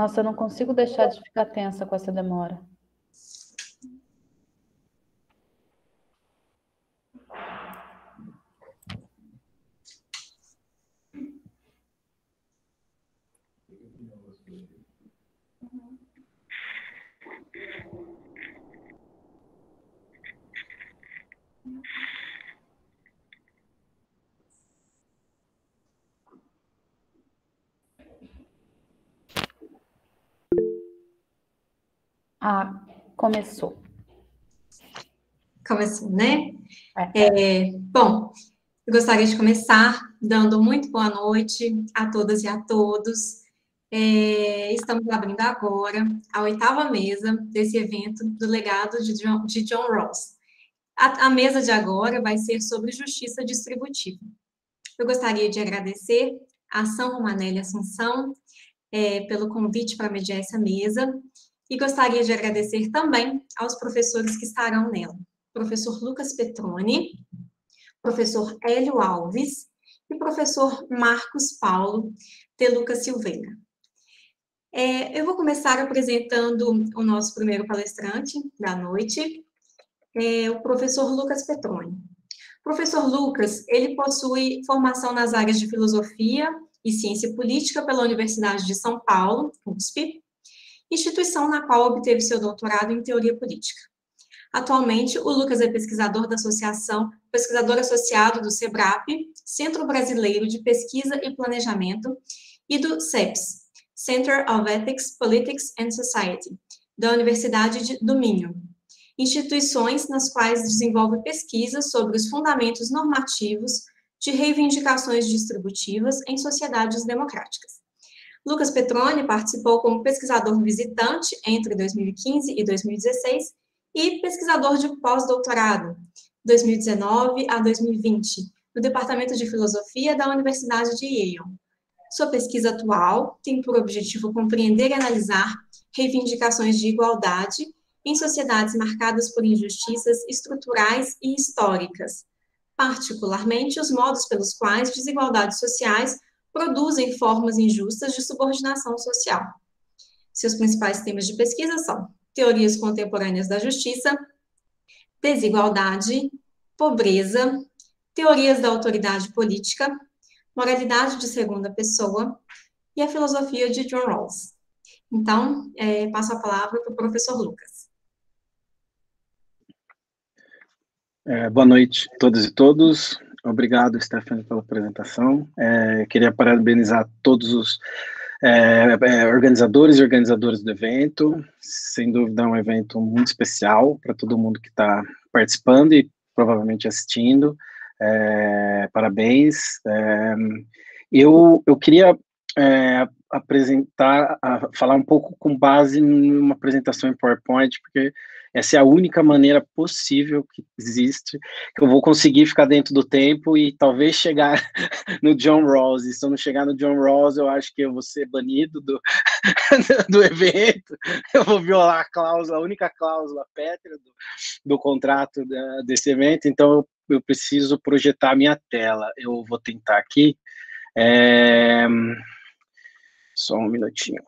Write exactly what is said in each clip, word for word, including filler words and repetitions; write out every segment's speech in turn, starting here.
Nossa, eu não consigo deixar de ficar tensa com essa demora. Ah, começou. Começou, né? É. É, bom, eu gostaria de começar dando muito boa noite a todas e a todos. É, estamos abrindo agora a oitava mesa desse evento do legado de John, de John Rawls. A, a mesa de agora vai ser sobre justiça distributiva. Eu gostaria de agradecer a Ação Romanelli Assunção é, pelo convite para mediar essa mesa e gostaria de agradecer também aos professores que estarão nela. Professor Lucas Petroni, professor Hélio Alves e professor Marcos Paulo de Lucas Silveira. É, eu vou começar apresentando o nosso primeiro palestrante da noite, é, o professor Lucas Petroni. O professor Lucas, ele possui formação nas áreas de filosofia e ciência política pela Universidade de São Paulo, U S P, instituição na qual obteve seu doutorado em teoria política. Atualmente, o Lucas é pesquisador da associação, pesquisador associado do SEBRAP, Centro Brasileiro de Pesquisa e Planejamento, e do CEPS, Center of Ethics, Politics and Society, da Universidade de, do Minho, instituições nas quais desenvolve pesquisas sobre os fundamentos normativos de reivindicações distributivas em sociedades democráticas. Lucas Petroni participou como pesquisador visitante entre dois mil e quinze e dois mil e dezesseis e pesquisador de pós-doutorado, dois mil e dezenove a dois mil e vinte, no Departamento de Filosofia da Universidade de Yale. Sua pesquisa atual tem por objetivo compreender e analisar reivindicações de igualdade em sociedades marcadas por injustiças estruturais e históricas, particularmente os modos pelos quais desigualdades sociais produzem formas injustas de subordinação social. Seus principais temas de pesquisa são teorias contemporâneas da justiça, desigualdade, pobreza, teorias da autoridade política, moralidade de segunda pessoa e a filosofia de John Rawls. Então, é, passo a palavra para o professor Lucas. É, boa noite a todas e todos. Obrigado, Stephanie, pela apresentação. É, queria parabenizar todos os é, é, organizadores e organizadoras do evento. Sem dúvida, é um evento muito especial para todo mundo que está participando e provavelmente assistindo. É, parabéns. É, eu, eu queria é, apresentar, a, falar um pouco com base numa apresentação em PowerPoint, porque essa é a única maneira possível que existe, que eu vou conseguir ficar dentro do tempo e talvez chegar no John Rawls. E se eu não chegar no John Rawls, eu acho que eu vou ser banido do, do evento, eu vou violar a cláusula, a única cláusula pétrea do, do contrato da, desse evento, então eu, eu preciso projetar a minha tela. Eu vou tentar aqui. É... Só um minutinho.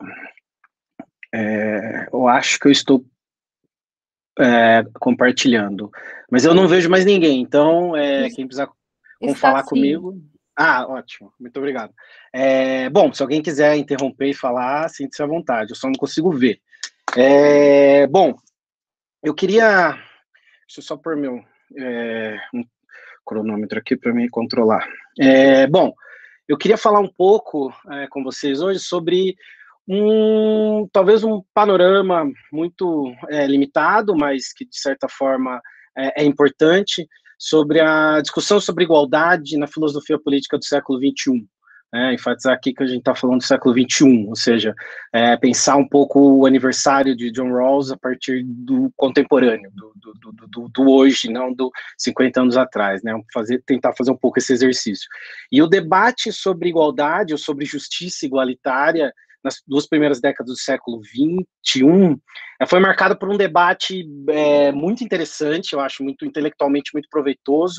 É... Eu acho que eu estou É, compartilhando, mas eu não vejo mais ninguém, então é, quem precisar falar sim. comigo, ah, ótimo, muito obrigado. É, bom, se alguém quiser interromper e falar, sinta-se à vontade, eu só não consigo ver. É, bom, eu queria, deixa eu só pôr meu é, um cronômetro aqui para me controlar. É, bom, eu queria falar um pouco é, com vocês hoje sobre Um, talvez um panorama muito é, limitado, mas que, de certa forma, é, é importante, sobre a discussão sobre igualdade na filosofia política do século vinte e um. É, enfatizar aqui que a gente está falando do século vinte e um, ou seja, é, pensar um pouco o aniversário de John Rawls a partir do contemporâneo, do, do, do, do, do hoje, não do cinquenta anos atrás, né? Fazer, tentar fazer um pouco esse exercício. E o debate sobre igualdade, ou sobre justiça igualitária, nas duas primeiras décadas do século vinte e um, foi marcado por um debate é, muito interessante, eu acho muito intelectualmente muito proveitoso,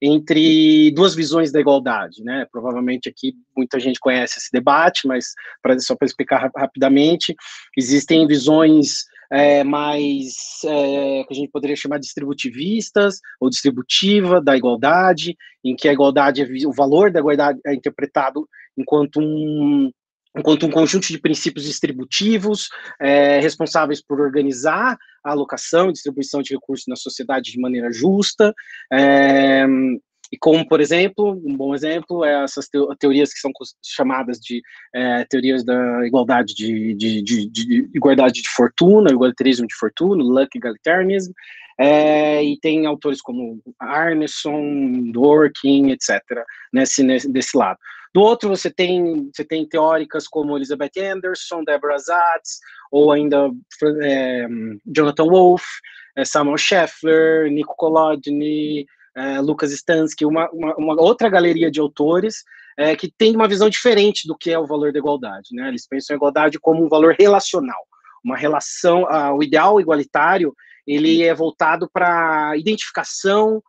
entre duas visões da igualdade, né? Provavelmente aqui muita gente conhece esse debate, mas pra, só para explicar rapidamente, existem visões é, mais, é, que a gente poderia chamar de distributivistas, ou distributiva da igualdade, em que a igualdade, é, o valor da igualdade é interpretado enquanto um enquanto um conjunto de princípios distributivos é, responsáveis por organizar a alocação e distribuição de recursos na sociedade de maneira justa, é, e como, por exemplo, um bom exemplo é essas teorias que são chamadas de é, teorias da igualdade de, de, de, de igualdade de fortuna, igualitarismo de fortuna, luck egalitarianism, é, e tem autores como Arneson, Dworkin, etcétera, nesse, nesse, desse lado. Do outro, você tem, você tem teóricas como Elizabeth Anderson, Deborah Zatz, ou ainda é, Jonathan Wolff, é, Samuel Scheffler, Nico Kolodny, é, Lucas Stansky, uma, uma, uma outra galeria de autores é, que tem uma visão diferente do que é o valor da igualdade, né? Eles pensam a igualdade como um valor relacional, uma relação, uh, o ideal igualitário, ele é voltado para identificação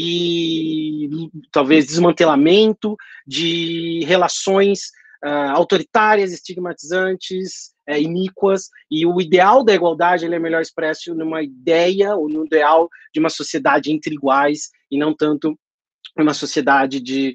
e talvez desmantelamento de relações uh, autoritárias, estigmatizantes, é, iníquas, e o ideal da igualdade ele é melhor expresso numa ideia ou no ideal de uma sociedade entre iguais e não tanto uma sociedade de,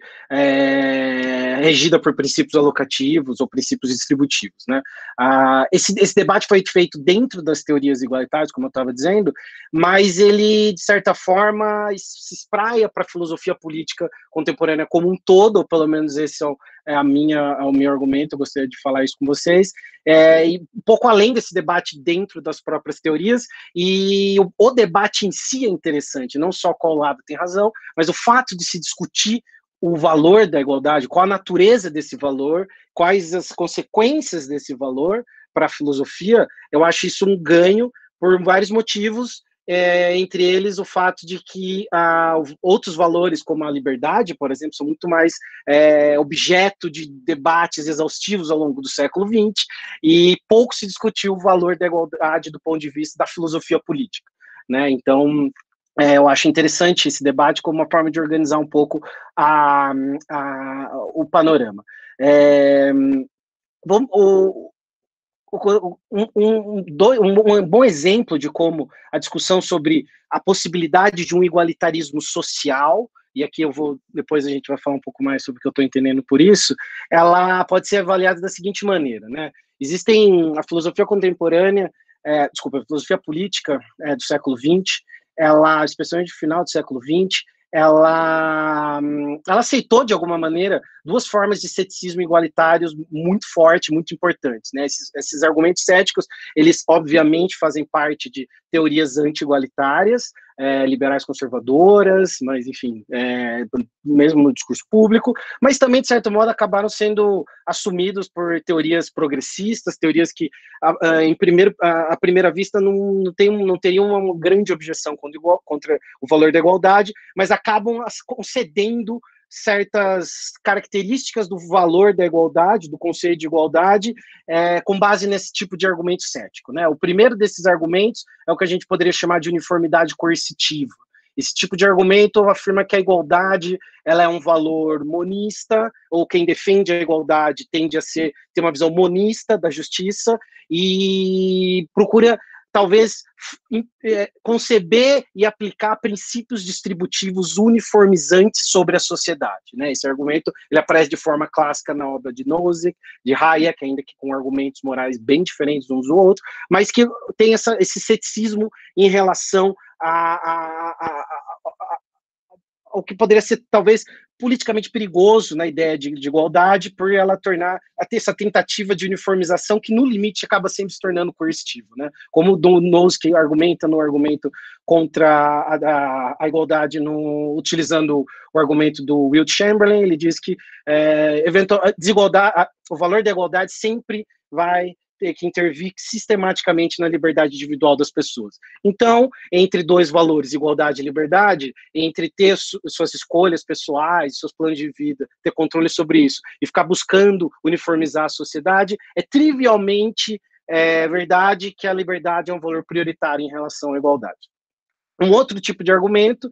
é, regida por princípios alocativos ou princípios distributivos, né? Ah, esse, esse debate foi feito dentro das teorias igualitárias, como eu estava dizendo, mas ele, de certa forma, se espraia para a filosofia política contemporânea como um todo, ou pelo menos esse é o, é a minha, é o meu argumento, eu gostaria de falar isso com vocês, é, e um pouco além desse debate dentro das próprias teorias, e o, o debate em si é interessante, não só qual lado tem razão, mas o fato de se discutir o valor da igualdade, qual a natureza desse valor, quais as consequências desse valor para a filosofia, eu acho isso um ganho por vários motivos, é, entre eles o fato de que ah, outros valores, como a liberdade, por exemplo, são muito mais é, objeto de debates exaustivos ao longo do século vinte, e pouco se discutiu o valor da igualdade do ponto de vista da filosofia política, né? Então, é, eu acho interessante esse debate como uma forma de organizar um pouco a, a, o panorama. É, vamos, o, Um, um, um, um bom exemplo de como a discussão sobre a possibilidade de um igualitarismo social, e aqui eu vou, depois a gente vai falar um pouco mais sobre o que eu estou entendendo por isso, ela pode ser avaliada da seguinte maneira, né? Existem, a filosofia contemporânea, é, desculpa, a filosofia política é, do século vinte, ela, especialmente no final do século vinte, ela, ela aceitou, de alguma maneira, duas formas de ceticismo igualitários muito fortes, muito importantes, né? Esses, esses argumentos céticos, eles, obviamente, fazem parte de teorias anti-igualitárias, é, liberais conservadoras, mas, enfim, é, mesmo no discurso público, mas também, de certo modo, acabaram sendo assumidos por teorias progressistas, teorias que, a, a, em primeiro, a, a primeira vista, não, não, tem, não teriam uma grande objeção contra, igual, contra o valor da igualdade, mas acabam concedendo certas características do valor da igualdade, do conceito de igualdade, é, com base nesse tipo de argumento cético, né? O primeiro desses argumentos é o que a gente poderia chamar de uniformidade coercitiva. Esse tipo de argumento afirma que a igualdade ela é um valor monista, ou quem defende a igualdade tende a ser, ter uma visão monista da justiça e procura talvez é, conceber e aplicar princípios distributivos uniformizantes sobre a sociedade, né? Esse argumento ele aparece de forma clássica na obra de Nozick, de Hayek, ainda que com argumentos morais bem diferentes uns do outro, mas que tem essa, esse ceticismo em relação a, a, a, a, a, ao que poderia ser talvez politicamente perigoso na ideia de, de igualdade, por ela tornar, a ter essa tentativa de uniformização que no limite acaba sempre se tornando coercitivo, né? Como o Nozick argumenta no argumento contra a, a, a igualdade, no, utilizando o argumento do Wilt Chamberlain, ele diz que é, eventual, a desigualdade, a, o valor da igualdade sempre vai ter que intervir sistematicamente na liberdade individual das pessoas. Então, entre dois valores, igualdade e liberdade, entre ter su suas escolhas pessoais, seus planos de vida, ter controle sobre isso, e ficar buscando uniformizar a sociedade, é trivialmente é, verdade que a liberdade é um valor prioritário em relação à igualdade. Um outro tipo de argumento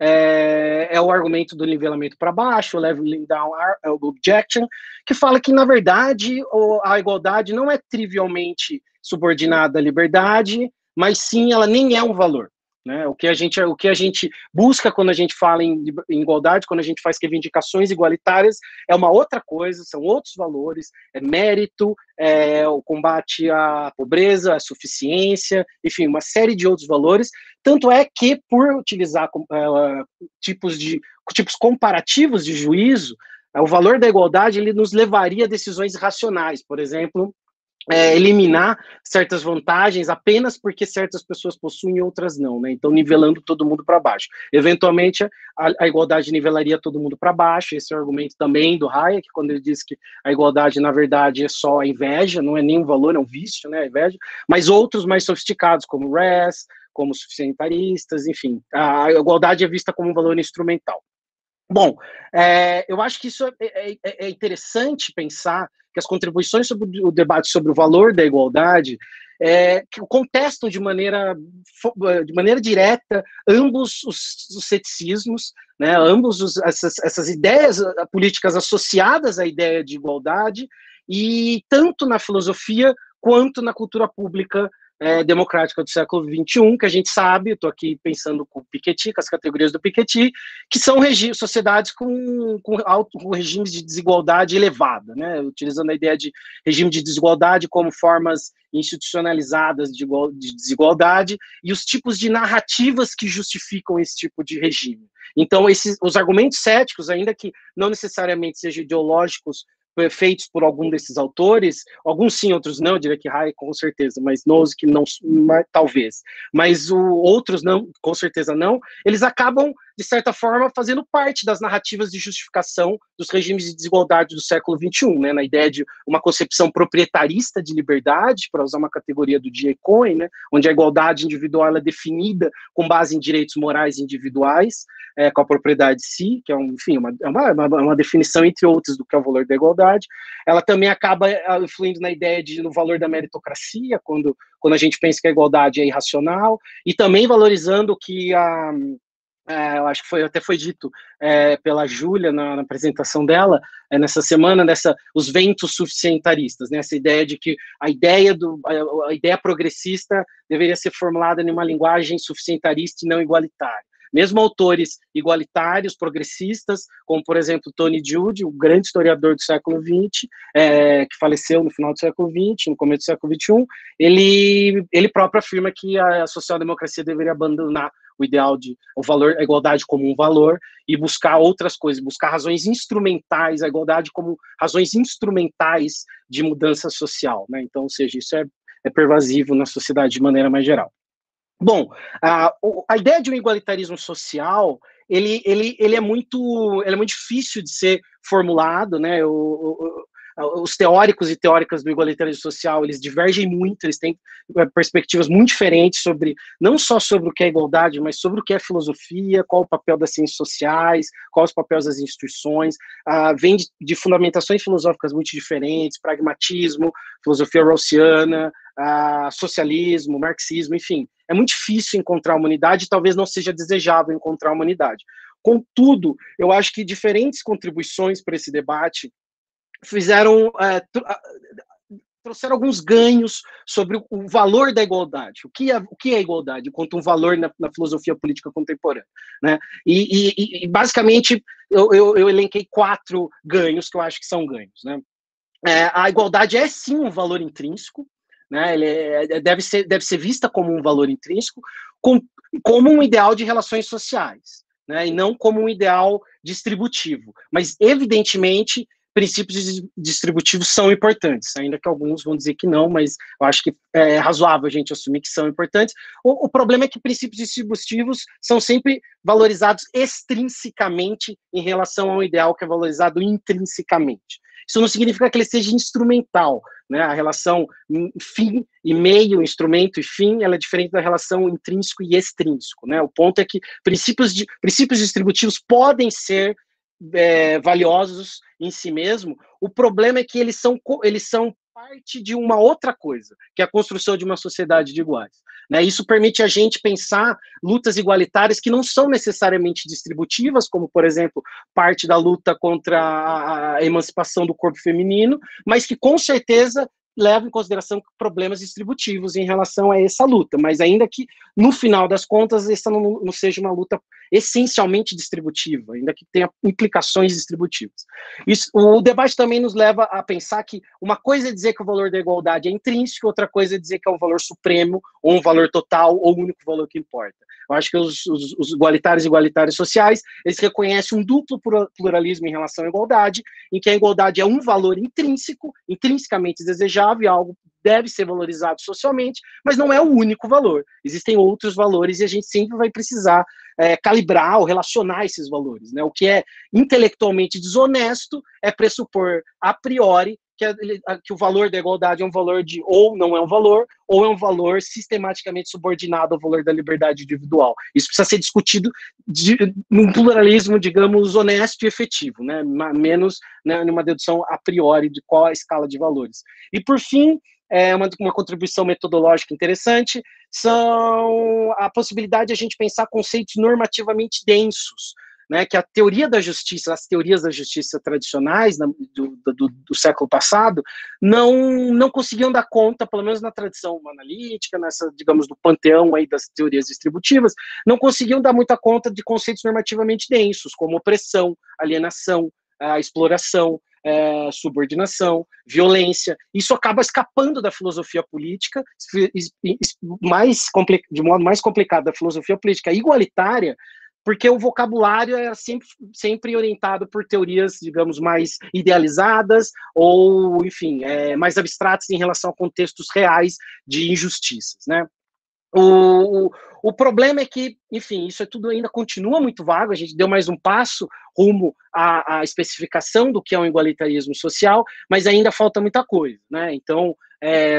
é, é o argumento do nivelamento para baixo, o leveling down objection, que fala que, na verdade, a igualdade não é trivialmente subordinada à liberdade, mas sim, ela nem é um valor. Né? O que a gente, o que a gente busca quando a gente fala em, em igualdade, quando a gente faz reivindicações igualitárias, é uma outra coisa, são outros valores, é mérito, é o combate à pobreza, à suficiência, enfim, uma série de outros valores. Tanto é que, por utilizar uh, tipos, de, tipos comparativos de juízo, uh, o valor da igualdade ele nos levaria a decisões racionais, por exemplo, É, eliminar certas vantagens apenas porque certas pessoas possuem e outras não, né? Então, nivelando todo mundo para baixo. Eventualmente, a, a igualdade nivelaria todo mundo para baixo. Esse é o argumento também do Hayek, quando ele diz que a igualdade, na verdade, é só a inveja, não é nenhum valor, é um vício, né? A inveja. Mas outros mais sofisticados, como Res, como suficientaristas, enfim. A, a igualdade é vista como um valor instrumental. Bom, é, eu acho que isso é, é, é interessante pensar que as contribuições sobre o debate sobre o valor da igualdade é, que contestam de maneira, de maneira direta ambos os, os ceticismos, né, ambos os, essas, essas ideias políticas associadas à ideia de igualdade, e tanto na filosofia quanto na cultura pública É, democrática do século vinte e um, que a gente sabe, estou aqui pensando com o Piketty, com as categorias do Piketty, que são sociedades com, com, alto, com regimes de desigualdade elevada, né? Utilizando a ideia de regime de desigualdade como formas institucionalizadas de, igual, de desigualdade e os tipos de narrativas que justificam esse tipo de regime. Então, esses, os argumentos céticos, ainda que não necessariamente sejam ideológicos, feitos por algum desses autores, alguns sim, outros não, eu diria que Hayek com certeza, mas Nozick não, mas, talvez, mas o, outros não, com certeza não, eles acabam, de certa forma, fazendo parte das narrativas de justificação dos regimes de desigualdade do século vinte e um, né, na ideia de uma concepção proprietarista de liberdade, para usar uma categoria do J. Cohen, né, onde a igualdade individual é definida com base em direitos morais individuais, é, com a propriedade de si, que é, um, enfim, uma, uma, uma, uma definição, entre outras, do que é o valor da igualdade. Ela também acaba influindo na ideia de, no valor da meritocracia, quando, quando a gente pensa que a igualdade é irracional, e também valorizando que a, é, eu acho que foi, até foi dito é, pela Júlia na, na apresentação dela, é, nessa semana, nessa, os ventos suficientaristas, né, essa ideia de que a ideia, do, a, a ideia progressista deveria ser formulada em uma linguagem suficientarista e não igualitária. Mesmo autores igualitários, progressistas, como, por exemplo, Tony Judt, o grande historiador do século vinte, é, que faleceu no final do século vinte, no começo do século vinte e um, ele, ele próprio afirma que a social-democracia deveria abandonar o ideal de o valor, a igualdade como um valor e buscar outras coisas, buscar razões instrumentais, a igualdade como razões instrumentais de mudança social, né? Então, ou seja, isso é, é pervasivo na sociedade de maneira mais geral. Bom, a, a ideia de um igualitarismo social, ele, ele, ele, é, muito, ele é muito difícil de ser formulado, né? O, o, os teóricos e teóricas do igualitarismo social, eles divergem muito, eles têm perspectivas muito diferentes sobre, não só sobre o que é igualdade, mas sobre o que é filosofia, qual o papel das ciências sociais, quais os papéis das instituições, uh, vem de, de fundamentações filosóficas muito diferentes, pragmatismo, filosofia rawlsiana, uh, socialismo, marxismo, enfim, é muito difícil encontrar uma unidade, talvez não seja desejável encontrar uma unidade. Contudo, eu acho que diferentes contribuições para esse debate fizeram, é, trouxeram alguns ganhos sobre o valor da igualdade, o que é, o que é igualdade, enquanto um valor na, na filosofia política contemporânea, né? E, e, e basicamente, eu, eu, eu elenquei quatro ganhos que eu acho que são ganhos, né? É, a igualdade é sim um valor intrínseco, né? Ele é, deve, ser, deve ser vista como um valor intrínseco, com, como um ideal de relações sociais, né? E não como um ideal distributivo, mas evidentemente princípios distributivos são importantes, ainda que alguns vão dizer que não, mas eu acho que é razoável a gente assumir que são importantes. O, o problema é que princípios distributivos são sempre valorizados extrinsecamente em relação a um ideal que é valorizado intrinsecamente. Isso não significa que ele seja instrumental, né? A relação fim e meio, instrumento e fim, ela é diferente da relação intrínseco e extrínseco, né? O ponto é que princípios, de, princípios distributivos podem ser É, valiosos em si mesmo. O problema é que eles são, eles são parte de uma outra coisa, que é a construção de uma sociedade de iguais. Né? Isso permite a gente pensar lutas igualitárias que não são necessariamente distributivas, como, por exemplo, parte da luta contra a emancipação do corpo feminino, mas que, com certeza, levam em consideração problemas distributivos em relação a essa luta, mas ainda que, no final das contas, essa não, não seja uma luta essencialmente distributiva, ainda que tenha implicações distributivas. Isso, o debate também nos leva a pensar que uma coisa é dizer que o valor da igualdade é intrínseco, outra coisa é dizer que é um valor supremo, ou um valor total, ou o único valor que importa. Eu acho que os, os, os igualitários e igualitárias sociais, eles reconhecem um duplo pluralismo em relação à igualdade, em que a igualdade é um valor intrínseco, intrinsecamente desejável, algo deve ser valorizado socialmente, mas não é o único valor. Existem outros valores e a gente sempre vai precisar é, calibrar ou relacionar esses valores. Né? O que é intelectualmente desonesto é pressupor a priori que, a, que o valor da igualdade é um valor de ou não é um valor, ou é um valor sistematicamente subordinado ao valor da liberdade individual. Isso precisa ser discutido de, num pluralismo, digamos, honesto e efetivo, né? Menos, né, numa dedução a priori de qual a escala de valores. E, por fim, é uma, uma contribuição metodológica interessante, são a possibilidade de a gente pensar conceitos normativamente densos, né, que a teoria da justiça, as teorias da justiça tradicionais do, do, do século passado, não, não conseguiam dar conta, pelo menos na tradição analítica, nessa, digamos, do panteão aí das teorias distributivas, não conseguiam dar muita conta de conceitos normativamente densos, como opressão, alienação, a exploração, É, subordinação, violência. Isso acaba escapando da filosofia política, mais de modo mais complicado da filosofia política igualitária, porque o vocabulário é sempre, sempre orientado por teorias, digamos, mais idealizadas ou, enfim, é, mais abstratas em relação a contextos reais de injustiças, né? O, o, o problema é que, enfim, isso é tudo ainda continua muito vago, a gente deu mais um passo rumo à, à especificação do que é um igualitarismo social, mas ainda falta muita coisa, né? Então, é,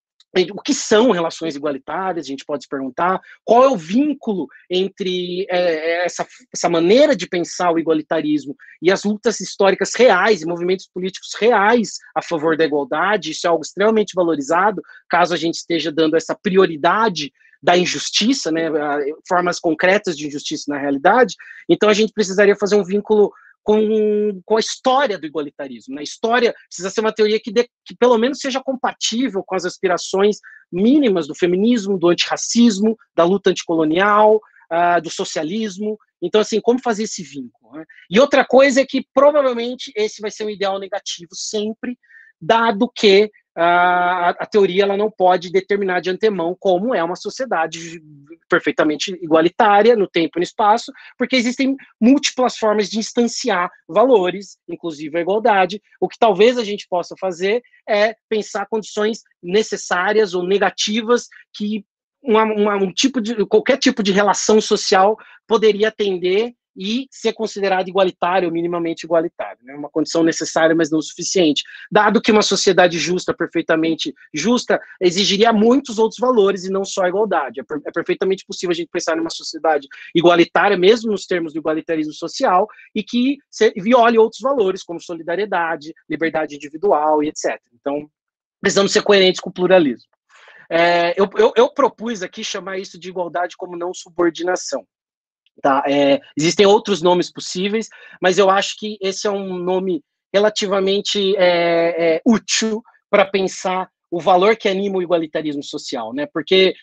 o que são relações igualitárias, a gente pode se perguntar, qual é o vínculo entre é, essa, essa maneira de pensar o igualitarismo e as lutas históricas reais e movimentos políticos reais a favor da igualdade. Isso é algo extremamente valorizado, caso a gente esteja dando essa prioridade da injustiça, né, formas concretas de injustiça na realidade. Então a gente precisaria fazer um vínculo Com, com a história do igualitarismo. Né? A história precisa ser uma teoria que, de, que pelo menos seja compatível com as aspirações mínimas do feminismo, do antirracismo, da luta anticolonial, uh, do socialismo. Então, assim, como fazer esse vínculo? Né? E outra coisa é que, provavelmente, esse vai ser um ideal negativo sempre, dado que a, a teoria ela não pode determinar de antemão como é uma sociedade perfeitamente igualitária no tempo e no espaço, porque existem múltiplas formas de instanciar valores, inclusive a igualdade. O que talvez a gente possa fazer é pensar condições necessárias ou negativas que uma, uma, um tipo de, qualquer tipo de relação social poderia atender e ser considerado igualitário ou minimamente igualitário, né? Uma condição necessária, mas não suficiente. Dado que uma sociedade justa, perfeitamente justa, exigiria muitos outros valores e não só a igualdade. É, per é perfeitamente possível a gente pensar numa sociedade igualitária, mesmo nos termos do igualitarismo social, e que viole outros valores, como solidariedade, liberdade individual e etcétera. Então, precisamos ser coerentes com o pluralismo. É, eu, eu, eu propus aqui chamar isso de igualdade como não subordinação. Tá, é, existem outros nomes possíveis, mas eu acho que esse é um nome relativamente é, é, útil para pensar o valor que anima o igualitarismo social, né? Porque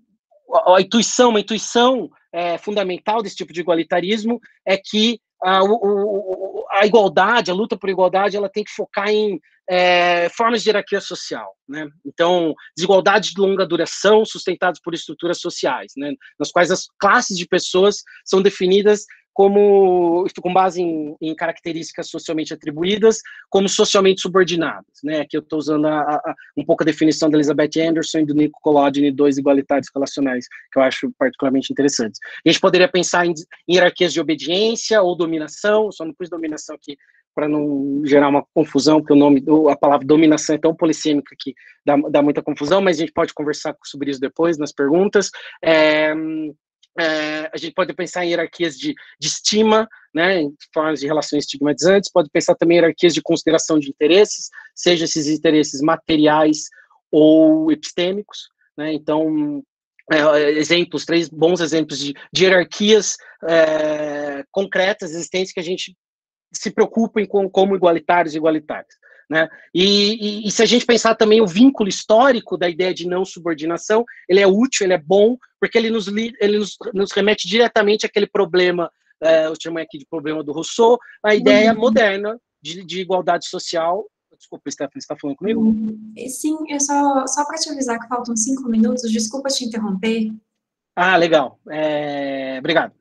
a, a intuição, uma intuição é, fundamental desse tipo de igualitarismo é que a, o, a igualdade, a luta por igualdade, ela tem que focar em é, formas de hierarquia social, né? Então, desigualdades de longa duração sustentadas por estruturas sociais, né? Nas quais as classes de pessoas são definidas como, com base em, em características socialmente atribuídas, como socialmente subordinadas, né? Aqui eu estou usando a, a, um pouco a definição da Elizabeth Anderson e do Nico Collodi, dois igualitários relacionais, que eu acho particularmente interessantes. A gente poderia pensar em, em hierarquias de obediência ou dominação, só não pus dominação aqui para não gerar uma confusão, porque o nome, a palavra dominação é tão polissêmica que dá, dá muita confusão, mas a gente pode conversar sobre isso depois, nas perguntas. É, É, a gente pode pensar em hierarquias de, de estima, né, em formas de relações estigmatizantes, pode pensar também em hierarquias de consideração de interesses, seja esses interesses materiais ou epistêmicos, né, então, é, exemplos, três bons exemplos de, de hierarquias é, concretas, existentes, que a gente se preocupem com, como igualitários e igualitárias, né? E, e, e se a gente pensar também o vínculo histórico da ideia de não subordinação, ele é útil, ele é bom, porque ele nos, ele nos, nos remete diretamente àquele problema, é, eu chamo aqui de problema do Rousseau, a ideia uhum. moderna de, de igualdade social. Desculpa, Stephanie, você está falando comigo? Sim, eu só, só para te avisar que faltam cinco minutos, desculpa te interromper. Ah, legal, é, obrigado.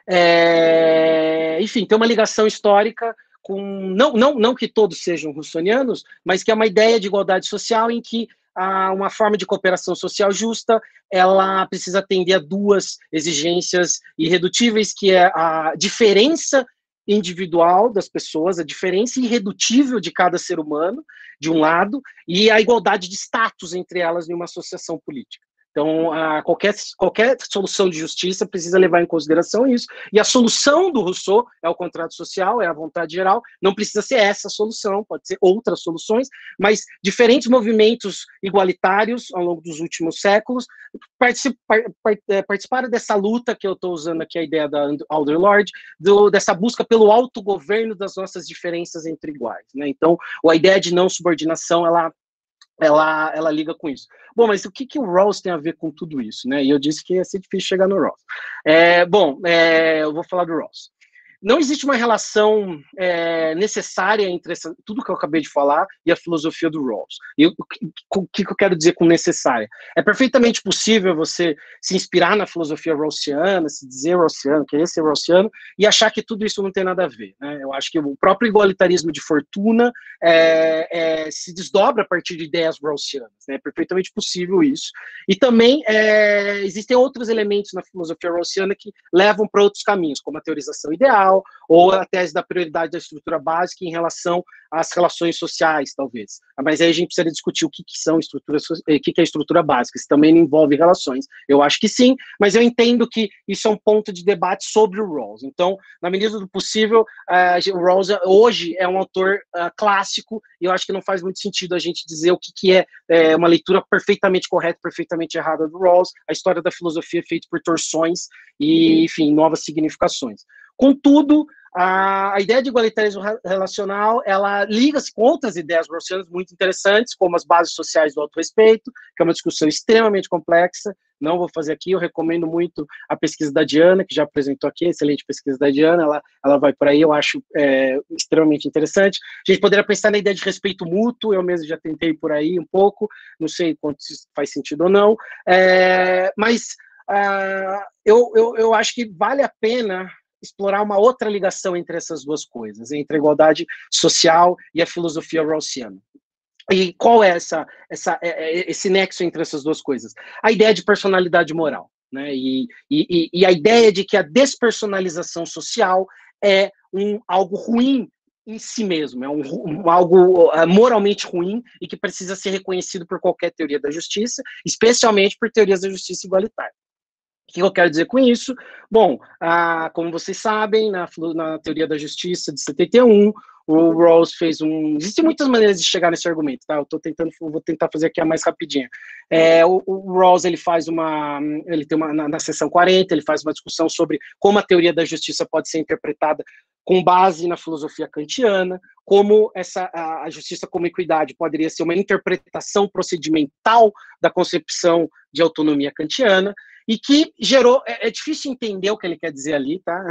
É, enfim, tem uma ligação histórica com, não, não, não que todos sejam russonianos, mas que é uma ideia de igualdade social em que há uma forma de cooperação social justa, ela precisa atender a duas exigências irredutíveis, que é a diferença individual das pessoas, a diferença irredutível de cada ser humano, de um lado, e a igualdade de status entre elas em uma associação política. Então, a qualquer, qualquer solução de justiça precisa levar em consideração isso. E a solução do Rousseau é o contrato social, é a vontade geral. Não precisa ser essa a solução, pode ser outras soluções, mas diferentes movimentos igualitários ao longo dos últimos séculos participaram dessa luta, que eu estou usando aqui a ideia da Audre Lorde, do, dessa busca pelo autogoverno das nossas diferenças entre iguais, né? Então, a ideia de não subordinação, ela Ela, ela liga com isso. Bom, mas o que, que o Rawls tem a ver com tudo isso, né? E eu disse que ia ser difícil chegar no Rawls. É, bom, é, eu vou falar do Rawls. Não existe uma relação é, necessária entre essa, tudo que eu acabei de falar e a filosofia do Rawls. E o que, que eu quero dizer com necessária? É perfeitamente possível você se inspirar na filosofia rawlsiana, se dizer rawlsiano, querer ser rawlsiano, e achar que tudo isso não tem nada a ver, né? Eu acho que o próprio igualitarismo de fortuna é, é, se desdobra a partir de ideias rawlsianas, né? É perfeitamente possível isso. E também é, existem outros elementos na filosofia rawlsiana que levam para outros caminhos, como a teorização ideal, ou a tese da prioridade da estrutura básica em relação às relações sociais, talvez. Mas aí a gente precisa discutir o que, que são estruturas, o que, que é estrutura básica. Isso também não envolve relações. Eu acho que sim, mas eu entendo que isso é um ponto de debate sobre o Rawls. Então, na medida do possível, uh, o Rawls hoje é um autor uh, clássico, e eu acho que não faz muito sentido a gente dizer o que, que é, é uma leitura perfeitamente correta, perfeitamente errada do Rawls. A história da filosofia é feita por torções e, enfim, novas significações. Contudo, a, a ideia de igualitarismo relacional, ela liga-se com outras ideias rawlsianas muito interessantes, como as bases sociais do autorrespeito, que é uma discussão extremamente complexa. Não vou fazer aqui, eu recomendo muito a pesquisa da Diana, que já apresentou aqui, excelente pesquisa da Diana, ela, ela vai por aí, eu acho é, extremamente interessante. A gente poderia pensar na ideia de respeito mútuo, eu mesmo já tentei por aí um pouco, não sei quanto isso faz sentido ou não, é, mas uh, eu, eu, eu acho que vale a pena explorar uma outra ligação entre essas duas coisas, entre a igualdade social e a filosofia rawlsiana. E qual é essa, essa, esse nexo entre essas duas coisas? A ideia de personalidade moral, né? E, e, e a ideia de que a despersonalização social é um, algo ruim em si mesmo, é um, um, algo moralmente ruim e que precisa ser reconhecido por qualquer teoria da justiça, especialmente por teorias da justiça igualitária. O que eu quero dizer com isso? Bom, ah, como vocês sabem, na, na teoria da justiça de setenta e um, o Rawls fez um... Existem muitas maneiras de chegar nesse argumento, tá? Eu tô tentando, vou tentar fazer aqui a mais rapidinha. É, o, o Rawls, ele faz uma... Ele tem uma... Na, na seção quarenta, ele faz uma discussão sobre como a teoria da justiça pode ser interpretada com base na filosofia kantiana, como essa, a, a justiça como equidade poderia ser uma interpretação procedimental da concepção de autonomia kantiana, e que gerou, é, é difícil entender o que ele quer dizer ali, tá?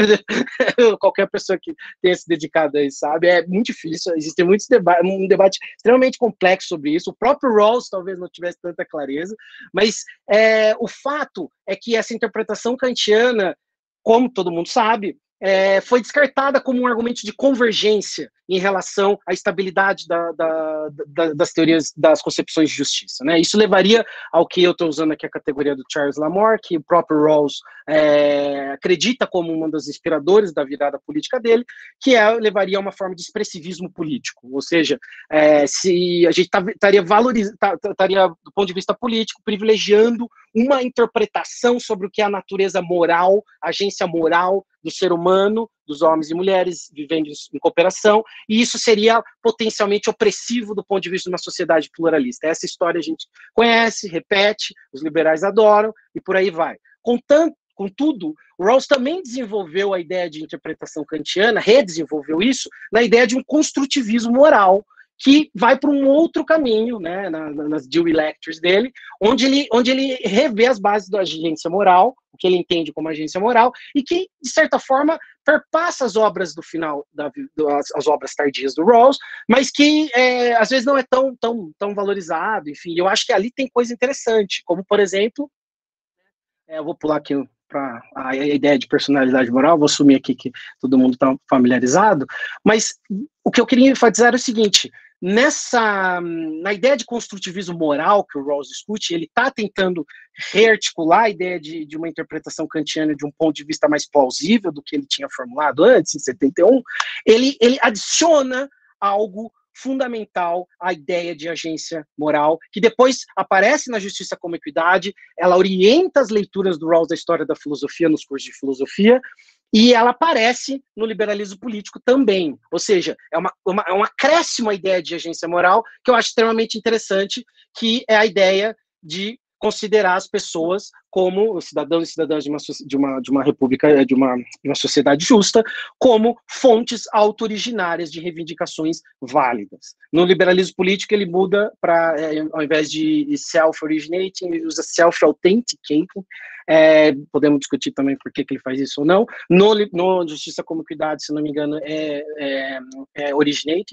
Qualquer pessoa que tenha se dedicado a isso sabe, é muito difícil, existem muitos debates, um debate extremamente complexo sobre isso, o próprio Rawls talvez não tivesse tanta clareza, mas é, o fato é que essa interpretação kantiana, como todo mundo sabe, É, foi descartada como um argumento de convergência em relação à estabilidade da, da, da, das teorias, das concepções de justiça, né? Isso levaria ao que eu estou usando aqui a categoria do Charles Lamore, que o próprio Rawls é, acredita como um dos inspiradores da virada política dele, que é, levaria a uma forma de expressivismo político, ou seja, é, se a gente estaria valorizando, estaria do ponto de vista político, privilegiando uma interpretação sobre o que é a natureza moral, a agência moral do ser humano, dos homens e mulheres vivendo em cooperação, e isso seria potencialmente opressivo do ponto de vista de uma sociedade pluralista. Essa história a gente conhece, repete, os liberais adoram, e por aí vai. Contanto, Contudo, Rawls também desenvolveu a ideia de interpretação kantiana, redesenvolveu isso, na ideia de um construtivismo moral, que vai para um outro caminho, né, na, nas Dewey Lectures dele, onde ele, onde ele revê as bases da agência moral, o que ele entende como agência moral, e que, de certa forma, perpassa as obras do final, da, as, as obras tardias do Rawls, mas que, é, às vezes, não é tão, tão, tão valorizado. Enfim, eu acho que ali tem coisa interessante, como, por exemplo, é, eu vou pular aqui para a ideia de personalidade moral, vou assumir aqui que todo mundo está familiarizado, mas o que eu queria enfatizar era o seguinte: nessa, na ideia de construtivismo moral que o Rawls discute, ele está tentando rearticular a ideia de, de uma interpretação kantiana de um ponto de vista mais plausível do que ele tinha formulado antes, em setenta e um, ele, ele adiciona algo fundamental à ideia de agência moral, que depois aparece na Justiça como Equidade, ela orienta as leituras do Rawls da história da filosofia nos cursos de filosofia, e ela aparece no liberalismo político também. Ou seja, é, uma, uma, é um acréscimo à ideia de agência moral, que eu acho extremamente interessante, que é a ideia de considerar as pessoas como cidadãos e cidadãs de uma, de uma, de uma república, de uma, de uma sociedade justa, como fontes auto-originárias de reivindicações válidas. No liberalismo político, ele muda para, é, ao invés de self-originating, ele usa self-authenticating. É, podemos discutir também por que, que ele faz isso ou não. No, no Justiça como Equidade, se não me engano, é, é, é originating.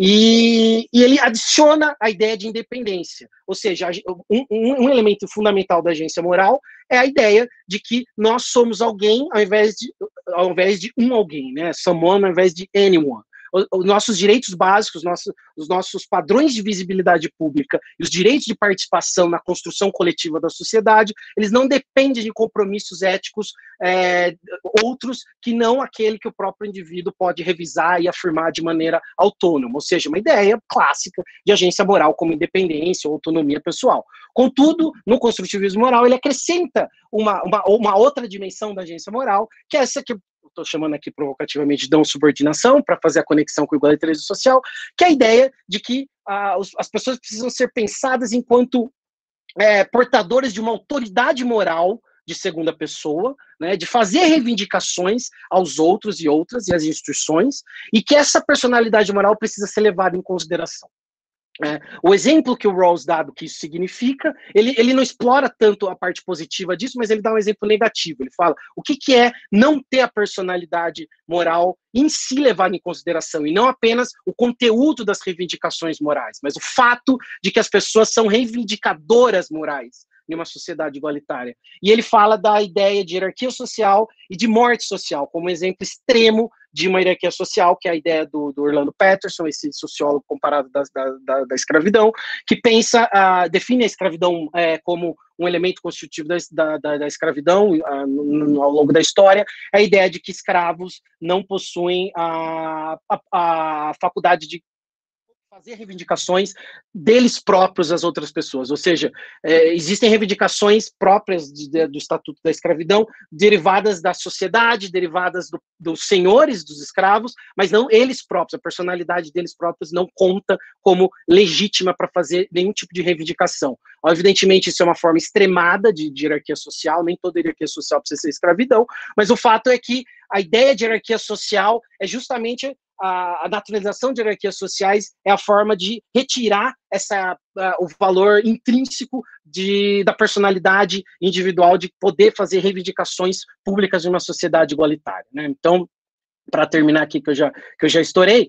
E, e ele adiciona a ideia de independência. Ou seja, um, um, um elemento fundamental da agência moral é a ideia de que nós somos alguém ao invés de, ao invés de um alguém, né? Someone ao invés de anyone. Os nossos direitos básicos, nossos, os nossos padrões de visibilidade pública e os direitos de participação na construção coletiva da sociedade, eles não dependem de compromissos éticos é, outros que não aquele que o próprio indivíduo pode revisar e afirmar de maneira autônoma, ou seja, uma ideia clássica de agência moral como independência ou autonomia pessoal. Contudo, no construtivismo moral, ele acrescenta uma, uma, uma outra dimensão da agência moral, que é essa que estou chamando aqui provocativamente de não subordinação, para fazer a conexão com o igualitarismo social, que é a ideia de que ah, os, as pessoas precisam ser pensadas enquanto é, portadoras de uma autoridade moral de segunda pessoa, né, de fazer reivindicações aos outros e outras e às instituições, e que essa personalidade moral precisa ser levada em consideração. É, o exemplo que o Rawls dá do que isso significa, ele, ele não explora tanto a parte positiva disso, mas ele dá um exemplo negativo. Ele fala o que, que é não ter a personalidade moral em si levada em consideração, e não apenas o conteúdo das reivindicações morais, mas o fato de que as pessoas são reivindicadoras morais em uma sociedade igualitária. E ele fala da ideia de hierarquia social e de morte social, como exemplo extremo de uma hierarquia social, que é a ideia do, do Orlando Patterson, esse sociólogo comparado da, da, da escravidão, que pensa, uh, define a escravidão uh, como um elemento constitutivo da, da, da escravidão uh, no, no, ao longo da história, a ideia de que escravos não possuem a, a, a faculdade de fazer reivindicações deles próprios às outras pessoas, ou seja, é, existem reivindicações próprias de, de, do Estatuto da Escravidão, derivadas da sociedade, derivadas do, dos senhores dos escravos, mas não eles próprios, a personalidade deles próprios não conta como legítima para fazer nenhum tipo de reivindicação. Evidentemente, isso é uma forma extremada de, de hierarquia social, nem toda hierarquia social precisa ser escravidão, mas o fato é que a ideia de hierarquia social é justamente a, a naturalização de hierarquias sociais, é a forma de retirar essa, uh, o valor intrínseco de, da personalidade individual de poder fazer reivindicações públicas de uma sociedade igualitária, né? Então, para terminar aqui, que eu já, que eu já estourei,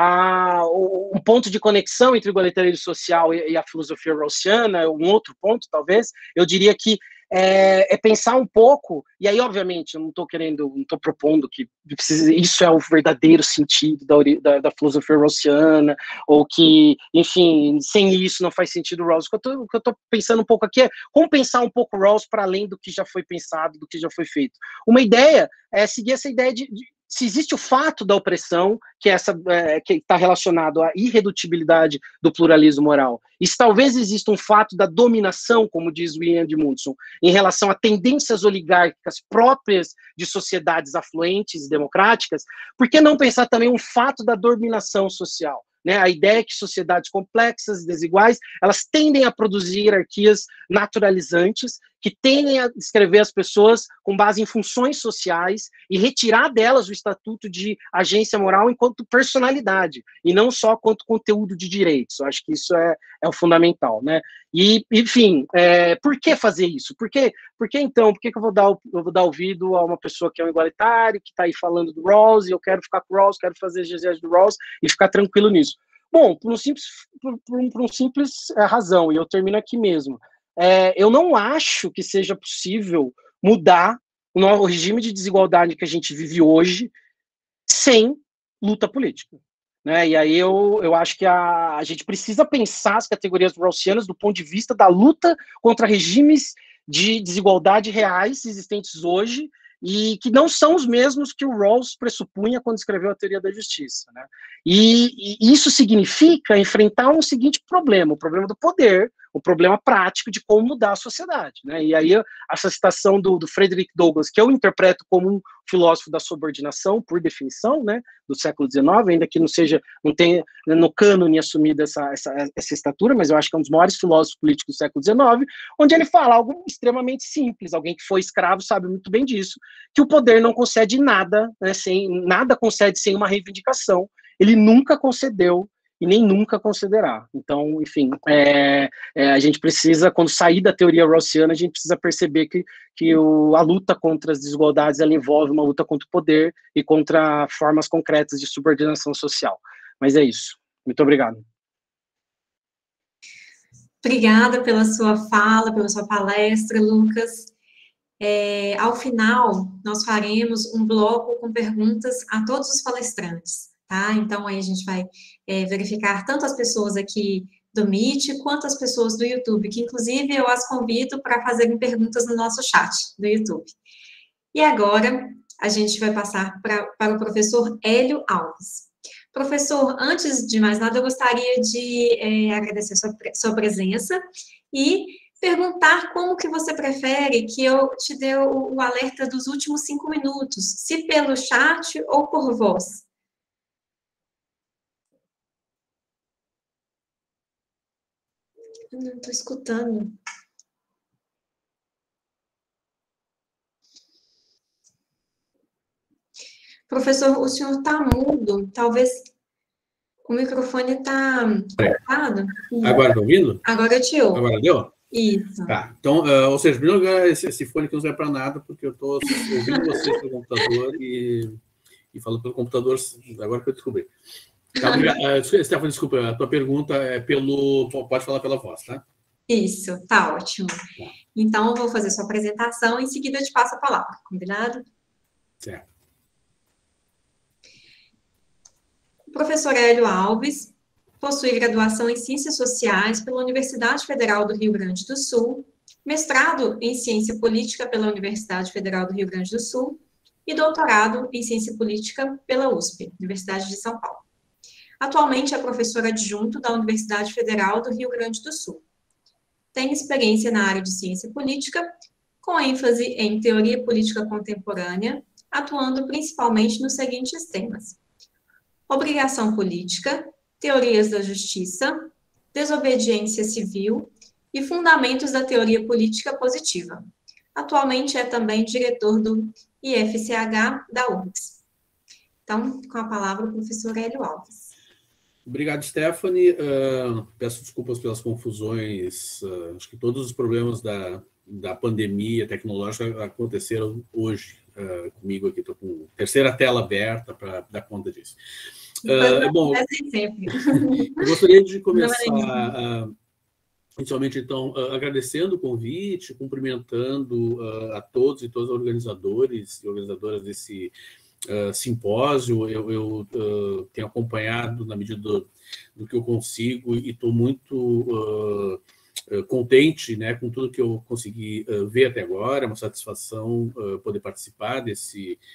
a, um ponto de conexão entre o igualitarismo social e, e a filosofia rawlsiana, um outro ponto, talvez, eu diria que é, é pensar um pouco, e aí, obviamente, eu não estou querendo, não estou propondo que precisa, isso é o verdadeiro sentido da, da, da filosofia rawlsiana, ou que, enfim, sem isso não faz sentido o Rawls. O que eu estou pensando um pouco aqui é como pensar um pouco o Rawls para além do que já foi pensado, do que já foi feito. Uma ideia é seguir essa ideia de, de se existe o fato da opressão, que é essa é, que está relacionado à irredutibilidade do pluralismo moral, e se talvez exista um fato da dominação, como diz William Edmundson, em relação a tendências oligárquicas próprias de sociedades afluentes e democráticas, por que não pensar também um fato da dominação social? Né, a ideia é que sociedades complexas e desiguais, elas tendem a produzir hierarquias naturalizantes, que tendem a descrever as pessoas com base em funções sociais e retirar delas o estatuto de agência moral enquanto personalidade, e não só quanto conteúdo de direitos. Eu acho que isso é, é o fundamental. Né? E, enfim, é, por que fazer isso? Por que, por que então, por que, que eu, vou dar, eu vou dar ouvido a uma pessoa que é um igualitário, que está aí falando do Rawls, e eu quero ficar com o Rawls, quero fazer exegese do Rawls e ficar tranquilo nisso? Bom, por um simples, por, por um, por um simples é, razão, e eu termino aqui mesmo. É, eu não acho que seja possível mudar o, o regime de desigualdade que a gente vive hoje sem luta política. Né? E aí eu, eu acho que a, a gente precisa pensar as categorias rawlsianas do ponto de vista da luta contra regimes de desigualdade reais existentes hoje, e que não são os mesmos que o Rawls pressupunha quando escreveu a teoria da justiça. Né? E, e isso significa enfrentar um seguinte problema, o problema do poder, o problema prático de como mudar a sociedade. Né? E aí essa citação do, do Frederick Douglass, que eu interpreto como um filósofo da subordinação, por definição, né, do século dezenove, ainda que não seja, não tenha no cânone assumido essa, essa, essa estatura, mas eu acho que é um dos maiores filósofos políticos do século dezenove, onde ele fala algo extremamente simples, alguém que foi escravo sabe muito bem disso, que o poder não concede nada, né, sem, nada concede sem uma reivindicação, ele nunca concedeu e nem nunca concederá. Então, enfim, é, é, a gente precisa, quando sair da teoria rawlsiana, a gente precisa perceber que, que o, a luta contra as desigualdades, ela envolve uma luta contra o poder e contra formas concretas de subordinação social. Mas é isso. Muito obrigado. Obrigada pela sua fala, pela sua palestra, Lucas. É, ao final, nós faremos um bloco com perguntas a todos os palestrantes. Tá? Então, aí a gente vai é, verificar tanto as pessoas aqui do Meet, quanto as pessoas do YouTube, que inclusive eu as convido para fazerem perguntas no nosso chat do YouTube. E agora, a gente vai passar pra, para o professor Hélio Alves. Professor, antes de mais nada, eu gostaria de é, agradecer sua, sua presença e perguntar como que você prefere que eu te dê o, o alerta dos últimos cinco minutos, se pelo chat ou por voz. Eu não estou escutando. Professor, o senhor está mudo. Talvez o microfone está cortado. Agora está ouvindo? Agora eu te ouvo. Agora deu? Isso. Tá. Então, uh, ou seja, primeiro lugar, esse, esse fone aqui não serve para nada, porque eu estou ouvindo vocês pelo computador e, e falando pelo computador agora que eu descobri. Tá, uh, Stephanie, desculpa, a tua pergunta é pelo... Pode falar pela voz, tá? Isso, tá ótimo. Tá. Então, eu vou fazer sua apresentação e em seguida eu te passo a palavra, combinado? Certo. O professor Hélio Alves possui graduação em Ciências Sociais pela Universidade Federal do Rio Grande do Sul, mestrado em Ciência Política pela Universidade Federal do Rio Grande do Sul e doutorado em Ciência Política pela U S P, Universidade de São Paulo. Atualmente é professor adjunto da Universidade Federal do Rio Grande do Sul. Tem experiência na área de ciência política, com ênfase em teoria política contemporânea, atuando principalmente nos seguintes temas: obrigação política, teorias da justiça, desobediência civil e fundamentos da teoria política positiva. Atualmente é também diretor do I F C H da U R G S. Então, com a palavra o professor Hélio Alves. Obrigado, Stephanie. Uh, peço desculpas pelas confusões. Uh, acho que todos os problemas da, da pandemia tecnológica aconteceram hoje uh, comigo aqui. Estou com a terceira tela aberta para dar conta disso. Uh, bom, eu gostaria de começar, uh, inicialmente, então, uh, agradecendo o convite, cumprimentando uh, a todos e todas os organizadores e organizadoras desse Uh, simpósio. Eu, eu uh, tenho acompanhado na medida do, do que eu consigo e estou muito uh, uh, contente, né, com tudo que eu consegui uh, ver até agora. É uma satisfação uh, poder participar desse,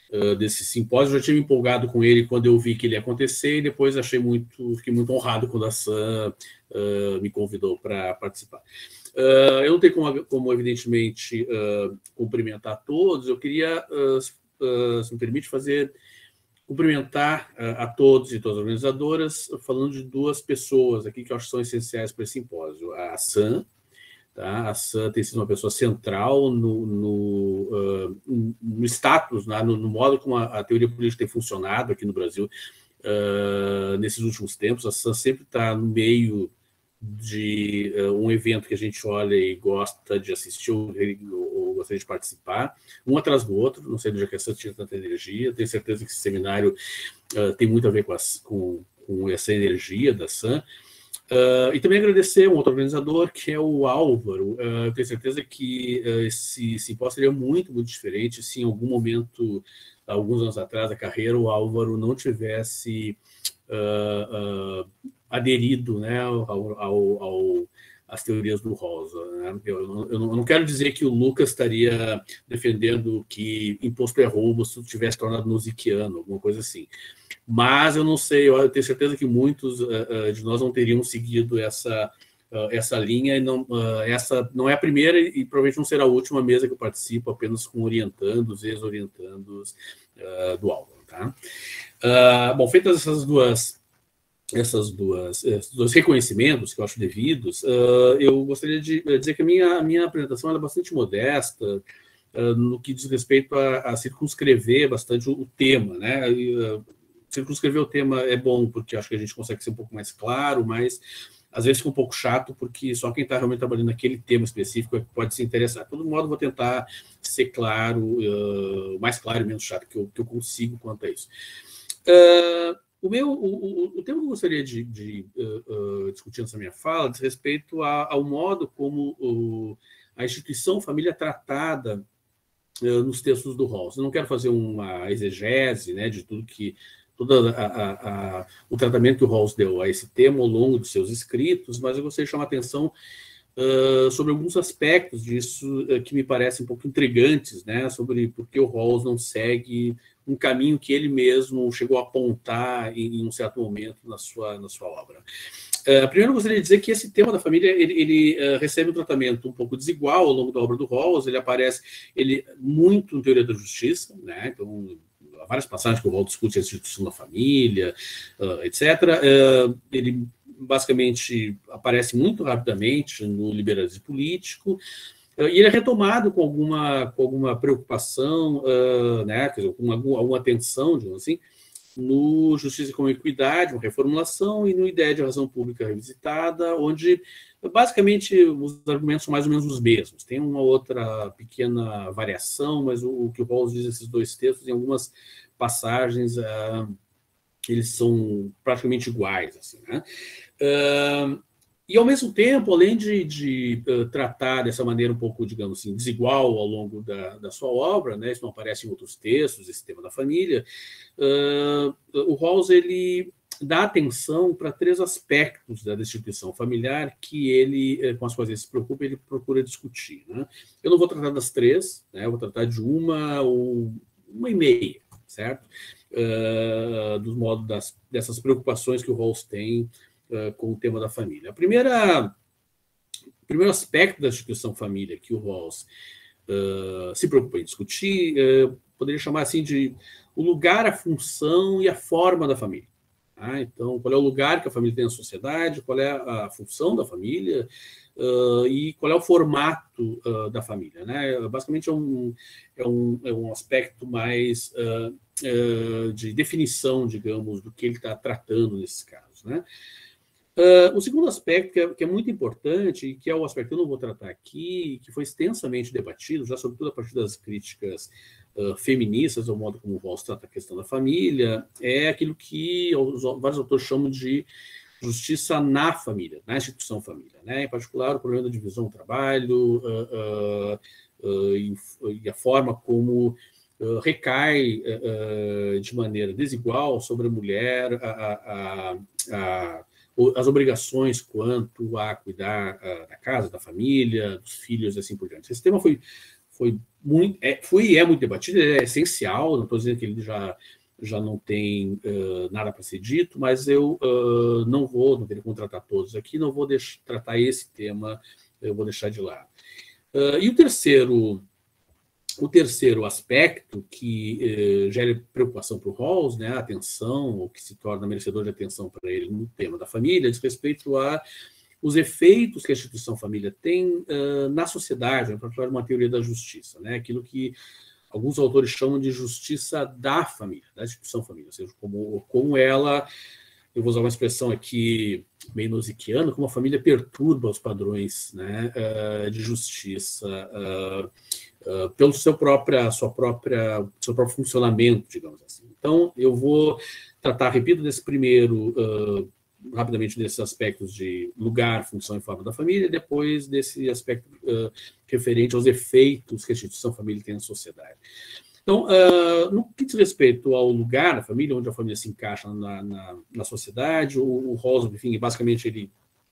uh, desse simpósio. Eu já tinha me empolgado com ele quando eu vi que ele ia acontecer, e depois achei muito, fiquei muito honrado quando a Sam uh, me convidou para participar. Uh, eu não tenho como, como evidentemente, uh, cumprimentar todos. Eu queria, uh, uh, se me permite, fazer cumprimentar uh, a todos e todas as organizadoras, falando de duas pessoas aqui que eu acho que são essenciais para esse simpósio. A Sam, tá? A Sam tem sido uma pessoa central no, no, uh, no status, né? no, no modo como a, a teoria política tem funcionado aqui no Brasil uh, nesses últimos tempos. A Sam sempre está no meio de uh, um evento que a gente olha e gosta de assistir ou, ou gostaria de participar, um atrás do outro. Não sei onde é que essa tinha tanta energia. Tenho certeza que esse seminário uh, tem muito a ver com, as, com, com essa energia da Sam. Uh, e também agradecer um outro organizador, que é o Álvaro. Uh, eu tenho certeza que uh, esse simpósio seria muito, muito diferente se em algum momento, alguns anos atrás da carreira, o Álvaro não tivesse uh, uh, aderido, né, ao, ao, ao, às teorias do Rawls. Né? Eu, eu, eu não quero dizer que o Lucas estaria defendendo que imposto é roubo se tivesse tornado nusiquiano, alguma coisa assim. Mas eu não sei, eu tenho certeza que muitos uh, uh, de nós não teriam seguido essa, uh, essa linha, e não, uh, essa não é a primeira e provavelmente não será a última mesa que eu participo, apenas com orientandos e ex-orientandos uh, do Álvaro. Tá? Uh, bom, feitas essas duas essas duas, esses dois reconhecimentos que eu acho devidos, uh, eu gostaria de dizer que a minha, a minha apresentação é bastante modesta uh, no que diz respeito a, a circunscrever bastante o, o tema, né? E, uh, circunscrever o tema é bom porque acho que a gente consegue ser um pouco mais claro, mas às vezes fica um pouco chato porque só quem está realmente trabalhando naquele tema específico é que pode se interessar. De todo modo, vou tentar ser claro, uh, mais claro e menos chato que eu, que eu consigo quanto a isso. Uh, O, meu, o, o, o tema que eu gostaria de, de uh, uh, discutir nessa minha fala diz respeito a, ao modo como uh, a instituição família é tratada uh, nos textos do Rawls. Eu não quero fazer uma exegese, né, de tudo que todo a, a, a, o tratamento que o Rawls deu a esse tema ao longo de seus escritos, mas eu gostaria de chamar a atenção uh, sobre alguns aspectos disso uh, que me parecem um pouco intrigantes, né, sobre por que o Rawls não segue um caminho que ele mesmo chegou a apontar em, em um certo momento na sua, na sua obra. Uh, primeiro, eu gostaria de dizer que esse tema da família ele, ele uh, recebe um tratamento um pouco desigual ao longo da obra do Rawls. Ele aparece ele, muito em Teoria da Justiça, né? Então, há várias passagens que o Rawls discute a instituição da família, uh, etcétera. Uh, ele basicamente aparece muito rapidamente no Liberalismo Político, e ele é retomado com alguma, com alguma preocupação, uh, né, quer dizer, com alguma, alguma atenção, digamos assim, no Justiça com Equidade, uma reformulação, e no Ideia de Razão Pública Revisitada, onde basicamente os argumentos são mais ou menos os mesmos. Tem uma outra pequena variação, mas o, o que o Rawls diz nesses dois textos, em algumas passagens, uh, eles são praticamente iguais. Assim, né? Uh, E, ao mesmo tempo, além de, de uh, tratar dessa maneira um pouco, digamos assim, desigual ao longo da, da sua obra, né, isso não aparece em outros textos, esse tema da família, uh, o Rawls ele dá atenção para três aspectos da instituição familiar que ele, com as quais ele se preocupa, ele procura discutir. Né? Eu não vou tratar das três, né, eu vou tratar de uma ou uma e meia, certo? Uh, do modo das, dessas preocupações que o Rawls tem Uh, com o tema da família. A primeira, o primeiro aspecto da instituição família que o Rawls uh, se preocupa em discutir, uh, poderia chamar assim de o lugar, a função e a forma da família. Tá? Então, qual é o lugar que a família tem na sociedade, qual é a função da família uh, e qual é o formato uh, da família. Né? Basicamente, é um, é um, é um aspecto mais uh, uh, de definição, digamos, do que ele está tratando nesses casos. Né? Uh, o segundo aspecto, que é, que é muito importante, e que é o aspecto que eu não vou tratar aqui, que foi extensamente debatido, já sobretudo a partir das críticas uh, feministas, ao modo como o Rawls trata a questão da família, é aquilo que os, vários autores chamam de justiça na família, na instituição família. Né? Em particular, o problema da divisão do trabalho uh, uh, uh, e, e a forma como uh, recai uh, de maneira desigual sobre a mulher a, a, a, a as obrigações quanto a cuidar uh, da casa, da família, dos filhos, e assim por diante. Esse tema foi, foi muito, é, foi e é muito debatido, é essencial, não estou dizendo que ele já, já não tem uh, nada para ser dito, mas eu uh, não vou, não teria como tratar todos aqui, não vou deixar, tratar esse tema, eu vou deixar de lado. Uh, e o terceiro, o terceiro aspecto que uh, gera preocupação para o Rawls, né, a atenção, o que se torna merecedor de atenção para ele no tema da família, diz respeito a os efeitos que a instituição família tem uh, na sociedade, para falar de uma teoria da justiça, né? Aquilo que alguns autores chamam de justiça da família, da instituição família, ou seja, como, como ela, eu vou usar uma expressão aqui meio nosiquiana, como a família perturba os padrões, né, uh, de justiça uh, uh, pelo seu, própria, sua própria, seu próprio funcionamento, digamos assim. Então, eu vou tratar, repito, desse primeiro... Uh, rapidamente desses aspectos de lugar, função e forma da família, e depois desse aspecto uh, referente aos efeitos que a instituição família tem na sociedade. Então, uh, no que diz respeito ao lugar da família, onde a família se encaixa na, na, na sociedade, o, o Rawls, enfim, basicamente ele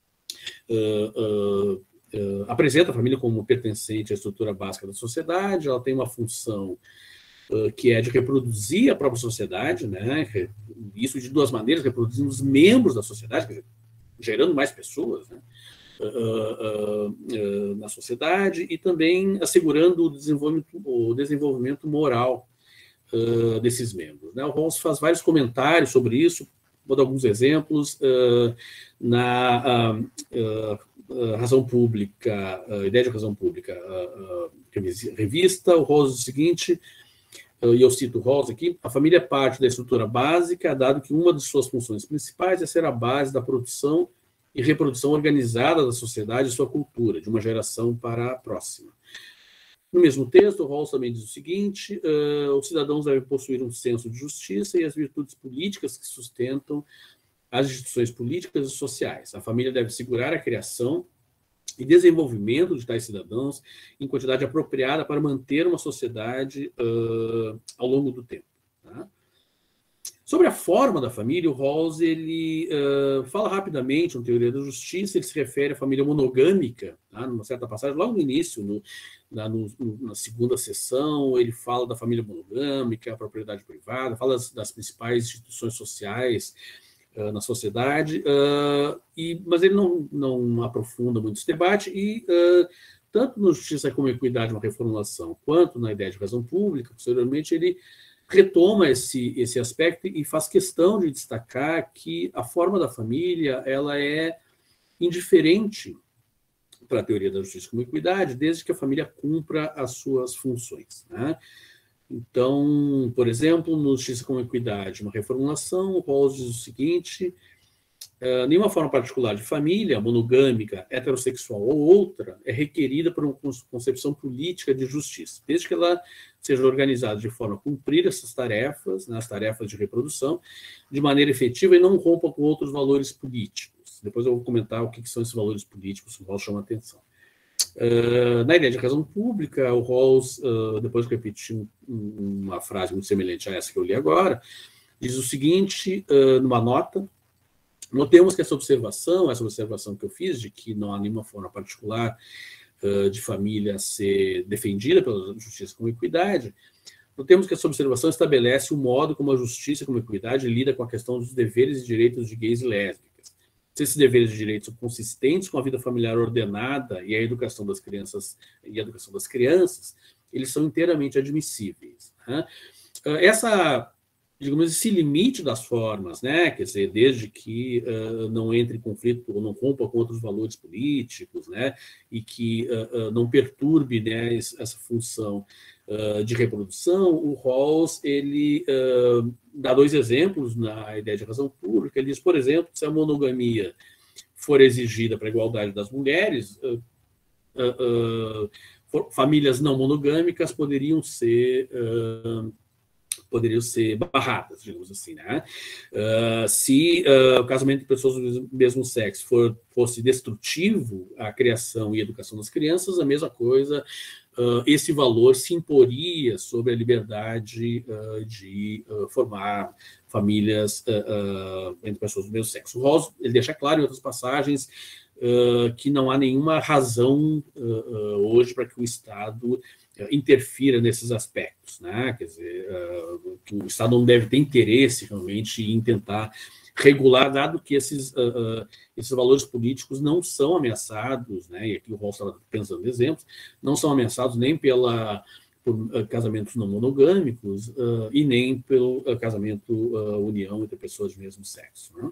uh, uh, uh, apresenta a família como pertencente à estrutura básica da sociedade, ela tem uma função Uh, que é de reproduzir a própria sociedade, né? Isso de duas maneiras, reproduzindo os membros da sociedade, quer dizer, gerando mais pessoas, né? uh, uh, uh, na sociedade, e também assegurando o desenvolvimento, o desenvolvimento moral uh, desses membros, né? O Rawls faz vários comentários sobre isso, vou dar alguns exemplos. Uh, na uh, uh, uh, Razão Pública, a uh, Ideia de Razão Pública, uh, uh, revista, o Rawls diz o seguinte... e eu cito o Rawls aqui, a família é parte da estrutura básica, dado que uma de suas funções principais é ser a base da produção e reprodução organizada da sociedade e sua cultura, de uma geração para a próxima. No mesmo texto, o Rawls também diz o seguinte, uh, os cidadãos devem possuir um senso de justiça e as virtudes políticas que sustentam as instituições políticas e sociais. A família deve segurar a criação e desenvolvimento de tais cidadãos em quantidade apropriada para manter uma sociedade uh, ao longo do tempo. Tá? Sobre a forma da família, o Rawls ele, uh, fala rapidamente, na teoria da justiça, ele se refere à família monogâmica, tá? Numa certa passagem, logo no início, no, na, no, na segunda sessão, ele fala da família monogâmica, a propriedade privada, fala das, das principais instituições sociais Uh, na sociedade, uh, e, mas ele não, não aprofunda muito esse debate, e uh, tanto no Justiça como Equidade, uma reformulação, quanto na Ideia de Razão Pública, posteriormente, ele retoma esse, esse aspecto e faz questão de destacar que a forma da família ela é indiferente para a teoria da Justiça como Equidade, desde que a família cumpra as suas funções, né? Então, por exemplo, no Justiça com Equidade, uma reformulação, o Rawls diz o seguinte, uh, nenhuma forma particular de família, monogâmica, heterossexual ou outra, é requerida por uma concepção política de justiça, desde que ela seja organizada de forma a cumprir essas tarefas, né, as tarefas de reprodução, de maneira efetiva e não rompa com outros valores políticos. Depois eu vou comentar o que são esses valores políticos que o Rawls chama a atenção. Uh, na Ideia de Razão Pública, o Rawls, uh, depois de repetir um, uma frase muito semelhante a essa que eu li agora, diz o seguinte, uh, numa nota, notemos que essa observação, essa observação que eu fiz, de que não há nenhuma forma particular uh, de família ser defendida pela justiça com equidade, notemos que essa observação estabelece o modo como a justiça com equidade lida com a questão dos deveres e direitos de gays e lésbicas. Se esses deveres e direitos são consistentes com a vida familiar ordenada e a educação das crianças, e a educação das crianças, eles são inteiramente admissíveis, né? Essa, digamos, esse limite das formas, né? Quer dizer, desde que uh, não entre em conflito ou não rompa com outros valores políticos, né? E que uh, uh, não perturbe, né, essa função uh, de reprodução, o Rawls, ele uh, dá dois exemplos na Ideia de Razão Pública. Ele diz, por exemplo, se a monogamia for exigida para a igualdade das mulheres, uh, uh, uh, for, famílias não monogâmicas poderiam ser... Uh, poderiam ser barradas, digamos assim, né? Uh, se uh, o casamento de pessoas do mesmo sexo for, fosse destrutivo à criação e educação das crianças, a mesma coisa, uh, esse valor se imporia sobre a liberdade uh, de uh, formar famílias uh, uh, entre pessoas do mesmo sexo. O Rawls, ele deixa claro em outras passagens uh, que não há nenhuma razão uh, uh, hoje para que o Estado interfira nesses aspectos, né? Quer dizer, uh, que o Estado não deve ter interesse realmente em tentar regular, dado que esses, uh, uh, esses valores políticos não são ameaçados, né? E aqui o Rawls estava pensando em exemplos, não são ameaçados nem pela, por uh, casamentos não monogâmicos uh, e nem pelo uh, casamento, uh, união entre pessoas do mesmo sexo, né?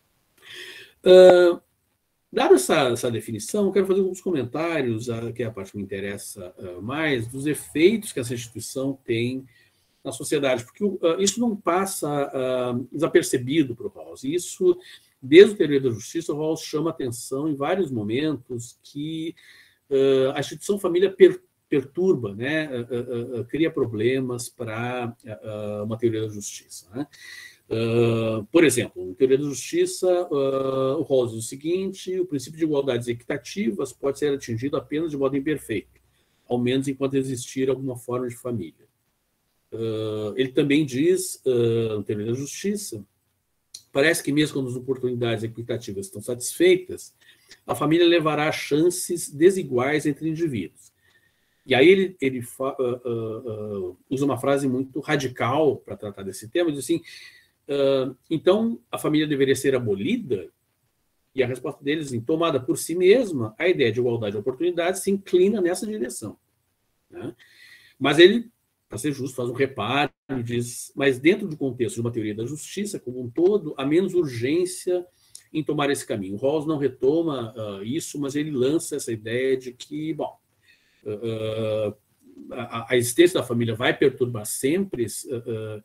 Uh, Dada essa, essa definição, eu quero fazer alguns comentários, uh, que é a parte que me interessa uh, mais, dos efeitos que essa instituição tem na sociedade, porque uh, isso não passa uh, desapercebido para o Rawls. Isso, desde o Teoria da Justiça, o Rawls chama atenção em vários momentos que uh, a instituição família per, perturba, né, uh, uh, uh, cria problemas para uh, uma teoria da justiça, né? Uh, por exemplo, na Teoria da Justiça, uh, o Rawls diz o seguinte: o princípio de igualdades equitativas pode ser atingido apenas de modo imperfeito, ao menos enquanto existir alguma forma de família. Uh, ele também diz, uh, na Teoria da Justiça, parece que mesmo quando as oportunidades equitativas estão satisfeitas, a família levará a chances desiguais entre indivíduos. E aí ele, ele fa, uh, uh, uh, usa uma frase muito radical para tratar desse tema, diz assim: Uh, então, a família deveria ser abolida? E a resposta deles, em tomada por si mesma, a ideia de igualdade de oportunidades se inclina nessa direção, né? Mas ele, para ser justo, faz um reparo e diz: mas dentro do contexto de uma teoria da justiça como um todo, há menos urgência em tomar esse caminho. O Rawls não retoma uh, isso, mas ele lança essa ideia de que, bom, uh, a, a existência da família vai perturbar sempre uh,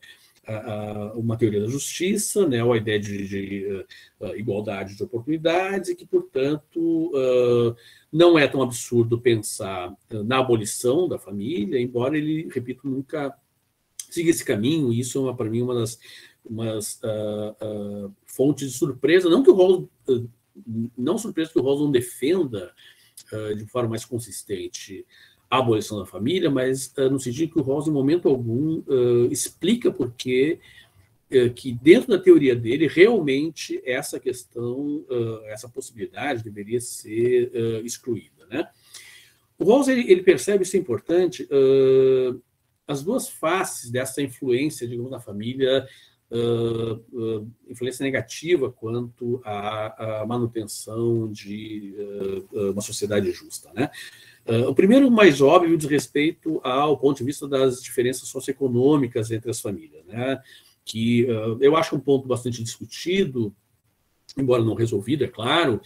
uma teoria da justiça, né, a ideia de, de uh, igualdade de oportunidades, e que, portanto, uh, não é tão absurdo pensar uh, na abolição da família, embora ele, repito, nunca siga esse caminho. Isso é, para mim, uma das umas, uh, uh, fontes de surpresa, não que o Rawls, uh, não surpresa que o Rawls não defenda uh, de forma mais consistente a abolição da família, mas uh, no sentido que o Rawls, em momento algum, uh, explica por que uh, que dentro da teoria dele, realmente, essa questão, uh, essa possibilidade deveria ser uh, excluída, né? O Rawls, ele, ele percebe, isso é importante, uh, as duas faces dessa influência, digamos, da família, uh, uh, influência negativa quanto à, à manutenção de uh, uma sociedade justa, né? Uh, o primeiro, mais óbvio, diz respeito ao ponto de vista das diferenças socioeconômicas entre as famílias, né? Que uh, eu acho um ponto bastante discutido, embora não resolvido, é claro,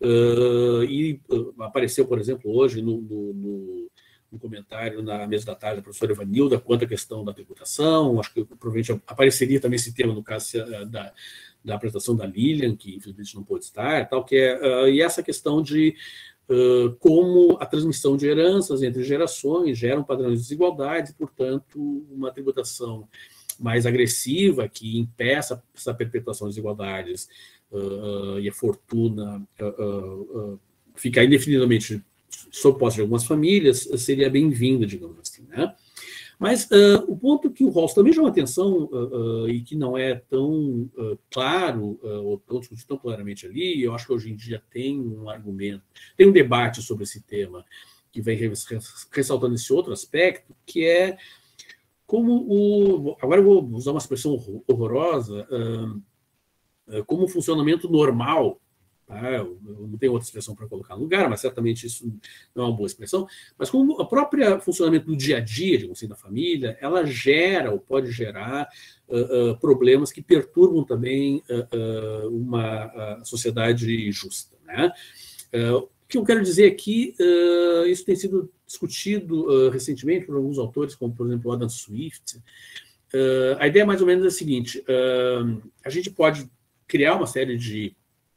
uh, e uh, apareceu, por exemplo, hoje no, no, no, no comentário na mesa da tarde da professora Evanilda quanto à questão da tributação. Acho que provavelmente apareceria também esse tema no caso da, da apresentação da Lilian, que infelizmente não pôde estar, tal, que é, uh, e essa questão de Uh, como a transmissão de heranças entre gerações geram padrões de desigualdade, e, portanto, uma tributação mais agressiva que impeça essa perpetuação de desigualdades uh, e a fortuna uh, uh, uh, ficar indefinidamente sob posse de algumas famílias seria bem-vinda, digamos assim, né? Mas uh, o ponto que o Rawls também chama atenção uh, uh, e que não é tão uh, claro, uh, ou tão discutido tão claramente ali, eu acho que hoje em dia tem um argumento, tem um debate sobre esse tema que vem ressaltando esse outro aspecto, que é como o... Agora eu vou usar uma expressão horrorosa, uh, uh, como o funcionamento normal. Tá? Eu não tenho outra expressão para colocar no lugar, mas certamente isso não é uma boa expressão. Mas como o próprio funcionamento do dia a dia, digamos assim, da família, ela gera ou pode gerar uh, uh, problemas que perturbam também uh, uh, uma uh, sociedade justa, né? Uh, o que eu quero dizer aqui, uh, isso tem sido discutido uh, recentemente por alguns autores, como, por exemplo, Adam Swift. Uh, a ideia mais ou menos é a seguinte: uh, a gente pode criar uma série de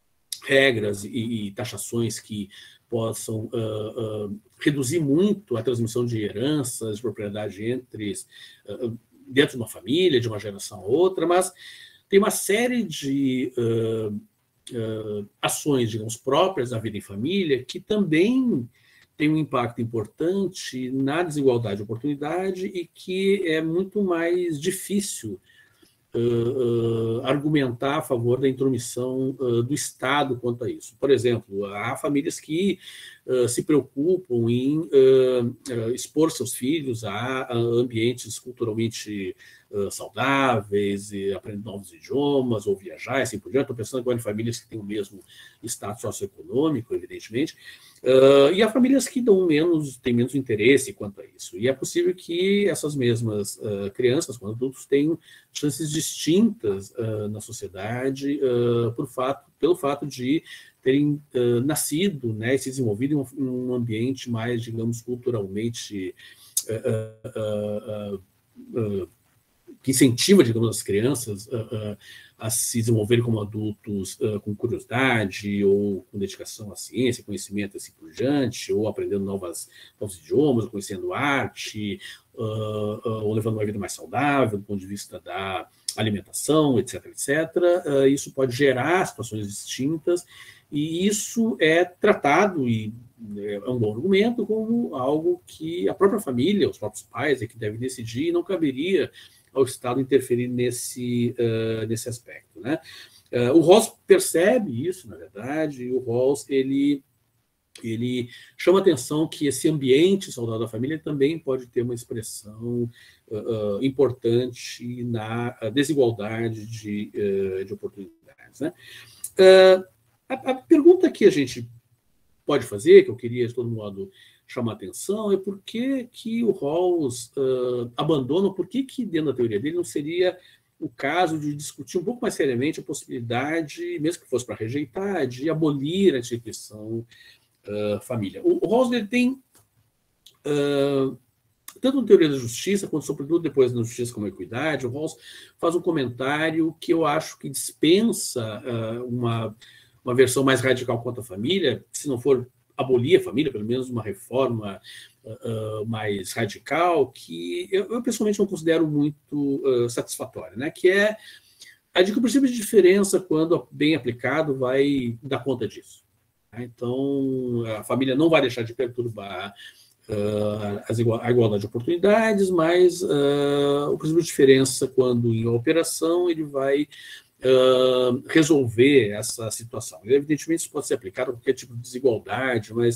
regras e, e taxações que possam uh, uh, reduzir muito a transmissão de heranças, de propriedade entre uh, dentro de uma família, de uma geração a outra, mas tem uma série de uh, uh, ações, digamos, próprias da vida em família que também tem um impacto importante na desigualdade de oportunidade e que é muito mais difícil uh, uh, argumentar a favor da intromissão uh, do Estado quanto a isso. Por exemplo, há famílias que uh, se preocupam em uh, uh, expor seus filhos a, a ambientes culturalmente Uh, saudáveis, e aprender novos idiomas, ou viajar, e assim por diante. Estou pensando agora em famílias que têm o mesmo status socioeconômico, evidentemente, uh, e há famílias que dão menos, têm menos interesse quanto a isso. E é possível que essas mesmas uh, crianças, quando adultos, tenham chances distintas uh, na sociedade uh, por fato, pelo fato de terem uh, nascido, né, e se desenvolvido em um, em um ambiente mais, digamos, culturalmente uh, uh, uh, uh, que incentiva, digamos, as crianças uh, uh, a se desenvolverem como adultos uh, com curiosidade, ou com dedicação à ciência, conhecimento, assim por diante, ou aprendendo novas, novos idiomas, ou conhecendo arte, uh, uh, ou levando uma vida mais saudável, do ponto de vista da alimentação, etc, etcétera. Uh, isso pode gerar situações distintas, e isso é tratado, e é um bom argumento, como algo que a própria família, os próprios pais é que devem decidir, e não caberia ao Estado interferir nesse, uh, nesse aspecto, né? Uh, o Rawls percebe isso, na verdade, e o Rawls, ele, ele chama a atenção que esse ambiente saudável da família também pode ter uma expressão uh, uh, importante na desigualdade de, uh, de oportunidades, né? Uh, a, a pergunta que a gente pode fazer, que eu queria, de todo modo, chamar atenção, é por que, que o Rawls uh, abandona, por que, que dentro da teoria dele não seria o caso de discutir um pouco mais seriamente a possibilidade, mesmo que fosse para rejeitar, de abolir a instituição uh, família. O, o Rawls ele tem, uh, tanto na teoria da justiça, quanto sobretudo depois na justiça como equidade, o Rawls faz um comentário que eu acho que dispensa uh, uma, uma versão mais radical quanto à família, se não for abolir a família, pelo menos uma reforma uh, mais radical, que eu, eu pessoalmente não considero muito uh, satisfatória, né? Que é a de que o princípio de diferença, quando bem aplicado, vai dar conta disso. Né? Então, a família não vai deixar de perturbar uh, as igual, a igualdade de oportunidades, mas uh, o princípio de diferença, quando em operação, ele vai Uh, resolver essa situação. Evidentemente, isso pode ser aplicado a qualquer tipo de desigualdade, mas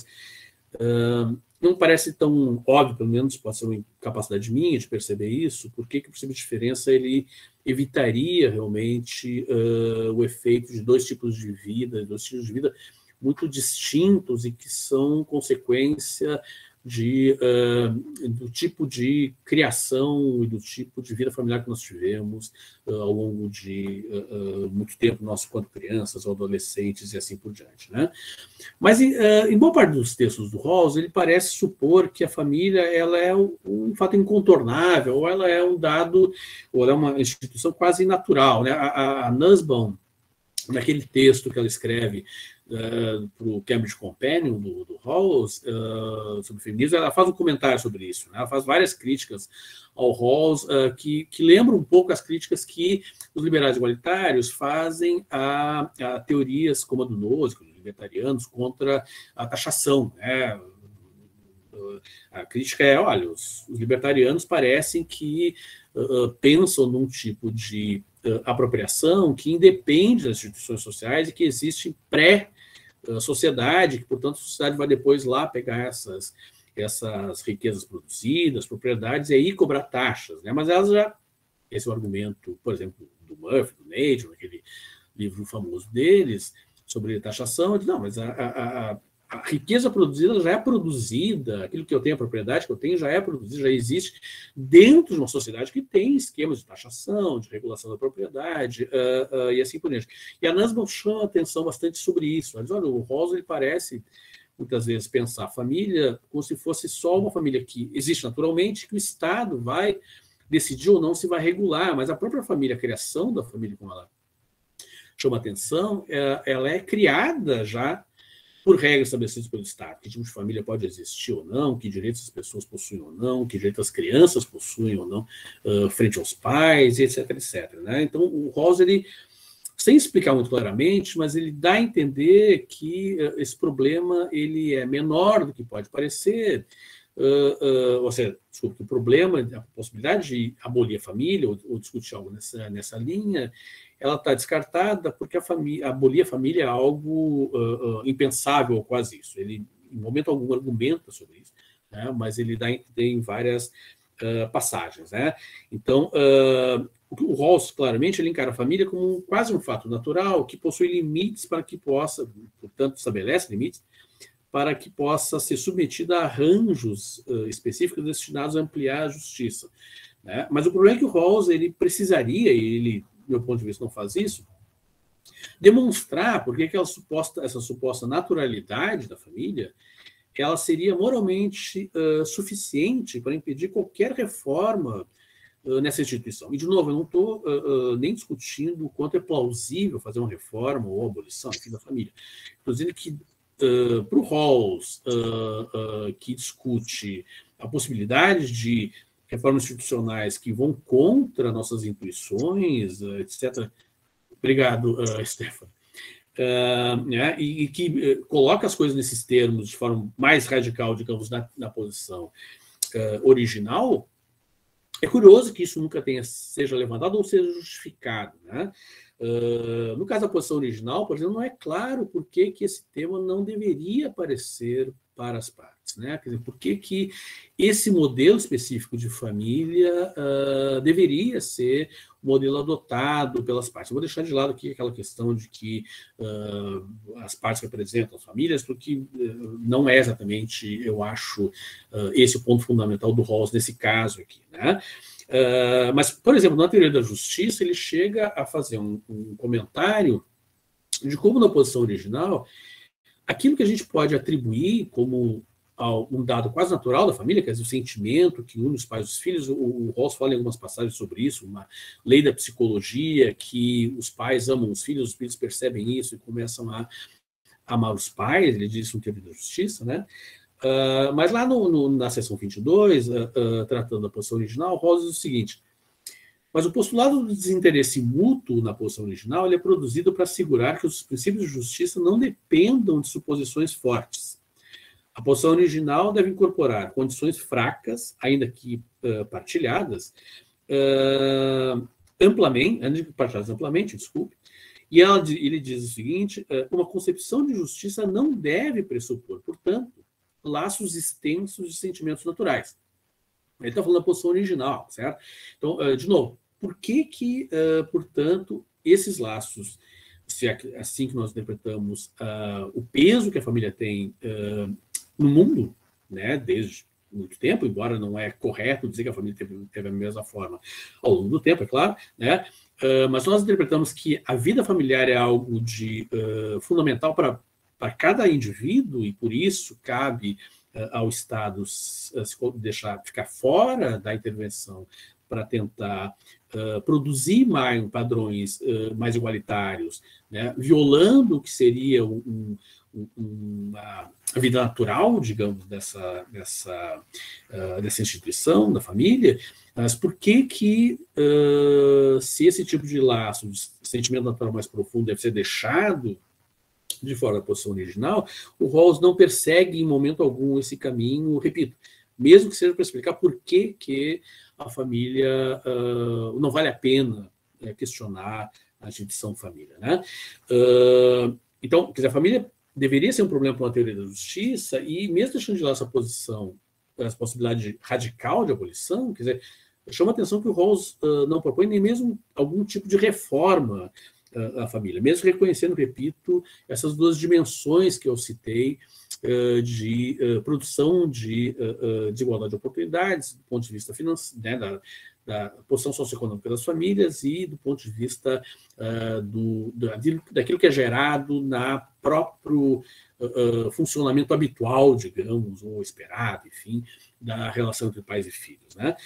uh, não parece tão óbvio, pelo menos pode ser uma incapacidade minha de perceber isso, porque que o princípio de diferença ele evitaria realmente uh, o efeito de dois tipos de vida, dois tipos de vida muito distintos e que são consequência de, uh, do tipo de criação e do tipo de vida familiar que nós tivemos uh, ao longo de uh, uh, muito tempo, nós quando crianças ou adolescentes e assim por diante, né? Mas uh, em boa parte dos textos do Rawls, ele parece supor que a família ela é um, um fato incontornável, ou ela é um dado, ou ela é uma instituição quase natural, né? A, a, a Nussbaum, naquele texto que ela escreve Uh, para o Cambridge Companion do, do Rawls uh, sobre feminismo, ela faz um comentário sobre isso, né? Ela faz várias críticas ao Rawls uh, que, que lembram um pouco as críticas que os liberais igualitários fazem a, a teorias como a do Nozick, os libertarianos, contra a taxação, né? Uh, a crítica é, olha, os, os libertarianos parecem que uh, pensam num tipo de uh, apropriação que independe das instituições sociais e que existe pré sociedade, que, portanto, a sociedade vai depois lá pegar essas, essas riquezas produzidas, propriedades, e aí cobrar taxas, né? Mas elas já, esse é o argumento, por exemplo, do Murphy, do Nature, aquele livro famoso deles, sobre taxação, não, mas a, a, a, a riqueza produzida já é produzida, aquilo que eu tenho, a propriedade que eu tenho, já é produzida, já existe dentro de uma sociedade que tem esquemas de taxação, de regulação da propriedade, uh, uh, e assim por diante. E a Nussbaum chama atenção bastante sobre isso. Mas, olha, o Rawls ele parece, muitas vezes, pensar a família como se fosse só uma família que existe naturalmente, que o Estado vai decidir ou não se vai regular, mas a própria família, a criação da família, como ela chama atenção, ela é criada já por regras estabelecidas pelo Estado, que tipo de família pode existir ou não, que direitos as pessoas possuem ou não, que direitos as crianças possuem ou não, uh, frente aos pais, etc, etcétera. Né? Então, o Rawls, ele, sem explicar muito claramente, mas ele dá a entender que uh, esse problema ele é menor do que pode parecer, uh, uh, ou seja, desculpa, o problema, a possibilidade de abolir a família ou, ou discutir algo nessa, nessa linha, ela está descartada porque a família, abolir a família é algo uh, uh, impensável, ou quase isso. Ele, em momento algum, argumenta sobre isso, né? Mas ele dá, tem várias uh, passagens, né? Então, uh, o Rawls, claramente, ele encara a família como um, quase um fato natural que possui limites para que possa, portanto, estabelece limites para que possa ser submetida a arranjos uh, específicos destinados a ampliar a justiça, né? Mas o problema é que o Rawls ele precisaria, e ele, do meu ponto de vista, não faz isso, demonstrar por que aquela suposta, essa suposta naturalidade da família ela seria moralmente uh, suficiente para impedir qualquer reforma uh, nessa instituição. E, de novo, eu não estou uh, uh, nem discutindo o quanto é plausível fazer uma reforma ou abolição enfim, da família. Estou dizendo que, uh, para o Rawls, uh, uh, que discute a possibilidade de reformas institucionais que vão contra nossas intuições, uh, etcétera. Obrigado, uh, Stefano. Uh, né, e, e que uh, coloca as coisas nesses termos de forma mais radical, digamos, na, na posição uh, original, é curioso que isso nunca tenha, seja levantado ou seja justificado, né? Uh, no caso da posição original, por exemplo, não é claro por que, que esse tema não deveria aparecer para as partes, né? Quer dizer, por que, que esse modelo específico de família uh, deveria ser o modelo adotado pelas partes. Eu vou deixar de lado aqui aquela questão de que uh, as partes representam as famílias, porque uh, não é exatamente, eu acho, uh, esse o ponto fundamental do Rawls nesse caso aqui, né? Uh, mas, por exemplo, na teoria da justiça, ele chega a fazer um, um comentário de como, na posição original, aquilo que a gente pode atribuir como um dado quase natural da família, quer dizer, o sentimento que une os pais e os filhos, o, o Rawls fala em algumas passagens sobre isso, uma lei da psicologia, que os pais amam os filhos, os filhos percebem isso e começam a amar os pais, ele diz isso no teoria da justiça, né? Uh, mas lá no, no, na seção vinte e dois, uh, uh, tratando da posição original, Rawls diz o seguinte: mas o postulado do desinteresse mútuo na posição original ele é produzido para assegurar que os princípios de justiça não dependam de suposições fortes. A posição original deve incorporar condições fracas, ainda que uh, partilhadas, uh, amplamente, ainda que partilhadas amplamente, desculpe, e ela, ele diz o seguinte: uh, uma concepção de justiça não deve pressupor, portanto, laços extensos de sentimentos naturais. Ele está falando da posição original, certo? Então, uh, de novo, por que que, uh, portanto, esses laços, se é assim que nós interpretamos uh, o peso que a família tem uh, no mundo, né, desde muito tempo, embora não é correto dizer que a família teve, teve a mesma forma ao longo do tempo, é claro, né, uh, mas nós interpretamos que a vida familiar é algo de uh, fundamental para para cada indivíduo, e por isso cabe uh, ao Estado uh, se deixar ficar fora da intervenção para tentar uh, produzir mais padrões uh, mais igualitários, né, violando o que seria um, um, uma a vida natural, digamos, dessa, dessa, uh, dessa instituição, da família. Mas por que que, uh, se esse tipo de laço, de sentimento natural mais profundo deve ser deixado de fora da posição original, o Rawls não persegue em momento algum esse caminho, repito, mesmo que seja para explicar por que que a família uh, não vale a pena uh, questionar a instituição família, né? Uh, então, quer dizer, a família deveria ser um problema para uma teoria da justiça, e mesmo deixando de lado essa posição, essa possibilidade radical de abolição, quer dizer, chama a atenção que o Rawls uh, não propõe nem mesmo algum tipo de reforma uh, à família, mesmo reconhecendo, repito, essas duas dimensões que eu citei uh, de uh, produção de uh, uh, desigualdade de oportunidades, do ponto de vista financeiro, né, da, da posição socioeconômica das famílias e do ponto de vista uh, do, daquilo que é gerado na próprio uh, funcionamento habitual, digamos, ou esperado, enfim, da relação entre pais e filhos, né?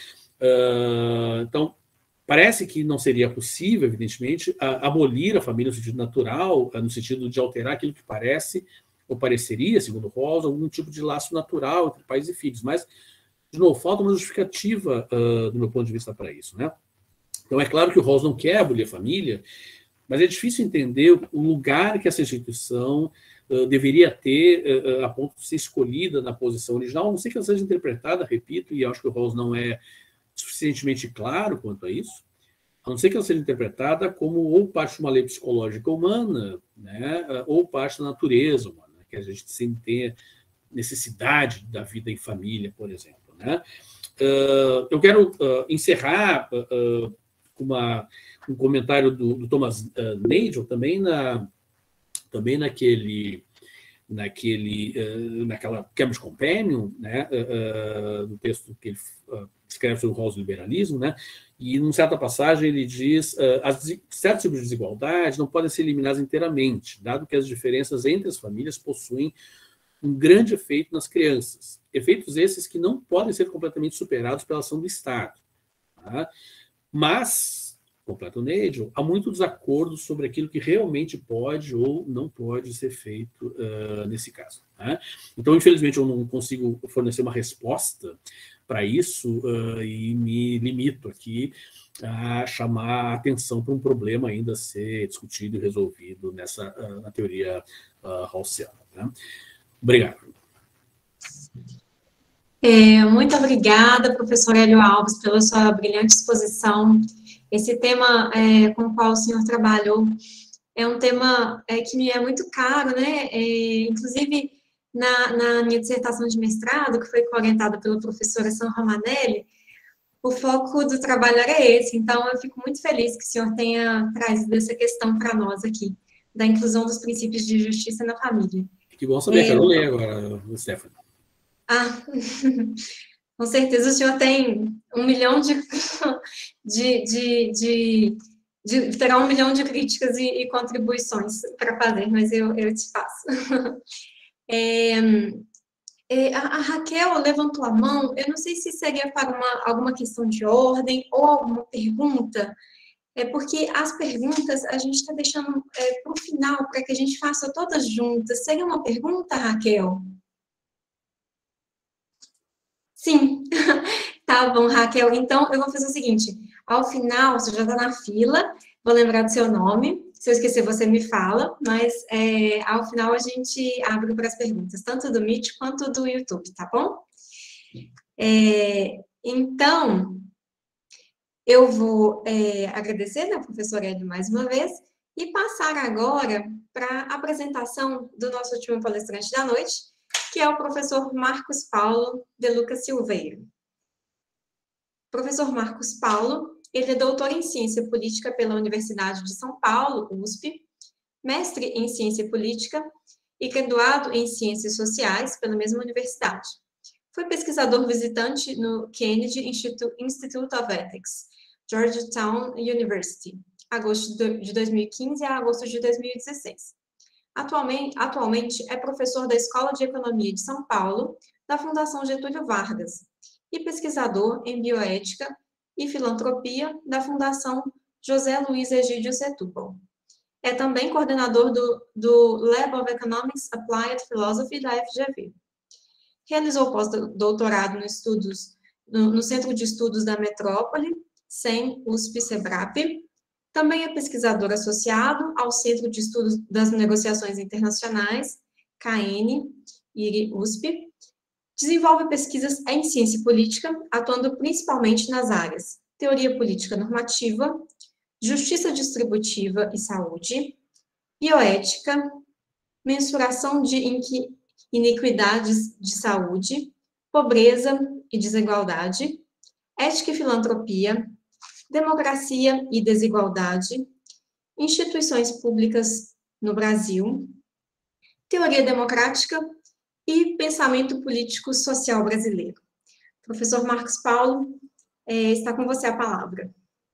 Uh, então, parece que não seria possível, evidentemente, a, abolir a família no sentido natural, no sentido de alterar aquilo que parece, ou pareceria, segundo Rawls, algum tipo de laço natural entre pais e filhos, mas de novo, falta uma justificativa, uh, do meu ponto de vista, para isso, né? Então, é claro que o Rawls não quer abolir a família, mas é difícil entender o lugar que essa instituição uh, deveria ter uh, a ponto de ser escolhida na posição original, a não ser que ela seja interpretada, repito, e acho que o Rawls não é suficientemente claro quanto a isso, a não ser que ela seja interpretada como ou parte de uma lei psicológica humana, né, ou parte da natureza humana, que a gente sempre tem necessidade da vida em família, por exemplo. Né? Uh, eu quero uh, encerrar uh, com uma, um comentário do, do Thomas uh, Nagel, também, na, também naquele, naquele, uh, naquela Cambridge Companion, né, uh, uh, no texto que ele uh, escreve sobre o Rawls liberalismo, né, e, em certa passagem, ele diz uh, as certos tipos de desigualdades não podem ser eliminados inteiramente, dado que as diferenças entre as famílias possuem um grande efeito nas crianças. Efeitos esses que não podem ser completamente superados pela ação do Estado. Tá? Mas, completa o Nagel, há muito desacordo sobre aquilo que realmente pode ou não pode ser feito uh, nesse caso. Tá? Então, infelizmente, eu não consigo fornecer uma resposta para isso uh, e me limito aqui a chamar a atenção para um problema ainda a ser discutido e resolvido nessa, uh, na teoria uh, rawlsiana. Tá? Obrigado. É, muito obrigada, professor Hélio Alves, pela sua brilhante exposição. Esse tema é, com o qual o senhor trabalhou é um tema é, que me é muito caro, né? É, inclusive, na, na minha dissertação de mestrado, que foi orientada pela professora San Romanelli, o foco do trabalho era esse. Então, eu fico muito feliz que o senhor tenha trazido essa questão para nós aqui, da inclusão dos princípios de justiça na família. Que bom saber, é, quero ler agora, Stephanie. Ah, com certeza o senhor tem um milhão de, de, de, de, de terá um milhão de críticas e, e contribuições para fazer, mas eu, eu te faço. É, é, a, a Raquel levantou a mão, eu não sei se seria para uma, alguma questão de ordem ou alguma pergunta, é porque as perguntas a gente está deixando é, para o final, para que a gente faça todas juntas. Seria uma pergunta, Raquel? Sim, tá bom, Raquel. Então, eu vou fazer o seguinte, ao final, você já está na fila, vou lembrar do seu nome, se eu esquecer, você me fala, mas é, ao final a gente abre para as perguntas, tanto do Meet quanto do YouTube, tá bom? É, então, eu vou é, agradecer, né, professor Hélio, mais uma vez, e passar agora para a apresentação do nosso último palestrante da noite, que é o professor Marcos Paulo de Lucas Silveira. Professor Marcos Paulo, ele é doutor em Ciência Política pela Universidade de São Paulo, U S P, mestre em Ciência Política e graduado em Ciências Sociais pela mesma universidade. Foi pesquisador visitante no Kennedy Institute of Ethics, Georgetown University, agosto de dois mil e quinze a agosto de dois mil e dezesseis. Atualmente, atualmente é professor da Escola de Economia de São Paulo, da Fundação Getúlio Vargas, e pesquisador em bioética e filantropia da Fundação José Luiz Egídio Setúbal. É também coordenador do, do Lab of Economics Applied Philosophy da F G V. Realizou pós-doutorado no, estudos, no, no Centro de Estudos da Metrópole, S E M, U S P-Sebrap. Também é pesquisador associado ao Centro de Estudos das Negociações Internacionais, C N, I R I U S P. Desenvolve pesquisas em ciência política, atuando principalmente nas áreas teoria política normativa, justiça distributiva e saúde, bioética, mensuração de iniquidades de saúde, pobreza e desigualdade, ética e filantropia, democracia e desigualdade, instituições públicas no Brasil, teoria democrática e pensamento político social brasileiro. Professor Marcos Paulo, é, está com você a palavra.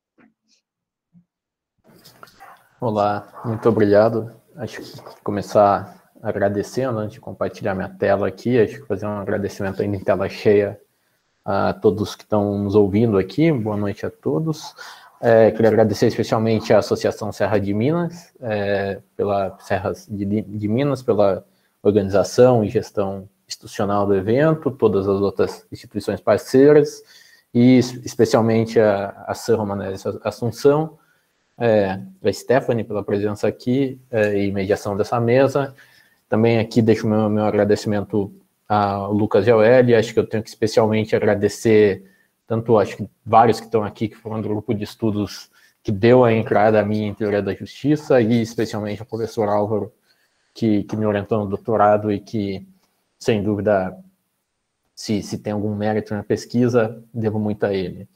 Olá, muito obrigado. Acho que começar agradecendo, antes de compartilhar minha tela aqui, acho que fazer um agradecimento ainda em tela cheia a todos que estão nos ouvindo aqui. Boa noite a todos. É, queria agradecer especialmente à Associação Serra de Minas, é, pela Serras de, de Minas, pela organização e gestão institucional do evento, todas as outras instituições parceiras, e especialmente a, a San Romanelli Assunção, é, a Stephanie pela presença aqui é, e mediação dessa mesa, também aqui deixo o meu, meu agradecimento ao Lucas e ao Eli. Acho que eu tenho que especialmente agradecer tanto, acho que vários que estão aqui, que foram do grupo de estudos que deu a entrada a mim em teoria da justiça, e especialmente ao professor Álvaro, que, que me orientou no doutorado e que, sem dúvida, se, se tem algum mérito na pesquisa, devo muito a ele.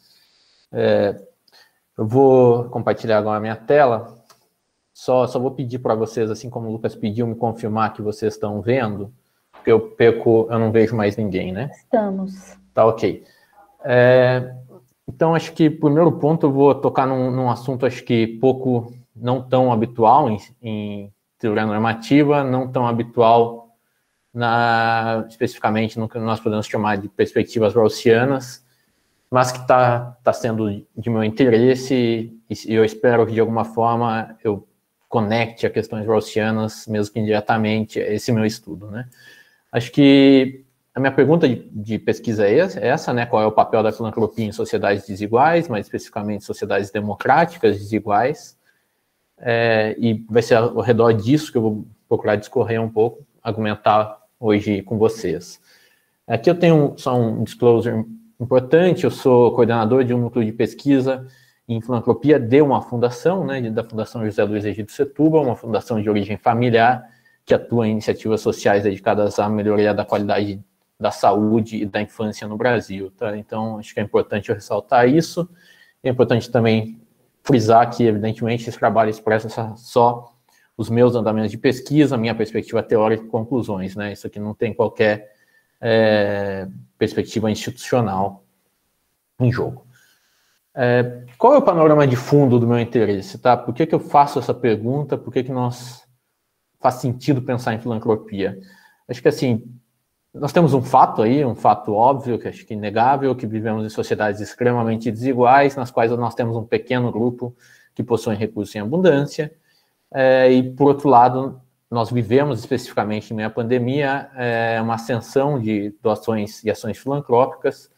É, eu vou compartilhar agora a minha tela. Só, só vou pedir para vocês, assim como o Lucas pediu, me confirmar que vocês estão vendo, porque eu perco, eu não vejo mais ninguém, né? Estamos. Tá, ok. É, então, acho que, primeiro ponto, eu vou tocar num, num assunto, acho que pouco, não tão habitual em, em teoria normativa, não tão habitual na, especificamente no que nós podemos chamar de perspectivas rawlsianas, mas que está tá sendo de meu interesse, e, e eu espero que, de alguma forma, eu conecte a questões rawlsianas, mesmo que indiretamente, a esse meu estudo, né? Acho que a minha pergunta de, de pesquisa é essa, né? Qual é o papel da filantropia em sociedades desiguais, mais especificamente sociedades democráticas desiguais, é, e vai ser ao redor disso que eu vou procurar discorrer um pouco, argumentar hoje com vocês. Aqui eu tenho só um disclosure importante. Eu sou coordenador de um núcleo de pesquisa em filantropia de uma fundação, né, da Fundação José Luiz Egídio Setúbal, uma fundação de origem familiar que atua em iniciativas sociais dedicadas à melhoria da qualidade da saúde e da infância no Brasil, tá? Então, acho que é importante eu ressaltar isso. É importante também frisar que, evidentemente, esse trabalho expressa só os meus andamentos de pesquisa, minha perspectiva teórica e conclusões, né? Isso aqui não tem qualquer é, perspectiva institucional em jogo. É, qual é o panorama de fundo do meu interesse, tá? Por que que eu faço essa pergunta? Por que que nós faz sentido pensar em filantropia? Acho que, assim, nós temos um fato aí, um fato óbvio, que acho que inegável, que vivemos em sociedades extremamente desiguais, nas quais nós temos um pequeno grupo que possui recursos em abundância, é, e, por outro lado, nós vivemos, especificamente em meio à pandemia, é, uma ascensão de doações e ações filantrópicas,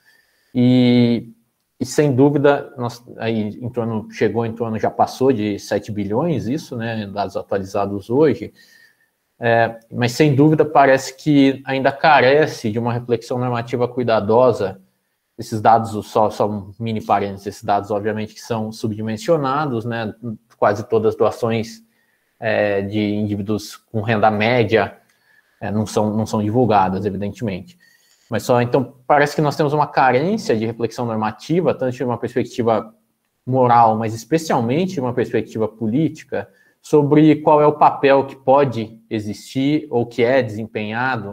e, e sem dúvida, nós, aí, em torno, chegou em torno, já passou de sete bilhões, isso, né, dados atualizados hoje. É, mas, sem dúvida, parece que ainda carece de uma reflexão normativa cuidadosa. Esses dados, só, só um mini parênteses, esses dados, obviamente, que são subdimensionados, né? Quase todas as doações é, de indivíduos com renda média é, não, são, não são divulgadas, evidentemente. Mas só, então, parece que nós temos uma carência de reflexão normativa, tanto de uma perspectiva moral, mas especialmente de uma perspectiva política, sobre qual é o papel que pode existir ou que é desempenhado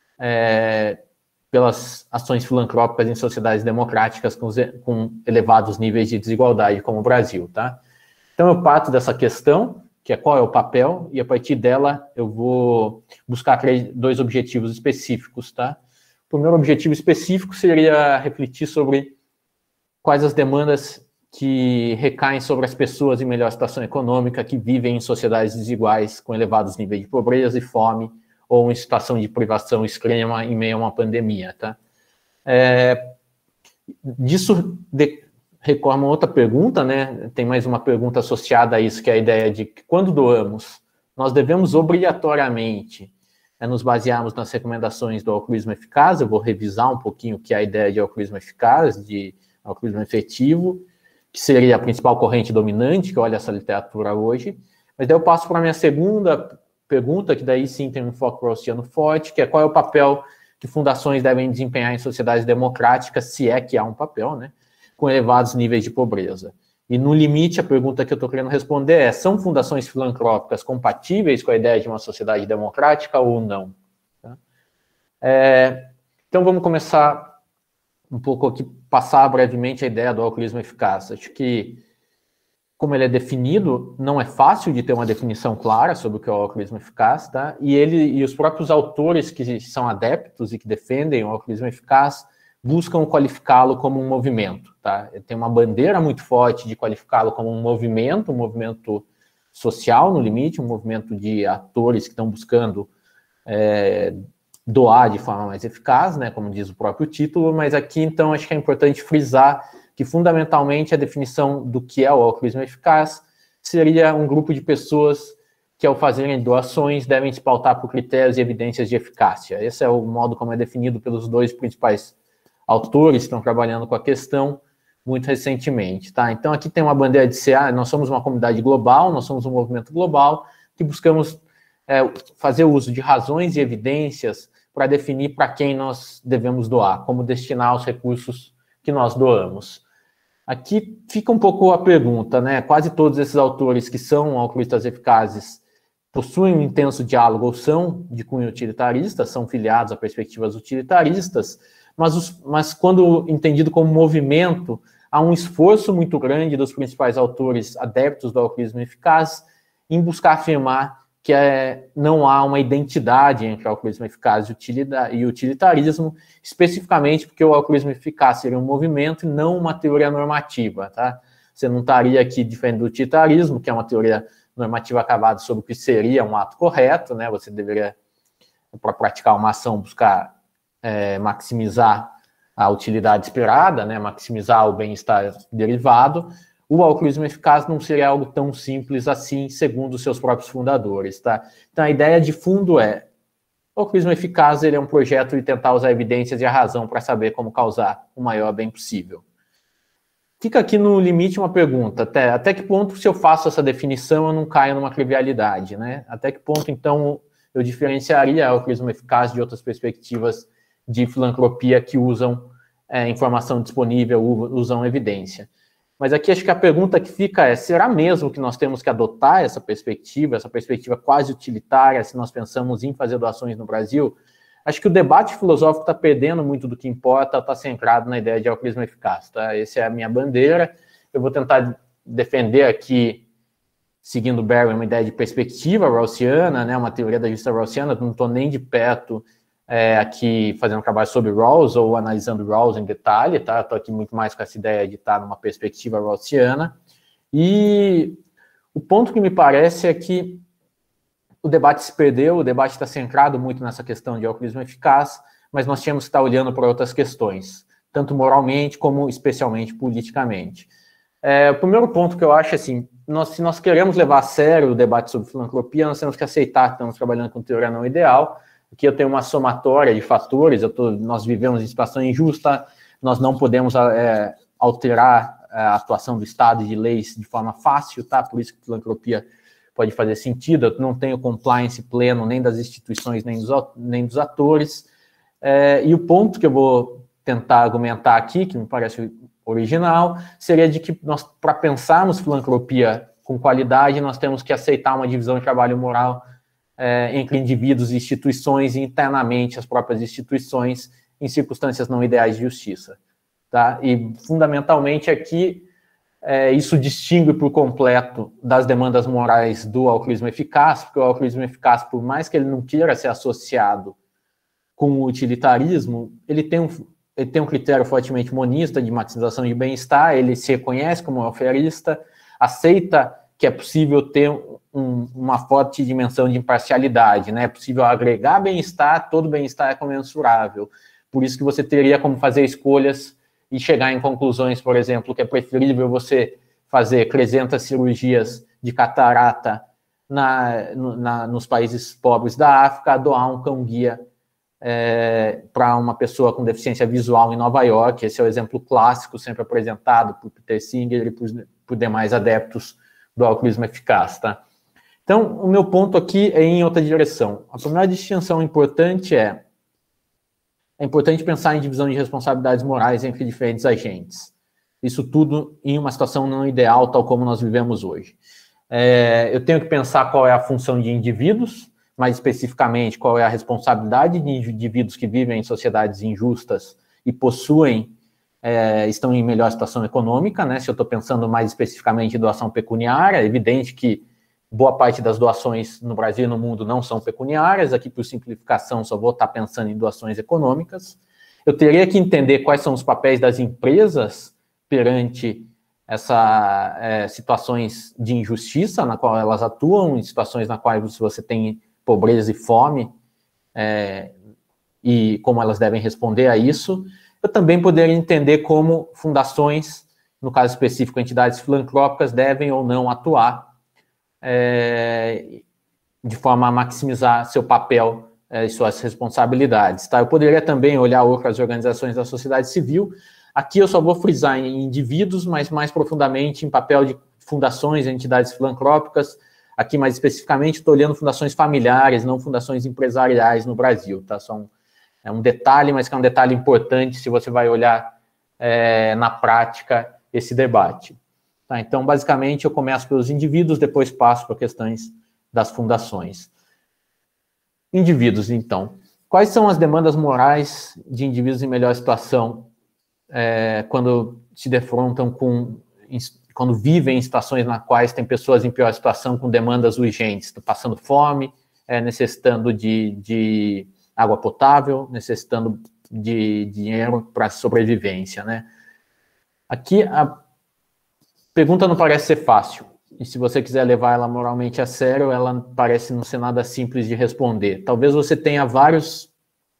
é, pelas ações filantrópicas em sociedades democráticas com, com elevados níveis de desigualdade, como o Brasil, tá? Então, eu parto dessa questão, que é qual é o papel, e a partir dela eu vou buscar dois objetivos específicos, tá? O primeiro objetivo específico seria refletir sobre quais as demandas que recaem sobre as pessoas em melhor situação econômica, que vivem em sociedades desiguais, com elevados níveis de pobreza e fome, ou em situação de privação extrema em meio a uma pandemia, tá? É, disso de, recorre uma outra pergunta, né? Tem mais uma pergunta associada a isso, que é a ideia de que, quando doamos, nós devemos obrigatoriamente é, nos basearmos nas recomendações do altruísmo eficaz. Eu vou revisar um pouquinho o que é a ideia de altruísmo eficaz, de altruísmo efetivo, que seria a principal corrente dominante, que olha essa literatura hoje. Mas daí eu passo para a minha segunda pergunta, que daí sim tem um foco rawlsiano forte, que é qual é o papel que fundações devem desempenhar em sociedades democráticas, se é que há um papel, né, com elevados níveis de pobreza. E, no limite, a pergunta que eu estou querendo responder é: são fundações filantrópicas compatíveis com a ideia de uma sociedade democrática ou não? Tá? É, então, vamos começar um pouco aqui, passar brevemente a ideia do altruísmo eficaz. Acho que, como ele é definido, não é fácil de ter uma definição clara sobre o que é o altruísmo eficaz, tá? E ele e os próprios autores que são adeptos e que defendem o altruísmo eficaz buscam qualificá-lo como um movimento, tá? Ele tem uma bandeira muito forte de qualificá-lo como um movimento, um movimento social, no limite, um movimento de atores que estão buscando é, doar de forma mais eficaz, né, como diz o próprio título. Mas aqui, então, acho que é importante frisar que, fundamentalmente, a definição do que é o altruísmo eficaz seria um grupo de pessoas que ao fazerem doações devem se pautar por critérios e evidências de eficácia. Esse é o modo como é definido pelos dois principais autores que estão trabalhando com a questão muito recentemente, tá? Então, aqui tem uma bandeira de C A, nós somos uma comunidade global, nós somos um movimento global, que buscamos é, fazer uso de razões e evidências para definir para quem nós devemos doar, como destinar os recursos que nós doamos. Aqui fica um pouco a pergunta, né? Quase todos esses autores que são altruístas eficazes possuem um intenso diálogo ou são de cunho utilitarista, são filiados a perspectivas utilitaristas, mas, os, mas quando entendido como movimento, há um esforço muito grande dos principais autores adeptos do altruísmo eficaz em buscar afirmar que é, não há uma identidade entre o altruísmo eficaz e utilitarismo, especificamente porque o altruísmo eficaz seria um movimento e não uma teoria normativa, tá? Você não estaria aqui diferente do utilitarismo, que é uma teoria normativa acabada sobre o que seria um ato correto, né? Você deveria, para praticar uma ação, buscar é, maximizar a utilidade esperada, né? Maximizar o bem-estar derivado. O altruísmo eficaz não seria algo tão simples assim, segundo os seus próprios fundadores, tá? Então, a ideia de fundo é, o altruísmo eficaz ele é um projeto de tentar usar evidências e a razão para saber como causar o maior bem possível. Fica aqui no limite uma pergunta, até, até que ponto, se eu faço essa definição, eu não caio numa trivialidade, né? Até que ponto, então, eu diferenciaria o altruísmo eficaz de outras perspectivas de filantropia que usam é, informação disponível, usam evidência? Mas aqui acho que a pergunta que fica é, será mesmo que nós temos que adotar essa perspectiva, essa perspectiva quase utilitária, se nós pensamos em fazer doações no Brasil? Acho que o debate filosófico está perdendo muito do que importa, está centrado na ideia de altruísmo eficaz, tá? Essa é a minha bandeira. Eu vou tentar defender aqui, seguindo Barry, uma ideia de perspectiva rawlsiana, né, uma teoria da justiça rawlsiana. Não estou nem de perto é, aqui fazendo um trabalho sobre Rawls ou analisando Rawls em detalhe, tá? Estou aqui muito mais com essa ideia de estar numa perspectiva rawlsiana. E o ponto que me parece é que o debate se perdeu, o debate está centrado muito nessa questão de altruísmo eficaz, mas nós tínhamos que estar olhando para outras questões, tanto moralmente como especialmente politicamente. É, o primeiro ponto que eu acho, assim, nós, se nós queremos levar a sério o debate sobre filantropia, nós temos que aceitar que estamos trabalhando com teoria não ideal, que eu tenho uma somatória de fatores, eu tô, nós vivemos em situação injusta, nós não podemos é, alterar a atuação do Estado e de leis de forma fácil, tá? Por isso que filantropia pode fazer sentido, eu não tenho compliance pleno nem das instituições, nem dos, nem dos atores, é, e o ponto que eu vou tentar argumentar aqui, que me parece original, seria de que nós, para pensarmos filantropia com qualidade, nós temos que aceitar uma divisão de trabalho moral é, entre indivíduos e instituições, e internamente as próprias instituições, em circunstâncias não ideais de justiça, tá? E, fundamentalmente, aqui, É, isso distingue por completo das demandas morais do altruísmo eficaz, porque o altruísmo eficaz, por mais que ele não queira ser associado com o utilitarismo, ele tem um, ele tem um critério fortemente monista de maximização de bem-estar, ele se reconhece como welfareista, aceita que é possível ter um, uma forte dimensão de imparcialidade, né? É possível agregar bem-estar, todo bem-estar é comensurável. Por isso que você teria como fazer escolhas e chegar em conclusões, por exemplo, que é preferível você fazer trezentas cirurgias de catarata na, na, nos países pobres da África, a doar um cão-guia é, para uma pessoa com deficiência visual em Nova York. Esse é o exemplo clássico, sempre apresentado por Peter Singer e por, por demais adeptos do altruísmo eficaz, tá? Então, o meu ponto aqui é em outra direção. A primeira distinção importante é É importante pensar em divisão de responsabilidades morais entre diferentes agentes. Isso tudo em uma situação não ideal, tal como nós vivemos hoje. É, eu tenho que pensar qual é a função de indivíduos, mais especificamente, qual é a responsabilidade de indivíduos que vivem em sociedades injustas e possuem, é, estão em melhor situação econômica, né? Se eu estou pensando mais especificamente em doação pecuniária, é evidente que boa parte das doações no Brasil e no mundo não são pecuniárias, aqui por simplificação só vou estar pensando em doações econômicas. Eu teria que entender quais são os papéis das empresas perante essas é, situações de injustiça na qual elas atuam, em situações na quais você tem pobreza e fome, é, e como elas devem responder a isso. Eu também poderia entender como fundações, no caso específico entidades filantrópicas, devem ou não atuar, É, de forma a maximizar seu papel é, e suas responsabilidades. Tá? Eu poderia também olhar outras organizações da sociedade civil. Aqui eu só vou frisar em indivíduos, mas mais profundamente em papel de fundações, entidades filantrópicas. Aqui, mais especificamente, estou olhando fundações familiares, não fundações empresariais no Brasil. Tá? Só um, é um detalhe, mas que é um detalhe importante se você vai olhar é, na prática esse debate. Tá? Então, basicamente, eu começo pelos indivíduos, depois passo para questões das fundações. Indivíduos, então. Quais são as demandas morais de indivíduos em melhor situação é, quando se defrontam com... quando vivem em situações nas quais tem pessoas em pior situação com demandas urgentes, passando fome, é, necessitando de, de água potável, necessitando de dinheiro para sobrevivência, né? Aqui a pergunta não parece ser fácil, e se você quiser levar ela moralmente a sério, ela parece não ser nada simples de responder. Talvez você tenha vários,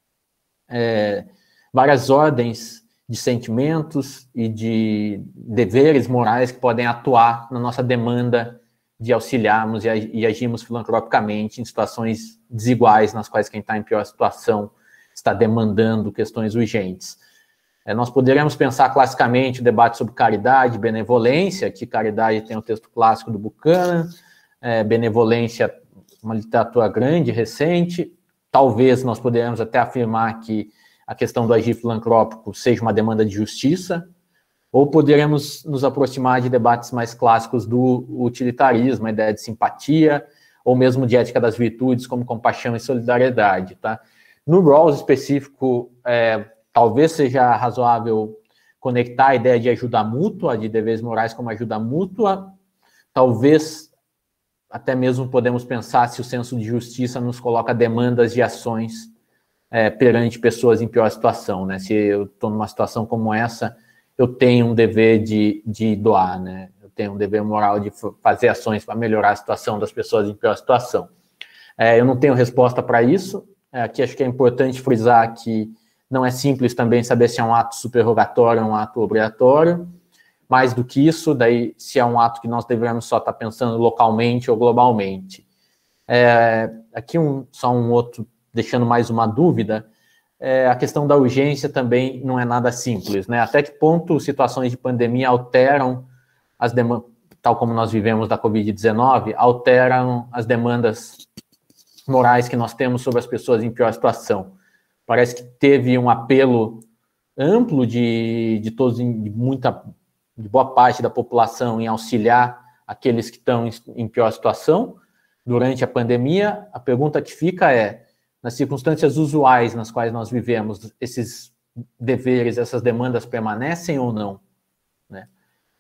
é, várias ordens de sentimentos e de deveres morais que podem atuar na nossa demanda de auxiliarmos e, e agirmos filantropicamente em situações desiguais, nas quais quem está em pior situação está demandando questões urgentes. É, nós poderíamos pensar classicamente o debate sobre caridade e benevolência, que caridade tem o texto clássico do Buchanan, é, benevolência, uma literatura grande, recente. Talvez nós poderíamos até afirmar que a questão do agir filantrópico seja uma demanda de justiça, ou poderemos nos aproximar de debates mais clássicos do utilitarismo, a ideia de simpatia, ou mesmo de ética das virtudes, como compaixão e solidariedade. Tá? No Rawls específico, é, talvez seja razoável conectar a ideia de ajuda mútua, de deveres morais como ajuda mútua. Talvez até mesmo podemos pensar se o senso de justiça nos coloca demandas de ações É, perante pessoas em pior situação, né? Se eu estou numa situação como essa, eu tenho um dever de, de doar, né? Eu tenho um dever moral de fazer ações para melhorar a situação das pessoas em pior situação. É, eu não tenho resposta para isso. É, aqui acho que é importante frisar que não é simples também saber se é um ato superrogatório ou um ato obrigatório. Mais do que isso, daí se é um ato que nós deveríamos só estar pensando localmente ou globalmente. É, aqui um, só um outro deixando mais uma dúvida, é, a questão da urgência também não é nada simples, né? Até que ponto situações de pandemia alteram as demandas, tal como nós vivemos da covid dezenove, alteram as demandas morais que nós temos sobre as pessoas em pior situação. Parece que teve um apelo amplo de, de todos, de muita, de boa parte da população em auxiliar aqueles que estão em, em pior situação durante a pandemia. A pergunta que fica é, nas circunstâncias usuais nas quais nós vivemos, esses deveres, essas demandas permanecem ou não? Né?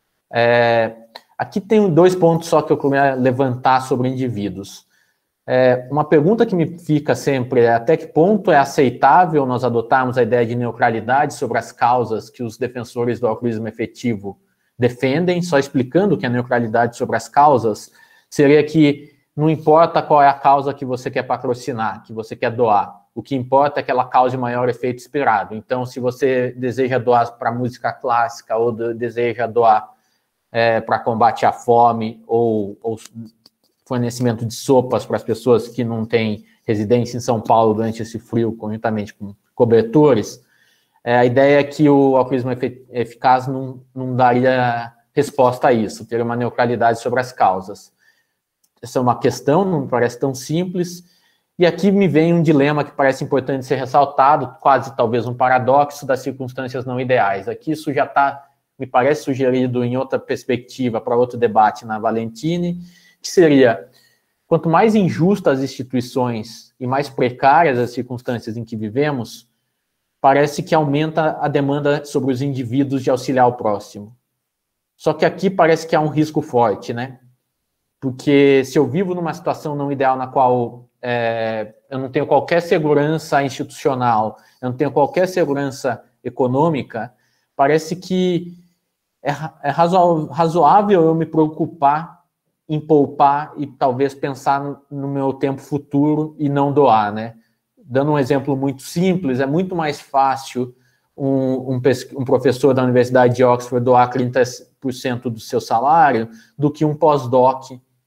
É, aqui tem dois pontos só que eu queria levantar sobre indivíduos. É, uma pergunta que me fica sempre é até que ponto é aceitável nós adotarmos a ideia de neutralidade sobre as causas que os defensores do altruísmo efetivo defendem, só explicando que a neutralidade sobre as causas seria que não importa qual é a causa que você quer patrocinar, que você quer doar. O que importa é que ela cause maior efeito esperado. Então, se você deseja doar para música clássica ou deseja doar é, para combate à fome ou, ou fornecimento de sopas para as pessoas que não têm residência em São Paulo durante esse frio, conjuntamente com cobertores, é, a ideia é que o altruísmo eficaz não, não daria resposta a isso, teria uma neutralidade sobre as causas. Essa é uma questão, não me parece tão simples, e aqui me vem um dilema que parece importante ser ressaltado, quase talvez um paradoxo das circunstâncias não ideais. Aqui isso já está, me parece, sugerido em outra perspectiva, para outro debate na Valentini, que seria, quanto mais injustas as instituições e mais precárias as circunstâncias em que vivemos, parece que aumenta a demanda sobre os indivíduos de auxiliar o próximo. Só que aqui parece que há um risco forte, né? Porque se eu vivo numa situação não ideal na qual é, eu não tenho qualquer segurança institucional, eu não tenho qualquer segurança econômica, parece que é, é razo, razoável eu me preocupar em poupar e talvez pensar no, no meu tempo futuro e não doar, né? Dando um exemplo muito simples, é muito mais fácil um, um, um professor da Universidade de Oxford doar trinta por cento do seu salário do que um pós-doc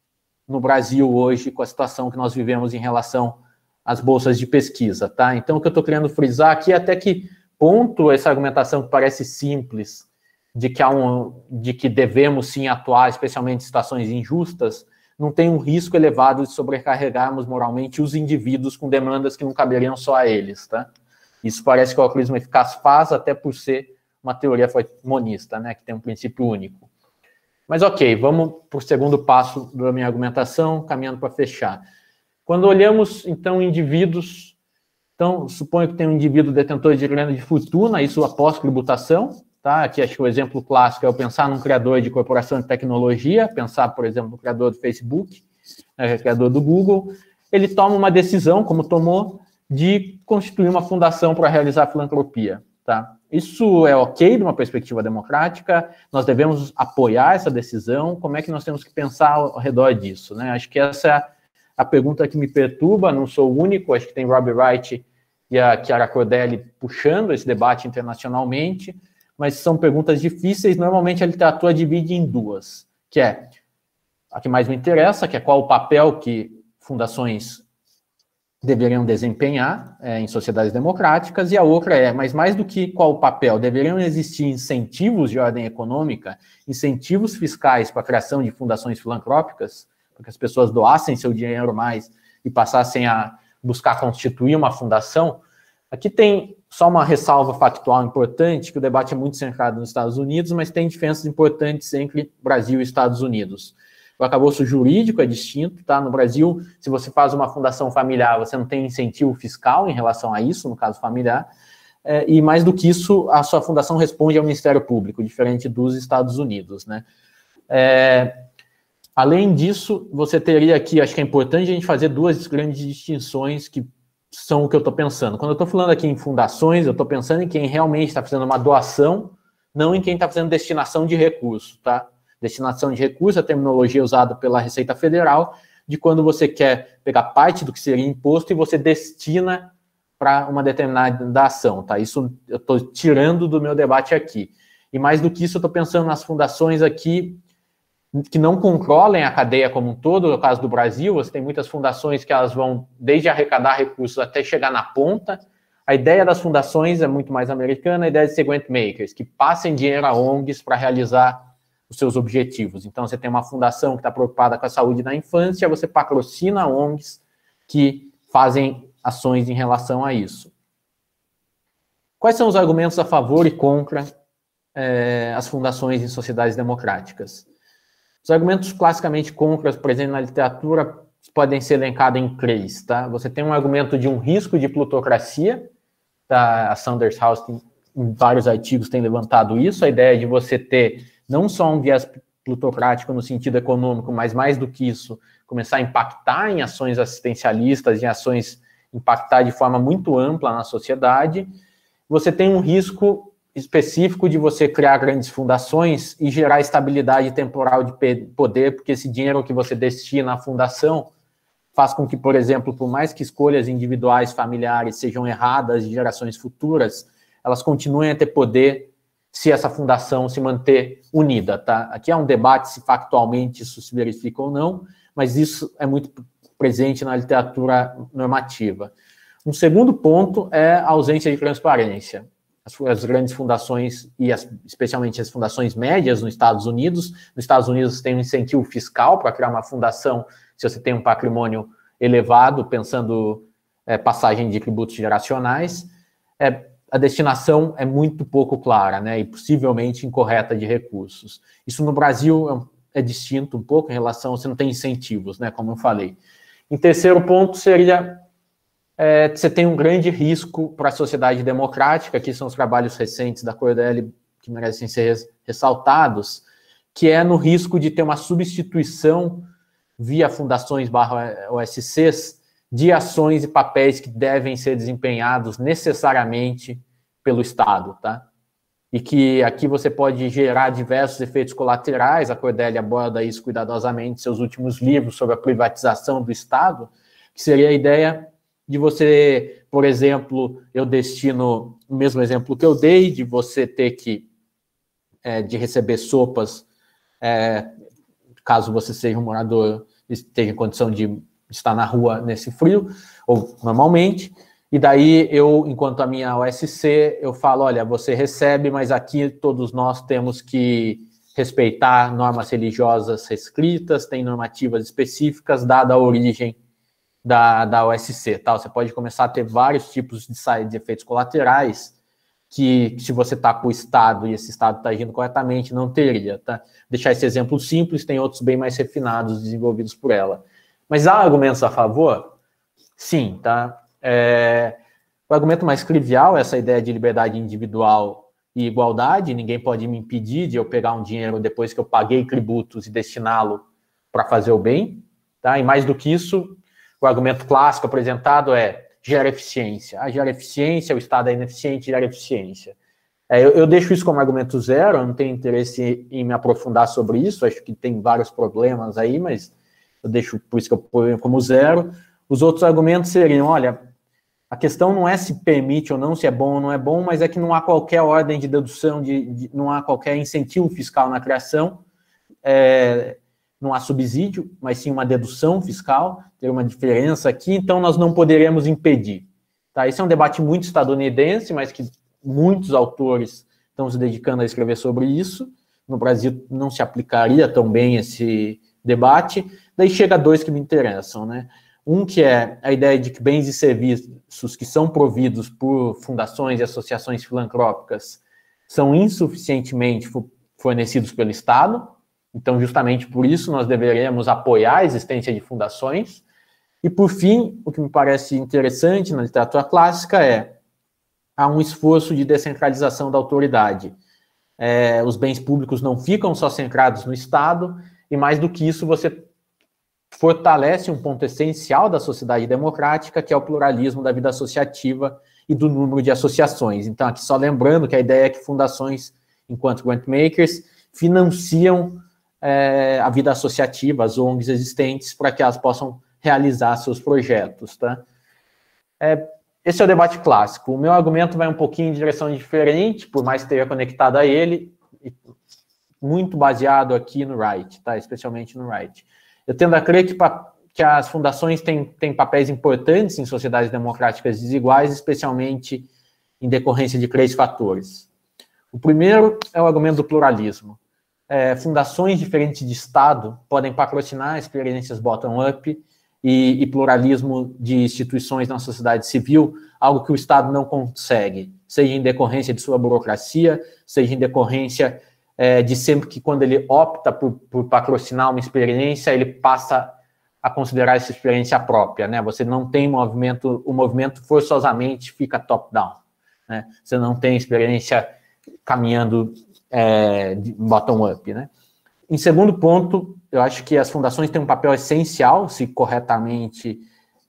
no Brasil hoje com a situação que nós vivemos em relação às bolsas de pesquisa, tá? Então, o que eu estou querendo frisar aqui é até que ponto essa argumentação que parece simples de que, há um, de que devemos sim atuar, especialmente em situações injustas, não tem um risco elevado de sobrecarregarmos moralmente os indivíduos com demandas que não caberiam só a eles, tá? Isso parece que o altruísmo eficaz faz, até por ser uma teoria monista, né, que tem um princípio único. Mas ok, vamos para o segundo passo da minha argumentação, caminhando para fechar. Quando olhamos, então, indivíduos, então, suponho que tem um indivíduo detentor de grande fortuna, isso após tributação, tá? Aqui acho que o exemplo clássico é eu pensar num criador de corporação de tecnologia, pensar, por exemplo, no criador do Facebook, né, criador do Google, ele toma uma decisão, como tomou, de constituir uma fundação para realizar filantropia, tá? Isso é ok de uma perspectiva democrática, nós devemos apoiar essa decisão, como é que nós temos que pensar ao redor disso, né? Acho que essa é a pergunta que me perturba, não sou o único, acho que tem Robbie Wright e a Chiara Cordelli puxando esse debate internacionalmente, mas são perguntas difíceis, normalmente a literatura divide em duas, que é a que mais me interessa, que é qual o papel que fundações deveriam desempenhar é, em sociedades democráticas, e a outra é, mas mais do que qual o papel, deveriam existir incentivos de ordem econômica, incentivos fiscais para a criação de fundações filantrópicas, para que as pessoas doassem seu dinheiro mais e passassem a buscar constituir uma fundação. Aqui tem só uma ressalva factual importante, que o debate é muito centrado nos Estados Unidos, mas tem diferenças importantes entre Brasil e Estados Unidos. O arcabouço jurídico é distinto, tá? No Brasil, se você faz uma fundação familiar, você não tem incentivo fiscal em relação a isso, no caso familiar, é, e mais do que isso, a sua fundação responde ao Ministério Público, diferente dos Estados Unidos, né? É, além disso, você teria aqui, acho que é importante a gente fazer duas grandes distinções que são o que eu estou pensando. Quando eu estou falando aqui em fundações, eu estou pensando em quem realmente está fazendo uma doação, não em quem está fazendo destinação de recurso, tá? Destinação de recurso, a terminologia usada pela Receita Federal, de quando você quer pegar parte do que seria imposto e você destina para uma determinada ação, tá? Isso eu estou tirando do meu debate aqui. E mais do que isso, eu estou pensando nas fundações aqui que não controlem a cadeia como um todo. No caso do Brasil, você tem muitas fundações que elas vão desde arrecadar recursos até chegar na ponta. A ideia das fundações é muito mais americana, a ideia de ser grant makers, que passem dinheiro a O N Gs para realizar os seus objetivos. Então, você tem uma fundação que está preocupada com a saúde da infância, você patrocina O N Gs que fazem ações em relação a isso. Quais são os argumentos a favor e contra eh, as fundações em sociedades democráticas? Os argumentos classicamente contra, presentes na literatura, podem ser elencados em três, tá? Você tem um argumento de um risco de plutocracia, tá? A Sanders House, tem, em vários artigos, tem levantado isso, a ideia de você ter não só um viés plutocrático no sentido econômico, mas mais do que isso, começar a impactar em ações assistencialistas, em ações impactar de forma muito ampla na sociedade. Você tem um risco específico de você criar grandes fundações e gerar estabilidade temporal de poder, porque esse dinheiro que você destina à fundação faz com que, por exemplo, por mais que escolhas individuais, familiares sejam erradas de gerações futuras, elas continuem a ter poder se essa fundação se manter unida, tá? Aqui há um debate se factualmente isso se verifica ou não, mas isso é muito presente na literatura normativa. Um segundo ponto é a ausência de transparência. As, as grandes fundações, e as, especialmente as fundações médias nos Estados Unidos, nos Estados Unidos tem um incentivo fiscal para criar uma fundação se você tem um patrimônio elevado, pensando é, passagem de tributos geracionais. É, a destinação é muito pouco clara, né, e possivelmente incorreta de recursos. Isso no Brasil é, é distinto um pouco em relação, você não tem incentivos, né, como eu falei. Em terceiro ponto seria, é, você tem um grande risco para a sociedade democrática, que são os trabalhos recentes da Cordelli que merecem ser ressaltados, que é no risco de ter uma substituição via fundações barra O S Cs, de ações e papéis que devem ser desempenhados necessariamente pelo Estado, tá? E que aqui você pode gerar diversos efeitos colaterais, a Cordelli aborda isso cuidadosamente em seus últimos livros sobre a privatização do Estado, que seria a ideia de você, por exemplo, eu destino o mesmo exemplo que eu dei, de você ter que, é, de receber sopas, é, caso você seja um morador esteja em condição de estar na rua nesse frio, ou normalmente, e daí eu, enquanto a minha O S C, eu falo, olha, você recebe, mas aqui todos nós temos que respeitar normas religiosas restritas, tem normativas específicas, dada a origem da, da O S C, tá? Você pode começar a ter vários tipos de, de efeitos colaterais que, se você está com o Estado e esse Estado está agindo corretamente, não teria, tá? Deixar esse exemplo simples, tem outros bem mais refinados, desenvolvidos por ela. Mas há argumentos a favor? Sim, tá? É, o argumento mais trivial é essa ideia de liberdade individual e igualdade. Ninguém pode me impedir de eu pegar um dinheiro depois que eu paguei tributos e destiná-lo para fazer o bem, tá? E mais do que isso, o argumento clássico apresentado é gera eficiência. Ah, gera eficiência, o Estado é ineficiente, gera eficiência. É, eu, eu deixo isso como argumento zero, eu não tenho interesse em me aprofundar sobre isso, acho que tem vários problemas aí, mas eu deixo, por isso que eu ponho como zero. Os outros argumentos seriam, olha, a questão não é se permite ou não, se é bom ou não é bom, mas é que não há qualquer ordem de dedução, de, de, não há qualquer incentivo fiscal na criação, é, não há subsídio, mas sim uma dedução fiscal, tem uma diferença aqui, então nós não poderemos impedir. Tá? Esse é um debate muito estadunidense, mas que muitos autores estão se dedicando a escrever sobre isso. No Brasil não se aplicaria tão bem esse debate. Daí chega a dois que me interessam, né? Um que é a ideia de que bens e serviços que são providos por fundações e associações filantrópicas são insuficientemente fornecidos pelo Estado. Então, justamente por isso, nós deveríamos apoiar a existência de fundações. E, por fim, o que me parece interessante na literatura clássica é há um esforço de descentralização da autoridade. É, os bens públicos não ficam só centrados no Estado, e mais do que isso, você fortalece um ponto essencial da sociedade democrática, que é o pluralismo da vida associativa e do número de associações. Então, aqui só lembrando que a ideia é que fundações, enquanto grantmakers, financiam é, a vida associativa, as O N Gs existentes, para que elas possam realizar seus projetos, tá? É, esse é o debate clássico. O meu argumento vai um pouquinho em direção diferente, por mais que esteja conectado a ele, muito baseado aqui no Wright, tá? Especialmente no Wright. Eu tendo a crer que, que as fundações têm, têm papéis importantes em sociedades democráticas desiguais, especialmente em decorrência de três fatores. O primeiro é o argumento do pluralismo. É, fundações diferentes de Estado podem patrocinar experiências bottom-up e, e pluralismo de instituições na sociedade civil, algo que o Estado não consegue, seja em decorrência de sua burocracia, seja em decorrência é, de sempre que, quando ele opta por, por patrocinar uma experiência, ele passa a considerar essa experiência própria, né? Você não tem movimento, o movimento forçosamente fica top-down, né? Você não tem experiência caminhando é, bottom-up, né? Em segundo ponto, eu acho que as fundações têm um papel essencial, se corretamente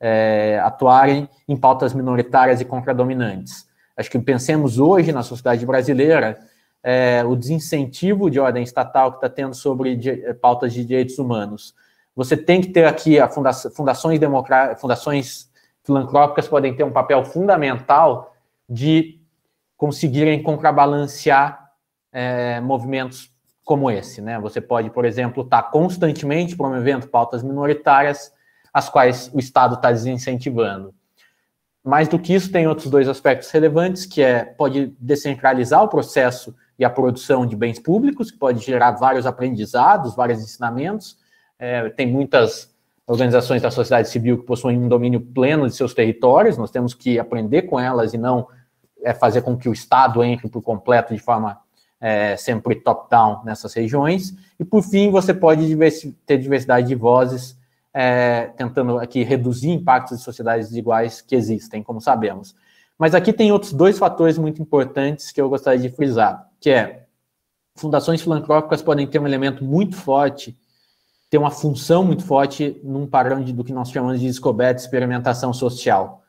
é, atuarem em pautas minoritárias e contradominantes. Acho que pensemos hoje na sociedade brasileira é, o desincentivo de ordem estatal que está tendo sobre de, pautas de direitos humanos. Você tem que ter aqui a funda fundações democráticas, fundações filantrópicas podem ter um papel fundamental de conseguirem contrabalancear é, movimentos como esse, né? Você pode, por exemplo, estar constantemente promovendo pautas minoritárias, as quais o Estado está desincentivando. Mais do que isso, tem outros dois aspectos relevantes, que é, pode descentralizar o processo e a produção de bens públicos, que pode gerar vários aprendizados, vários ensinamentos. É, tem muitas organizações da sociedade civil que possuem um domínio pleno de seus territórios, nós temos que aprender com elas e não é, fazer com que o Estado entre por completo de forma é, sempre top-down nessas regiões. E, por fim, você pode diversi ter diversidade de vozes, é, tentando aqui reduzir impactos de sociedades desiguais que existem, como sabemos. Mas aqui tem outros dois fatores muito importantes que eu gostaria de frisar, que é, fundações filantrópicas podem ter um elemento muito forte, ter uma função muito forte num padrão de, do que nós chamamos de descoberta e experimentação social.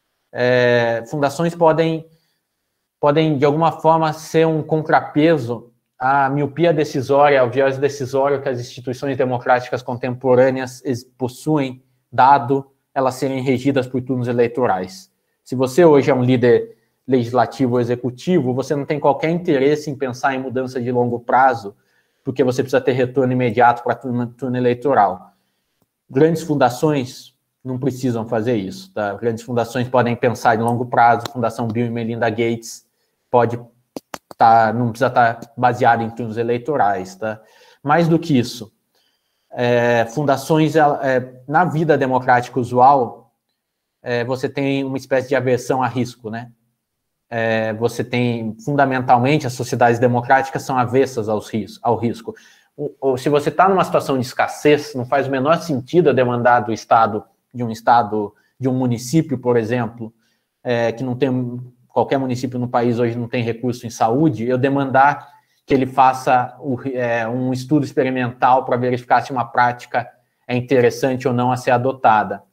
É, fundações podem, podem, de alguma forma, ser um contrapeso à miopia decisória, ao viés decisório que as instituições democráticas contemporâneas possuem, dado elas serem regidas por turnos eleitorais. Se você hoje é um líder legislativo ou executivo, você não tem qualquer interesse em pensar em mudança de longo prazo, porque você precisa ter retorno imediato para a turno, turno eleitoral. Grandes fundações não precisam fazer isso, tá? Grandes fundações podem pensar em longo prazo. A Fundação Bill e Melinda Gates pode tá, não precisa estar baseada em turnos eleitorais, tá? Mais do que isso, é, fundações, é, na vida democrática usual, é, você tem uma espécie de aversão a risco, né? É, você tem, fundamentalmente, as sociedades democráticas são avessas aos ris ao risco. O, ou, se você está numa situação de escassez, não faz o menor sentido eu demandar do Estado, de um Estado, de um município, por exemplo, é, que não tem, qualquer município no país hoje não tem recurso em saúde, eu demandar que ele faça o, é, um estudo experimental para verificar se uma prática é interessante ou não a ser adotada.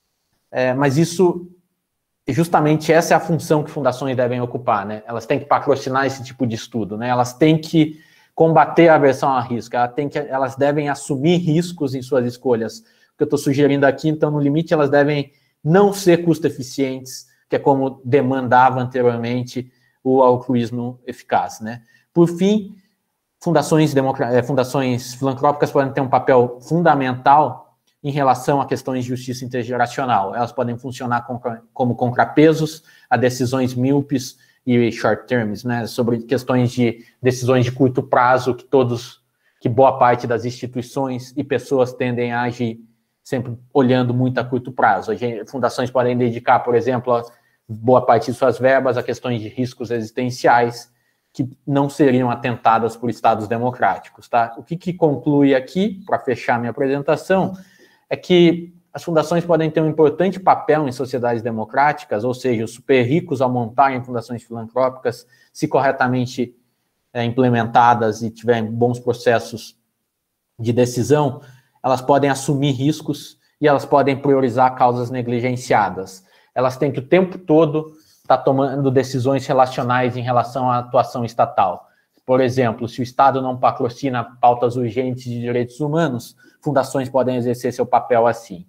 É, mas isso... justamente essa é a função que fundações devem ocupar, né? Elas têm que patrocinar esse tipo de estudo, né? Elas têm que combater a aversão a risco, elas, têm que, elas devem assumir riscos em suas escolhas. O que eu estou sugerindo aqui, então, no limite, elas devem não ser custo-eficientes, que é como demandava anteriormente o altruísmo eficaz, né? Por fim, fundações, fundações filantrópicas podem ter um papel fundamental em relação a questões de justiça intergeracional. Elas podem funcionar como contrapesos a decisões míopes e short terms, né, sobre questões de decisões de curto prazo que todos, que boa parte das instituições e pessoas tendem a agir sempre olhando muito a curto prazo. As fundações podem dedicar, por exemplo, boa parte de suas verbas a questões de riscos existenciais que não seriam atentadas por estados democráticos, tá? O que, que conclui aqui, para fechar minha apresentação, é que as fundações podem ter um importante papel em sociedades democráticas, ou seja, os super ricos, ao montarem fundações filantrópicas, se corretamente é, implementadas e tiverem bons processos de decisão, elas podem assumir riscos e elas podem priorizar causas negligenciadas. Elas têm que o tempo todo estar tomando decisões relacionais em relação à atuação estatal. Por exemplo, se o Estado não patrocina pautas urgentes de direitos humanos, fundações podem exercer seu papel assim.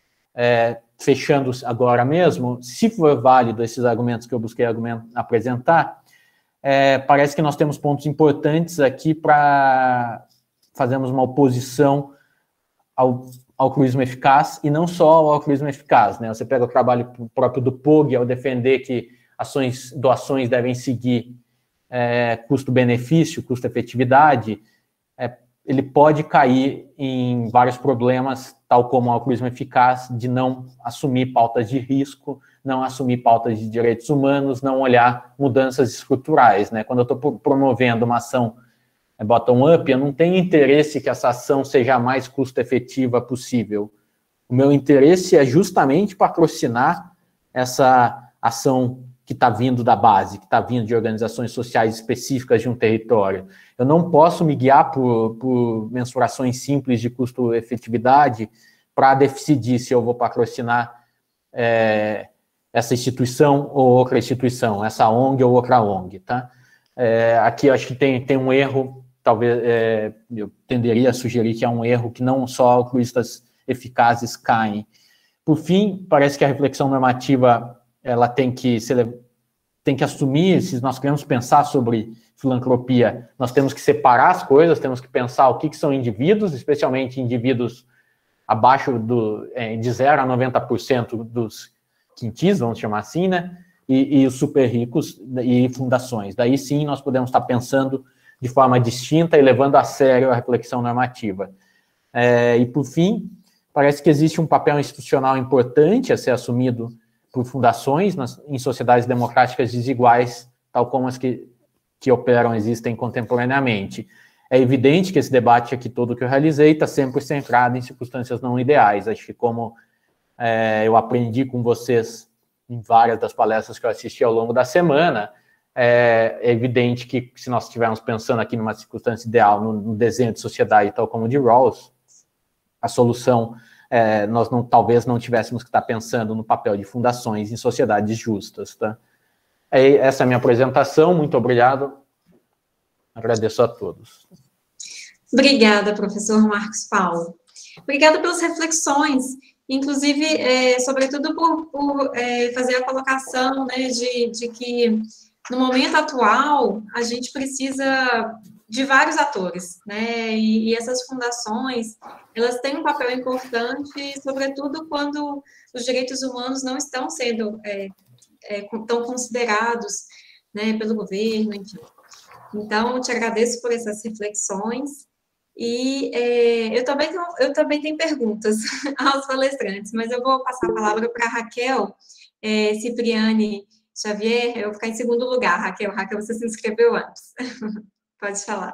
É, fechando agora mesmo, se for válido esses argumentos que eu busquei apresentar, é, parece que nós temos pontos importantes aqui para fazermos uma oposição ao altruísmo eficaz, e não só ao altruísmo eficaz, né? Você pega o trabalho próprio do P O G ao defender que ações, doações devem seguir é, custo-benefício, custo-efetividade, é, ele pode cair em vários problemas, tal como o altruísmo eficaz, de não assumir pautas de risco, não assumir pautas de direitos humanos, não olhar mudanças estruturais, né? Quando eu estou promovendo uma ação bottom-up, eu não tenho interesse que essa ação seja a mais custo-efetiva possível. O meu interesse é justamente patrocinar essa ação que está vindo da base, que está vindo de organizações sociais específicas de um território. Eu não posso me guiar por, por mensurações simples de custo-efetividade para decidir se eu vou patrocinar é, essa instituição ou outra instituição, essa O N G ou outra O N G, tá? É, aqui eu acho que tem, tem um erro, talvez é, eu tenderia a sugerir que é um erro que não só altruístas eficazes caem. Por fim, parece que a reflexão normativa ela tem que, ser, tem que assumir, se nós queremos pensar sobre filantropia, nós temos que separar as coisas, temos que pensar o que, que são indivíduos, especialmente indivíduos abaixo do, é, de zero a noventa por cento dos quintis, vamos chamar assim, né? E, e os super ricos e fundações. Daí sim nós podemos estar pensando de forma distinta e levando a sério a reflexão normativa. É, e por fim, parece que existe um papel institucional importante a ser assumido por fundações nas, em sociedades democráticas desiguais, tal como as que, que operam existem contemporaneamente. É evidente que esse debate aqui todo que eu realizei está sempre centrado em circunstâncias não ideais. Acho que como é, eu aprendi com vocês em várias das palestras que eu assisti ao longo da semana, é, é evidente que se nós estivermos pensando aqui numa circunstância ideal, no, no desenho de sociedade tal como o de Rawls, a solução, é, nós não, talvez não tivéssemos que estar pensando no papel de fundações em sociedades justas, tá? É, essa é a minha apresentação, muito obrigado, agradeço a todos. Obrigada, professor Marcos Paulo. Obrigada pelas reflexões, inclusive, é, sobretudo por, por é, fazer a colocação, né, de, de que no momento atual a gente precisa de vários atores, né? E, e essas fundações, elas têm um papel importante, sobretudo quando os direitos humanos não estão sendo é, é, tão considerados, né, pelo governo, enfim. Então, eu te agradeço por essas reflexões. E é, eu, também tenho, eu também tenho perguntas aos palestrantes, mas eu vou passar a palavra para a Raquel é, Cipriani Xavier. Eu vou ficar em segundo lugar, Raquel. Raquel, você se inscreveu antes. Pode falar.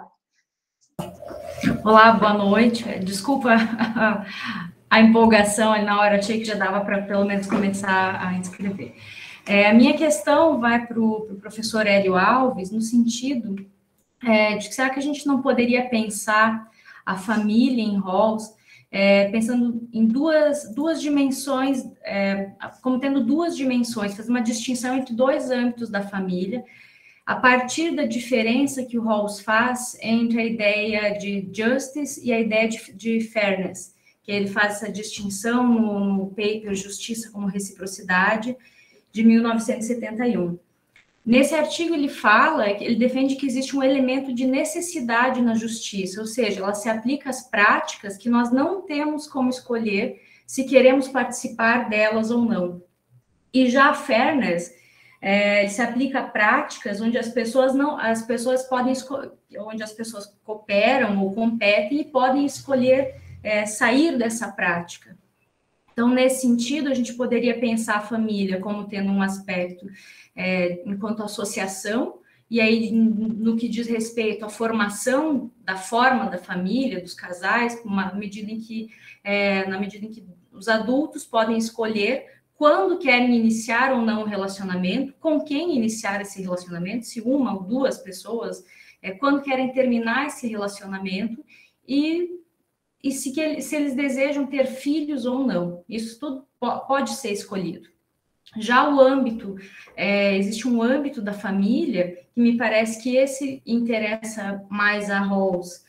Olá, boa noite. Desculpa a, a empolgação ali na hora, achei que já dava para pelo menos começar a inscrever. É, a minha questão vai para o pro professor Hélio Alves, no sentido é, de que será que a gente não poderia pensar a família em Rawls, é, pensando em duas, duas dimensões, é, como tendo duas dimensões, fazer uma distinção entre dois âmbitos da família, a partir da diferença que o Rawls faz entre a ideia de justice e a ideia de, de fairness, que ele faz essa distinção no, no paper Justiça como Reciprocidade, de mil novecentos e setenta e um. Nesse artigo ele fala, ele defende que existe um elemento de necessidade na justiça, ou seja, ela se aplica às práticas que nós não temos como escolher se queremos participar delas ou não. E já a fairness, é, ele se aplica a práticas onde as pessoas não, as pessoas podem onde as pessoas cooperam ou competem e podem escolher é, sair dessa prática. Então, nesse sentido, a gente poderia pensar a família como tendo um aspecto é, enquanto associação, e aí, no que diz respeito à formação da forma da família, dos casais, uma medida em que, é, na medida em que os adultos podem escolher quando querem iniciar ou não um relacionamento, com quem iniciar esse relacionamento, se uma ou duas pessoas, é, quando querem terminar esse relacionamento, e e se, que, se eles desejam ter filhos ou não. Isso tudo pode ser escolhido. Já o âmbito, é, existe um âmbito da família, que me parece que esse interessa mais a Rawls,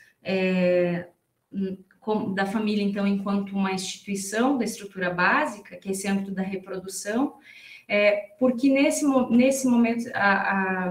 é, da família, então, enquanto uma instituição da estrutura básica, que é esse âmbito da reprodução, é, porque nesse, nesse momento, a, a,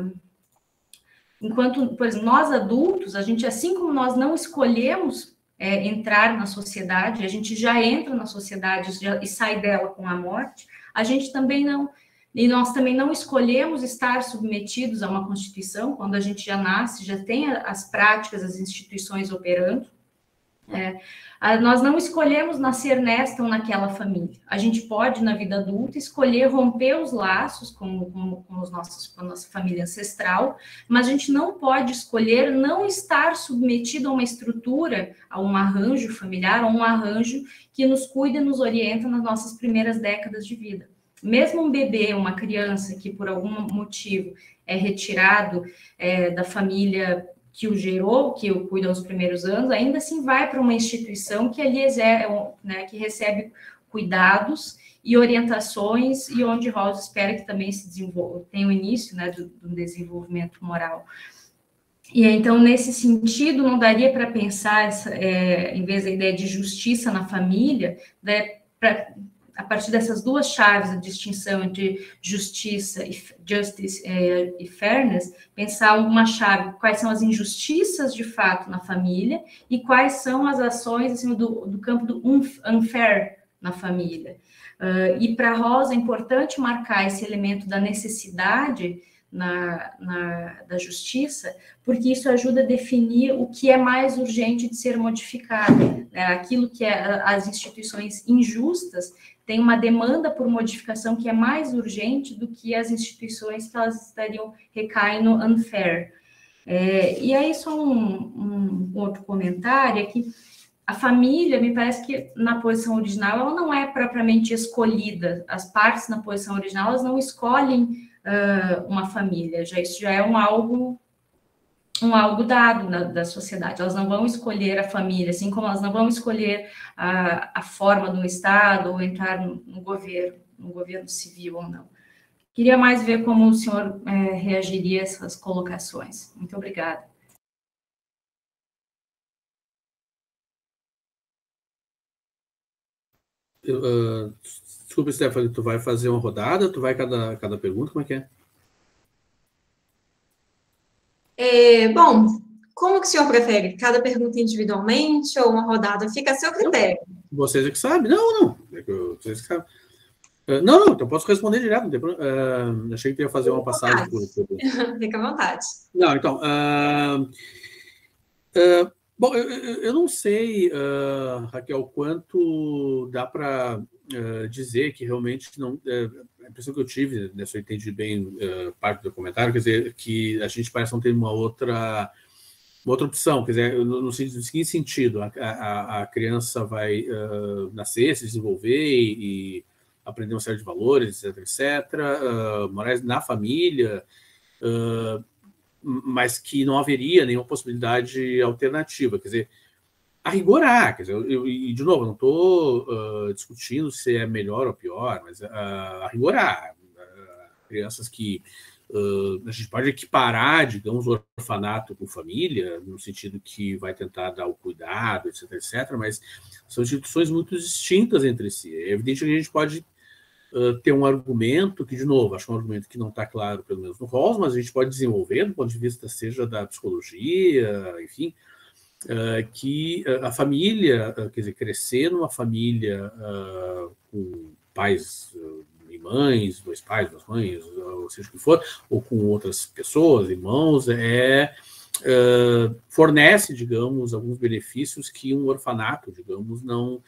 enquanto, por exemplo, nós adultos, a gente, assim como nós não escolhemos É, entrar na sociedade, a gente já entra na sociedade já, e sai dela com a morte, a gente também não, e nós também não escolhemos estar submetidos a uma Constituição, quando a gente já nasce, já tem as práticas, as instituições operando, é, a, nós não escolhemos nascer nesta ou naquela família, a gente pode, na vida adulta, escolher romper os laços com, com, com, os nossos, com a nossa família ancestral, mas a gente não pode escolher não estar submetido a uma estrutura, a um arranjo familiar, a um arranjo que nos cuida e nos orienta nas nossas primeiras décadas de vida. Mesmo um bebê, uma criança que por algum motivo é retirado é, da família que o gerou, que o cuida nos primeiros anos, ainda assim vai para uma instituição que ali é, né, que recebe cuidados e orientações, e onde Rawls espera que também se desenvolva, tenha o início, né, do, do desenvolvimento moral. E então, nesse sentido, não daria para pensar, essa, é, em vez da ideia de justiça na família, né, pra, a partir dessas duas chaves, a distinção entre justiça e justice é, e fairness, pensar uma chave, quais são as injustiças de fato na família e quais são as ações assim, do, do campo do unfair na família. Uh, e para Rawls é importante marcar esse elemento da necessidade na, na, da justiça, porque isso ajuda a definir o que é mais urgente de ser modificado, né? Aquilo que é as instituições injustas tem uma demanda por modificação que é mais urgente do que as instituições que elas estariam recaem no unfair. É, e aí só um, um outro comentário é que a família, me parece que na posição original, ela não é propriamente escolhida. As partes na posição original, elas não escolhem uh, uma família. Já, isso já é um algo, um algo dado na, da sociedade. Elas não vão escolher a família, assim como elas não vão escolher a, a forma do Estado ou entrar no, no governo, no governo civil ou não. Queria mais ver como o senhor é, reagiria a essas colocações. Muito obrigada. Uh, desculpa, Stephanie, tu vai fazer uma rodada? Tu vai cada, cada pergunta? Como é que é? É, bom, como que o senhor prefere? Cada pergunta individualmente ou uma rodada? Fica a seu critério. Vocês é que sabem. Não, não. É que eu, vocês que sabem. Uh, não, não, então eu posso responder direto. Não tem problema. Uh, achei que ia fazer uma passagem por... Fica à vontade. Não, então... Uh, uh, bom, eu, eu não sei, uh, Raquel, quanto dá para uh, dizer que realmente não... Uh, a impressão que eu tive, né, se eu entendi bem uh, parte do comentário, quer dizer, que a gente parece não ter uma outra... Uma outra opção, quer dizer, no, no seguinte sentido, a, a, a criança vai uh, nascer, se desenvolver e, e aprender uma série de valores, etc, etcétera, uh, morar na família, uh, mas que não haveria nenhuma possibilidade alternativa, quer dizer, a rigor há, quer dizer, eu, eu, e de novo, não estou uh, discutindo se é melhor ou pior, mas uh, a rigor há, uh, crianças que Uh, a gente pode equiparar, digamos, o orfanato com família, no sentido que vai tentar dar o cuidado, etc, etcétera, mas são instituições muito distintas entre si. É evidente que a gente pode uh, ter um argumento que, de novo, acho um argumento que não está claro, pelo menos no Rawls, mas a gente pode desenvolver, do ponto de vista seja da psicologia, enfim, uh, que uh, a família, uh, quer dizer, crescer numa família uh, com pais... Uh, mães, dois pais, duas mães, ou seja o que for, ou com outras pessoas, irmãos, é, é, fornece, digamos, alguns benefícios que um orfanato, digamos, não,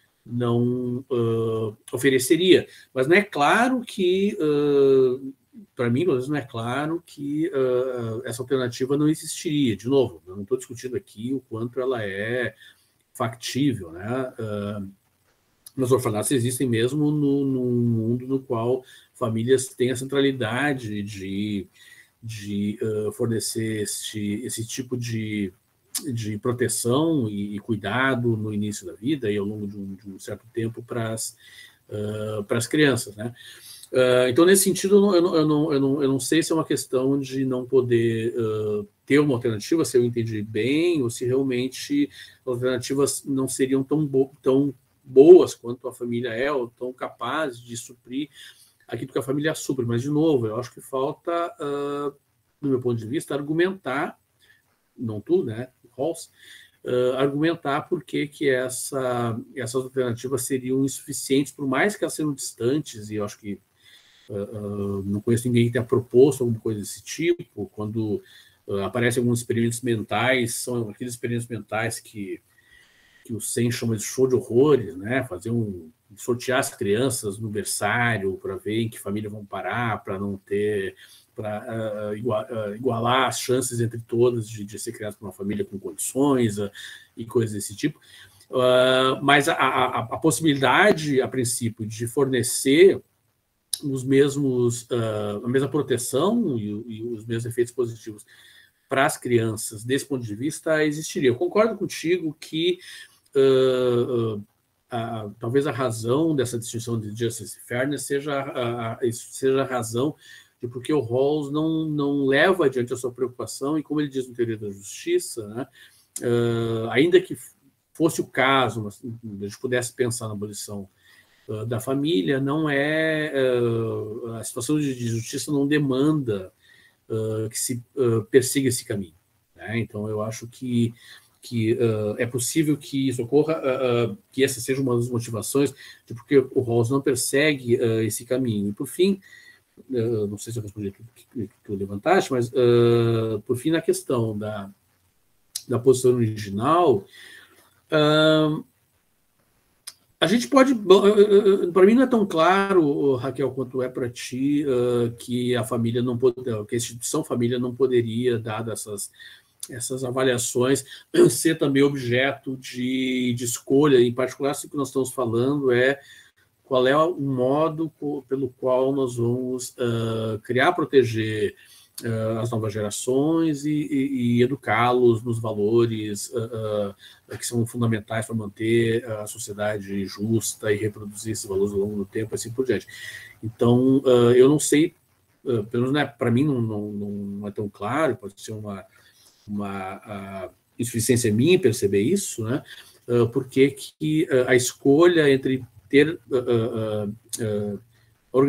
não uh, ofereceria. Mas não é claro que, uh, para mim, pelo menos não é claro que uh, essa alternativa não existiria. De novo, eu não estou discutindo aqui o quanto ela é factível, né? Uh, Os orfanatos existem mesmo no, no mundo no qual famílias têm a centralidade de, de uh, fornecer este, esse tipo de, de proteção e, e cuidado no início da vida e ao longo de um, de um certo tempo para as uh, para as crianças, né? Uh, então, nesse sentido, eu não, eu, não, eu, não, eu não sei se é uma questão de não poder uh, ter uma alternativa, se eu entendi bem, ou se realmente as alternativas não seriam tão, bo tão boas quanto a família é, ou tão capazes de suprir aquilo que a família supre. Mas, de novo, eu acho que falta, uh, do meu ponto de vista, argumentar, não tu, né, Rawls, uh, argumentar por que, que essa, essas alternativas seriam insuficientes, por mais que elas sejam distantes, e eu acho que uh, uh, não conheço ninguém que tenha proposto alguma coisa desse tipo. Quando uh, aparecem alguns experimentos mentais, são aqueles experimentos mentais que que o Sen chama de show de horrores, né? Fazer um sortear as crianças no berçário para ver em que família vão parar, para não ter, para uh, igual, uh, igualar as chances entre todas de, de ser criado por uma família com condições uh, e coisas desse tipo. Uh, mas a, a, a possibilidade, a princípio, de fornecer os mesmos, uh, a mesma proteção e, e os mesmos efeitos positivos para as crianças, desse ponto de vista, existiria. Eu concordo contigo que Uh, uh, uh, talvez a razão dessa distinção de justice e fairness seja a, a, seja a razão de porque o Rawls não, não leva adiante a sua preocupação, e como ele diz no Teoria da Justiça, né, uh, ainda que fosse o caso, mas a gente pudesse pensar na abolição uh, da família, não é uh, a situação de, de justiça não demanda uh, que se uh, persiga esse caminho, né? Então eu acho que que uh, é possível que isso ocorra, uh, uh, que essa seja uma das motivações de porque o Rawls não persegue uh, esse caminho. E, por fim, uh, não sei se eu respondi tudo que, que tu levantaste, mas, uh, por fim, na questão da, da posição original, uh, a gente pode... Uh, uh, para mim não é tão claro, Raquel, quanto é para ti, uh, que a família não pode, que a instituição família não poderia, dadas essas... essas avaliações, ser também objeto de, de escolha. Em particular, o que nós estamos falando é qual é o modo pelo qual nós vamos uh, criar, proteger uh, as novas gerações e, e, e educá-los nos valores uh, uh, que são fundamentais para manter a sociedade justa e reproduzir esses valores ao longo do tempo, assim por diante. Então, uh, eu não sei, uh, pelo menos, né, para mim não, não, não é tão claro, pode ser uma uma insuficiência minha perceber isso, né? Uh, porque que uh, a escolha entre ter uh, uh, uh,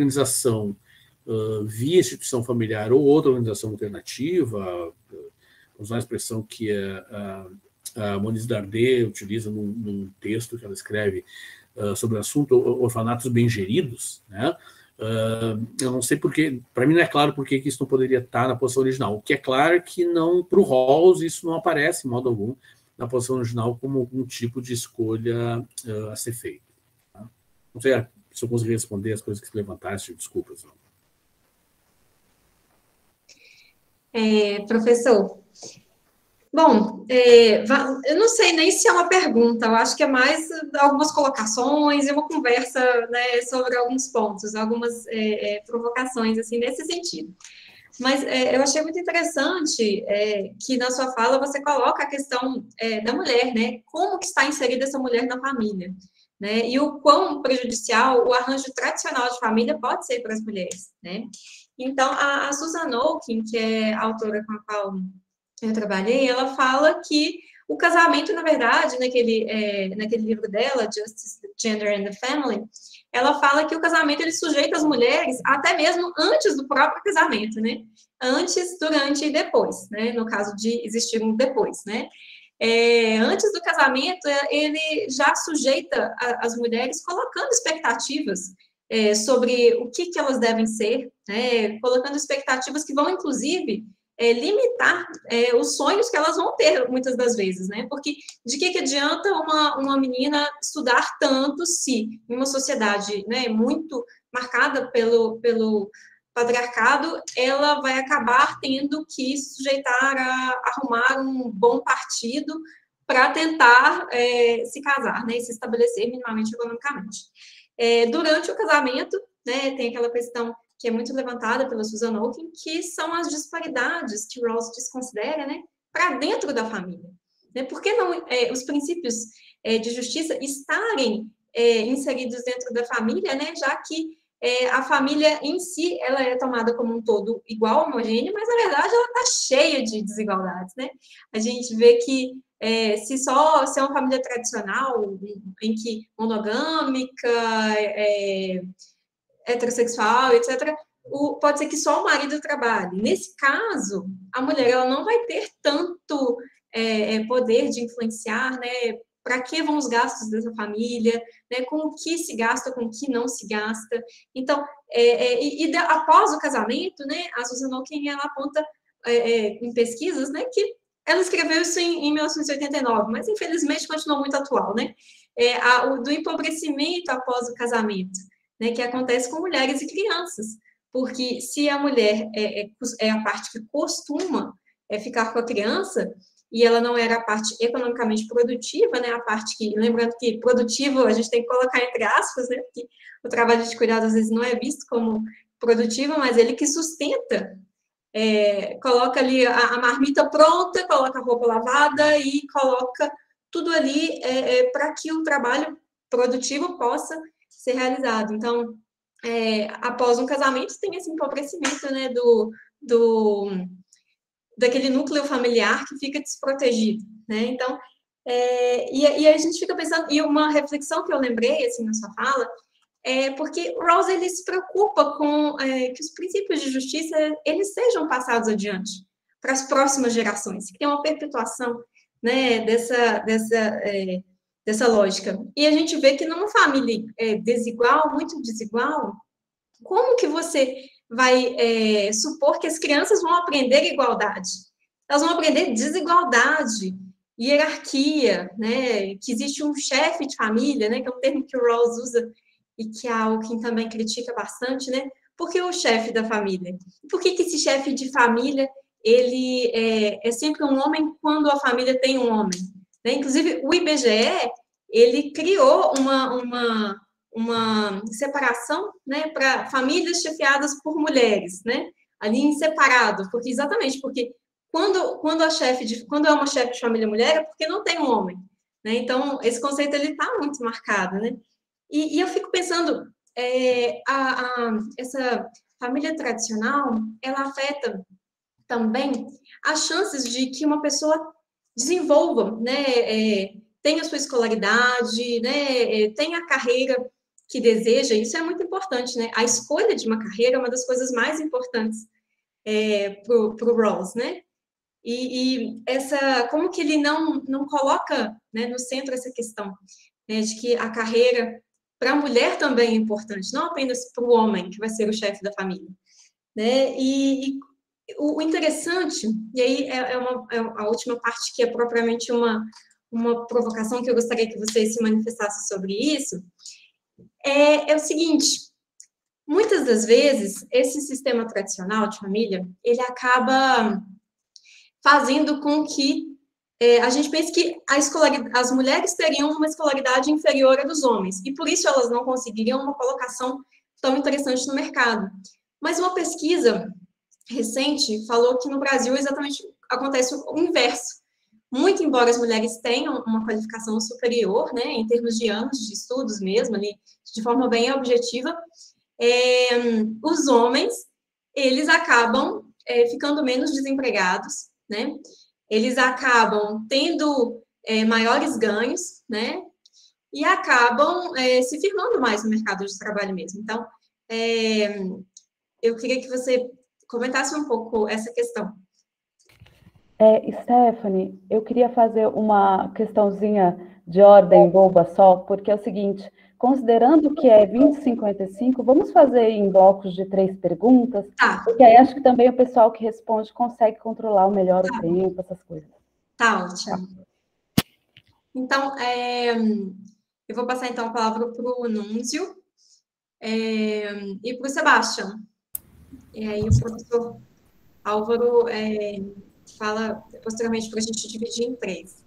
organização uh, via instituição familiar ou outra organização alternativa, uh, usar a expressão que a, a, a Moniz Dardet utiliza num, num texto que ela escreve uh, sobre o assunto, orfanatos bem geridos, né? Uh, eu não sei porque, para mim não é claro por que isso não poderia estar na posição original. O que é claro é que não, para o Rawls, isso não aparece, em modo algum, na posição original como algum tipo de escolha uh, a ser feita. Tá? Não sei se eu consegui responder as coisas que se levantaste, desculpas. Não. É, professor, bom, é, eu não sei nem se é uma pergunta, eu acho que é mais algumas colocações e uma conversa, né, sobre alguns pontos, algumas é, é, provocações, assim, nesse sentido. Mas é, eu achei muito interessante é, que na sua fala você coloca a questão é, da mulher, né, como que está inserida essa mulher na família, né, e o quão prejudicial o arranjo tradicional de família pode ser para as mulheres, né. Então, a, a Susan Okin, que é a autora com a qual eu trabalhei, ela fala que o casamento, na verdade, naquele, é, naquele livro dela, Justice, Gender and the Family, ela fala que o casamento ele sujeita as mulheres até mesmo antes do próprio casamento, né? Antes, durante e depois, né? No caso de existir um depois, né? É, antes do casamento, ele já sujeita a, as mulheres colocando expectativas é, sobre o que, que elas devem ser, né? Colocando expectativas que vão, inclusive, É, limitar é, os sonhos que elas vão ter, muitas das vezes, né? Porque de que, que adianta uma, uma menina estudar tanto se, em uma sociedade, né, muito marcada pelo, pelo patriarcado, ela vai acabar tendo que se sujeitar a arrumar um bom partido para tentar é, se casar, né, e se estabelecer minimamente economicamente. É, durante o casamento, né, tem aquela questão que é muito levantada pela Susan Okin, que são as disparidades que Rawls desconsidera, né, para dentro da família. Né? Por que não é, os princípios é, de justiça estarem é, inseridos dentro da família, né, já que é, a família em si ela é tomada como um todo igual, homogêneo, mas, na verdade, ela está cheia de desigualdades. Né? A gente vê que é, se só se é uma família tradicional, em que monogâmica, é, heterossexual, etcétera, o, pode ser que só o marido trabalhe. Nesse caso, a mulher ela não vai ter tanto é, poder de influenciar, né, para que vão os gastos dessa família, né, com o que se gasta, com o que não se gasta. Então, é, é, e, e da, após o casamento, né, a Susan Okin, ela aponta é, é, em pesquisas, né, que ela escreveu isso em, em mil novecentos e oitenta e nove, mas infelizmente continuou muito atual, né, é, a, o, do empobrecimento após o casamento, né, que acontece com mulheres e crianças, porque se a mulher é, é, é a parte que costuma é, ficar com a criança, e ela não era a parte economicamente produtiva, né, a parte que, lembrando que produtivo a gente tem que colocar entre aspas, né, porque o trabalho de cuidado às vezes não é visto como produtivo, mas ele que sustenta, é, coloca ali a, a marmita pronta, coloca a roupa lavada e coloca tudo ali é, é, para que o trabalho produtivo possa ser realizado. Então, é, após um casamento, tem esse empobrecimento, né, do, do, daquele núcleo familiar que fica desprotegido, né, então, é, e, e a gente fica pensando, e uma reflexão que eu lembrei, assim, na sua fala, é porque o Rawls, ele se preocupa com é, que os princípios de justiça, eles sejam passados adiante para as próximas gerações, que tem uma perpetuação, né, dessa, dessa é, dessa lógica. E a gente vê que numa família é, desigual, muito desigual, como que você vai é, supor que as crianças vão aprender igualdade? Elas vão aprender desigualdade, hierarquia, né? Que existe um chefe de família, né? Que é um termo que o Rawls usa e que a Okin também critica bastante, né? Por que o chefe da família? Por que, que esse chefe de família ele é, é sempre um homem quando a família tem um homem? Né? Inclusive, o I B G E, ele criou uma, uma, uma separação, né, para famílias chefiadas por mulheres, né, ali em separado, porque exatamente, porque quando, quando, a chefe de, quando é uma chefe de família mulher, é porque não tem um homem, né, então esse conceito ele está muito marcado, né, e, e eu fico pensando, é, a, a, essa família tradicional, ela afeta também as chances de que uma pessoa desenvolva, né, é, tenha sua escolaridade, né, tenha a carreira que deseja, isso é muito importante, né, a escolha de uma carreira é uma das coisas mais importantes é, para o Rawls, né, E, e essa, como que ele não, não coloca, né, no centro essa questão, né, de que a carreira para a mulher também é importante, não apenas para o homem, que vai ser o chefe da família. Né? E, e o interessante, e aí é, é, uma, é a última parte que é propriamente uma, uma provocação que eu gostaria que vocês se manifestassem sobre isso, é, é o seguinte, muitas das vezes, esse sistema tradicional de família, ele acaba fazendo com que é, a gente pense que a escolaridade, as mulheres teriam uma escolaridade inferior à dos homens, e por isso elas não conseguiriam uma colocação tão interessante no mercado. Mas uma pesquisa recente falou que no Brasil exatamente acontece o inverso. Muito embora as mulheres tenham uma qualificação superior, né, em termos de anos de estudos mesmo, ali, de forma bem objetiva, é, os homens, eles acabam é, ficando menos desempregados, né, eles acabam tendo é, maiores ganhos, né, e acabam é, se firmando mais no mercado de trabalho mesmo. Então, é, eu queria que você comentasse um pouco essa questão. É, Stephanie, eu queria fazer uma questãozinha de ordem boba só, porque é o seguinte, considerando que é vinte e cinquenta e cinco, vamos fazer em blocos de três perguntas, tá. Porque aí acho que também o pessoal que responde consegue controlar melhor tá. o tempo, essas coisas. Tá ótimo. Tá. Então, é, eu vou passar então a palavra para o Núncio é, e para o Sebastião. E aí o professor Álvaro é, fala posteriormente para a gente dividir em três.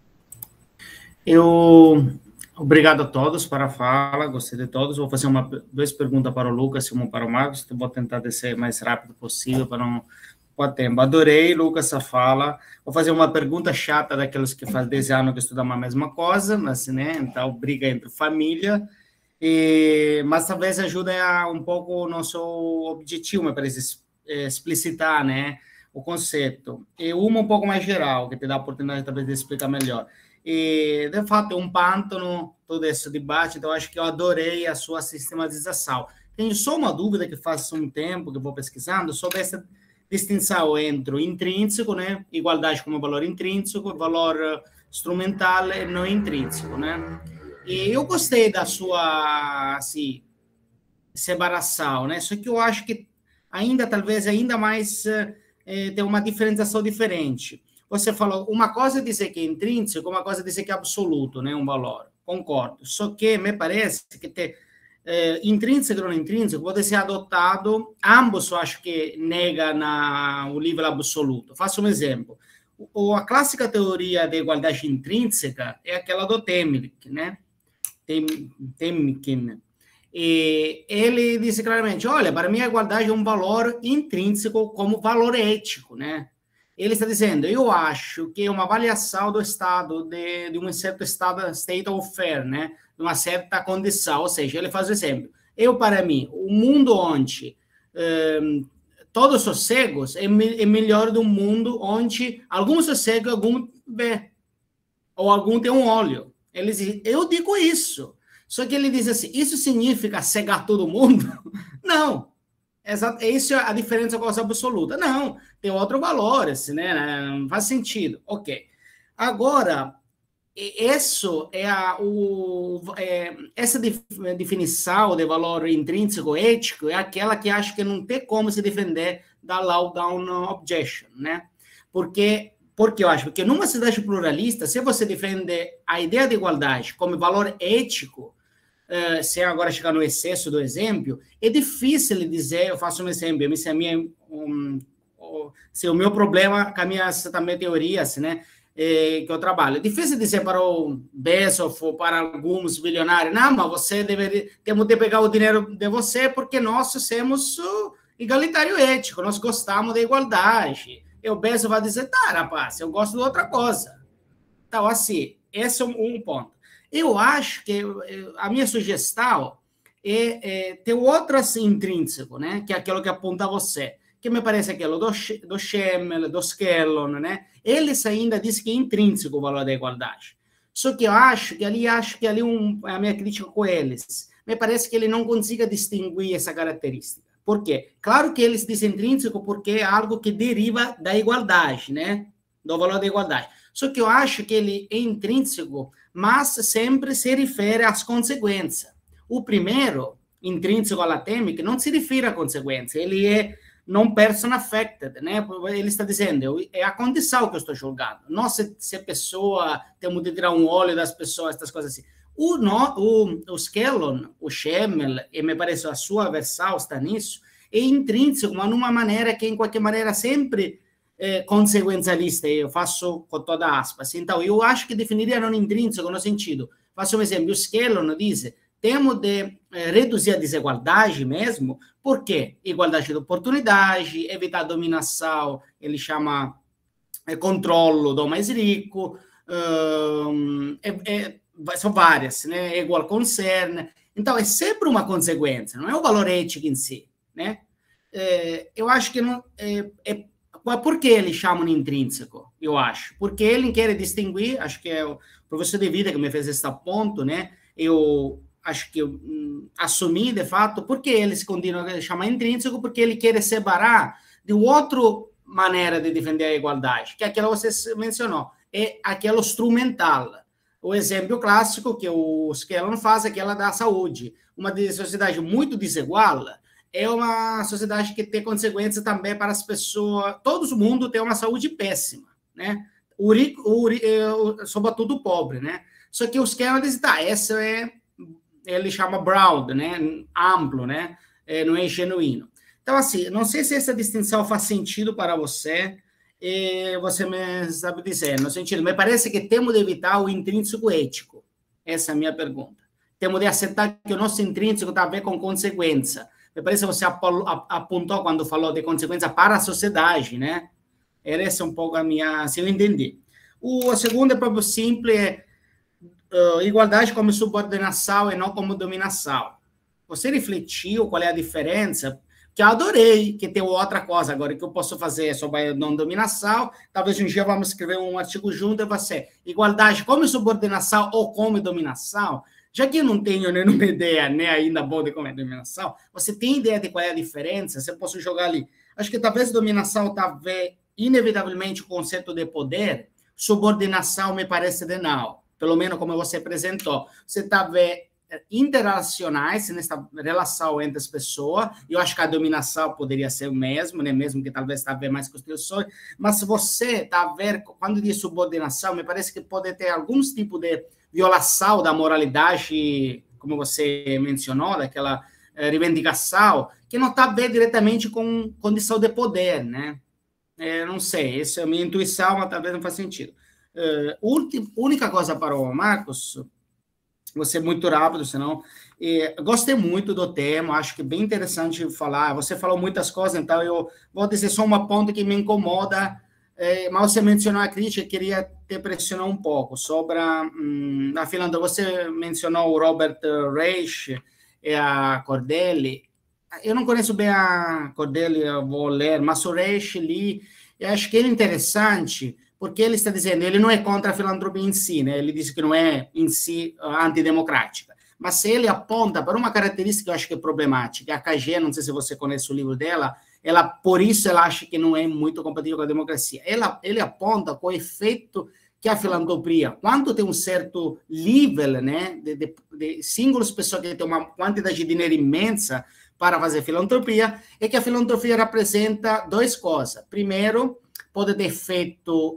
Eu, obrigado a todos para a fala, gostei de todos. Vou fazer uma, duas perguntas para o Lucas e uma para o Marcos. Vou tentar descer o mais rápido possível para não pôr tempo. Adorei, Lucas, a fala. Vou fazer uma pergunta chata daqueles que faz dez anos que estudam a mesma coisa, mas, né, então, briga entre família. E, mas talvez ajude a um pouco o nosso objetivo, me parece, explicitar, né, o conceito. E uma um pouco mais geral, que te dá a oportunidade talvez de explicar melhor. E, de fato, é um pântano todo esse debate, então acho que eu adorei a sua sistematização. Tenho só uma dúvida que faz um tempo que eu vou pesquisando sobre essa distinção entre o intrínseco, né, igualdade como valor intrínseco, valor instrumental e não intrínseco, né? E eu gostei da sua, assim, separação, né? Só que eu acho que ainda, talvez, ainda mais eh, tem uma diferenciação diferente. Você falou, uma coisa é dizer que é intrínseco, uma coisa é dizer que é absoluto, né? Um valor. Concordo. Só que me parece que ter eh, intrínseco e não intrínseco pode ser adotado, ambos eu acho que nega na, o nível absoluto. Faço um exemplo. O, a clássica teoria de igualdade intrínseca é aquela do Temkin, né? Temkin. E ele disse claramente, olha, para mim a igualdade é um valor intrínseco como valor ético, né? Ele está dizendo, eu acho que é uma avaliação do estado, de, de um certo estado, state of fair, né? De uma certa condição, ou seja, ele faz o exemplo. Eu, para mim, o mundo onde um, todos os cegos é, é melhor do mundo onde alguns são cegos, alguns vê, ou algum tem um olho. Ele diz, eu digo isso. Só que ele diz assim, isso significa cegar todo mundo? Não. Exato, isso é a diferença com a absoluta. Não, tem outro valor, assim, né? Não faz sentido. Ok. Agora, isso é a, o, é, essa definição de valor intrínseco ético é aquela que acho que não tem como se defender da low-down objection, né? Porque... Porque eu acho que numa sociedade pluralista, se você defende a ideia de igualdade como valor ético, uh, sem agora chegar no excesso do exemplo, é difícil dizer, eu faço um exemplo, se, a minha, um, se o meu problema com a minha também teorias, né, é, que eu trabalho, é difícil dizer para o Bezos ou para alguns bilionários, não, mas você deveria, temos de pegar o dinheiro de você porque nós somos uh, igualitário ético, nós gostamos da igualdade. E o Bezos vai dizer, tá, rapaz, eu gosto de outra coisa. Então, assim, esse é um, um ponto. Eu acho que a minha sugestão é, é ter outro assim, intrínseco, né? Que é aquilo que aponta você, que me parece aquilo do, do Schemmel, do Skellon, né? Eles ainda dizem que é intrínseco o valor da igualdade. Só que eu acho que ali, acho que ali um, a minha crítica com eles, me parece que ele não consiga distinguir essa característica. Por quê? Claro que eles dizem intrínseco porque é algo que deriva da igualdade, né? do valor da igualdade. Só que eu acho que ele é intrínseco, mas sempre se refere às consequências. O primeiro, intrínseco à latêmica, não se refere à consequência, ele é non-person affected, né? Ele está dizendo, é a condição que eu estou julgando, não se, se a pessoa, temos de tirar um olho das pessoas, essas coisas assim. O, no, o, o Skellon, o Schemmel, e me parece a sua versão está nisso, é intrínseco, mas de uma maneira que, em qualquer maneira, sempre é consequencialista, eu faço com toda aspas. Então, eu acho que definiria não intrínseco no sentido, faço um exemplo, o Skellon diz, temos de eh, reduzir a desigualdade mesmo, por quê? Igualdade de oportunidade, evitar dominação, ele chama é, controle do mais rico, um, é, é, são várias, né? Igual concern. Então, é sempre uma consequência, não é o valor ético em si, né? É, eu acho que não... É, é, por que ele chama de intrínseco? Eu acho. Porque ele quer distinguir, acho que é o professor de vida que me fez esse ponto, né? Eu... acho que eu hum, assumi, de fato, porque ele se continua a chamar intrínseco, porque ele quer separar de outra maneira de defender a igualdade, que é aquela que você mencionou, é aquela instrumental. O exemplo clássico que o Skellon faz é aquela da saúde. Uma sociedade muito desigual é uma sociedade que tem consequências também para as pessoas, todo mundo tem uma saúde péssima, né? O rico, o, o, sobretudo o pobre, né? Só que o Skellon diz, tá, essa é... ele chama broad, né, amplo, né, é, não é genuíno. Então, assim, não sei se essa distinção faz sentido para você, e você me sabe dizer, no sentido, me parece que temos de evitar o intrínseco ético, essa é a minha pergunta. Temos de aceitar que o nosso intrínseco tem a ver com consequência. Me parece que você apontou quando falou de consequência para a sociedade, né, essa é um pouco a minha, se eu entendi. O segundo é próprio simples, é Uh, igualdade como subordinação e não como dominação. Você refletiu qual é a diferença? Que eu adorei que tem outra coisa agora que eu posso fazer sobre a não dominação. Talvez um dia vamos escrever um artigo junto e vai ser igualdade como subordinação ou como dominação. Já que eu não tenho nenhuma ideia, nem ainda boa de como é dominação, você tem ideia de qual é a diferença? Você pode jogar ali. Acho que talvez dominação talvez inevitavelmente o conceito de poder, subordinação me parece de não. Pelo menos como você apresentou, você está vendo interrelacionais nessa relação entre as pessoas, eu acho que a dominação poderia ser o mesmo, né? Mesmo que talvez está vendo mais construções, mas se você está vendo, quando diz subordinação, me parece que pode ter alguns tipos de violação da moralidade, como você mencionou, daquela eh, reivindicação, que não está vendo diretamente com condição de poder, né? É, não sei, essa é a minha intuição, mas talvez não faz sentido. Uh, última, única coisa para o Marcos, você é muito rápido, senão eh, gostei muito do tema, acho que é bem interessante falar, você falou muitas coisas, então eu vou dizer só uma ponta que me incomoda, eh, mas você mencionou a crítica, queria te pressionar um pouco sobre a, hum, a Finlândia, você mencionou o Robert Reich e a Cordelli, eu não conheço bem a Cordelli, eu vou ler, mas o Reich li, eu acho que ele é interessante, porque ele está dizendo, ele não é contra a filantropia em si, né? Ele disse que não é, em si, antidemocrática. Mas ele aponta para uma característica que eu acho que é problemática. A K G, não sei se você conhece o livro dela, ela, por isso ela acha que não é muito compatível com a democracia. Ela, ele aponta com o efeito que a filantropia, quando tem um certo nível, né, de, de, de símbolos, pessoas que têm uma quantidade de dinheiro imensa para fazer filantropia, é que a filantropia representa duas coisas. Primeiro, pode ter efeito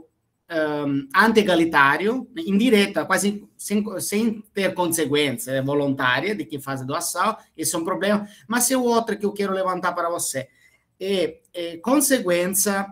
Um, anti-egalitário, indireta, quase sem, sem ter consequência voluntária de que faz a doação, esse é um problema, mas é outra que eu quero levantar para você. É, é, consequência,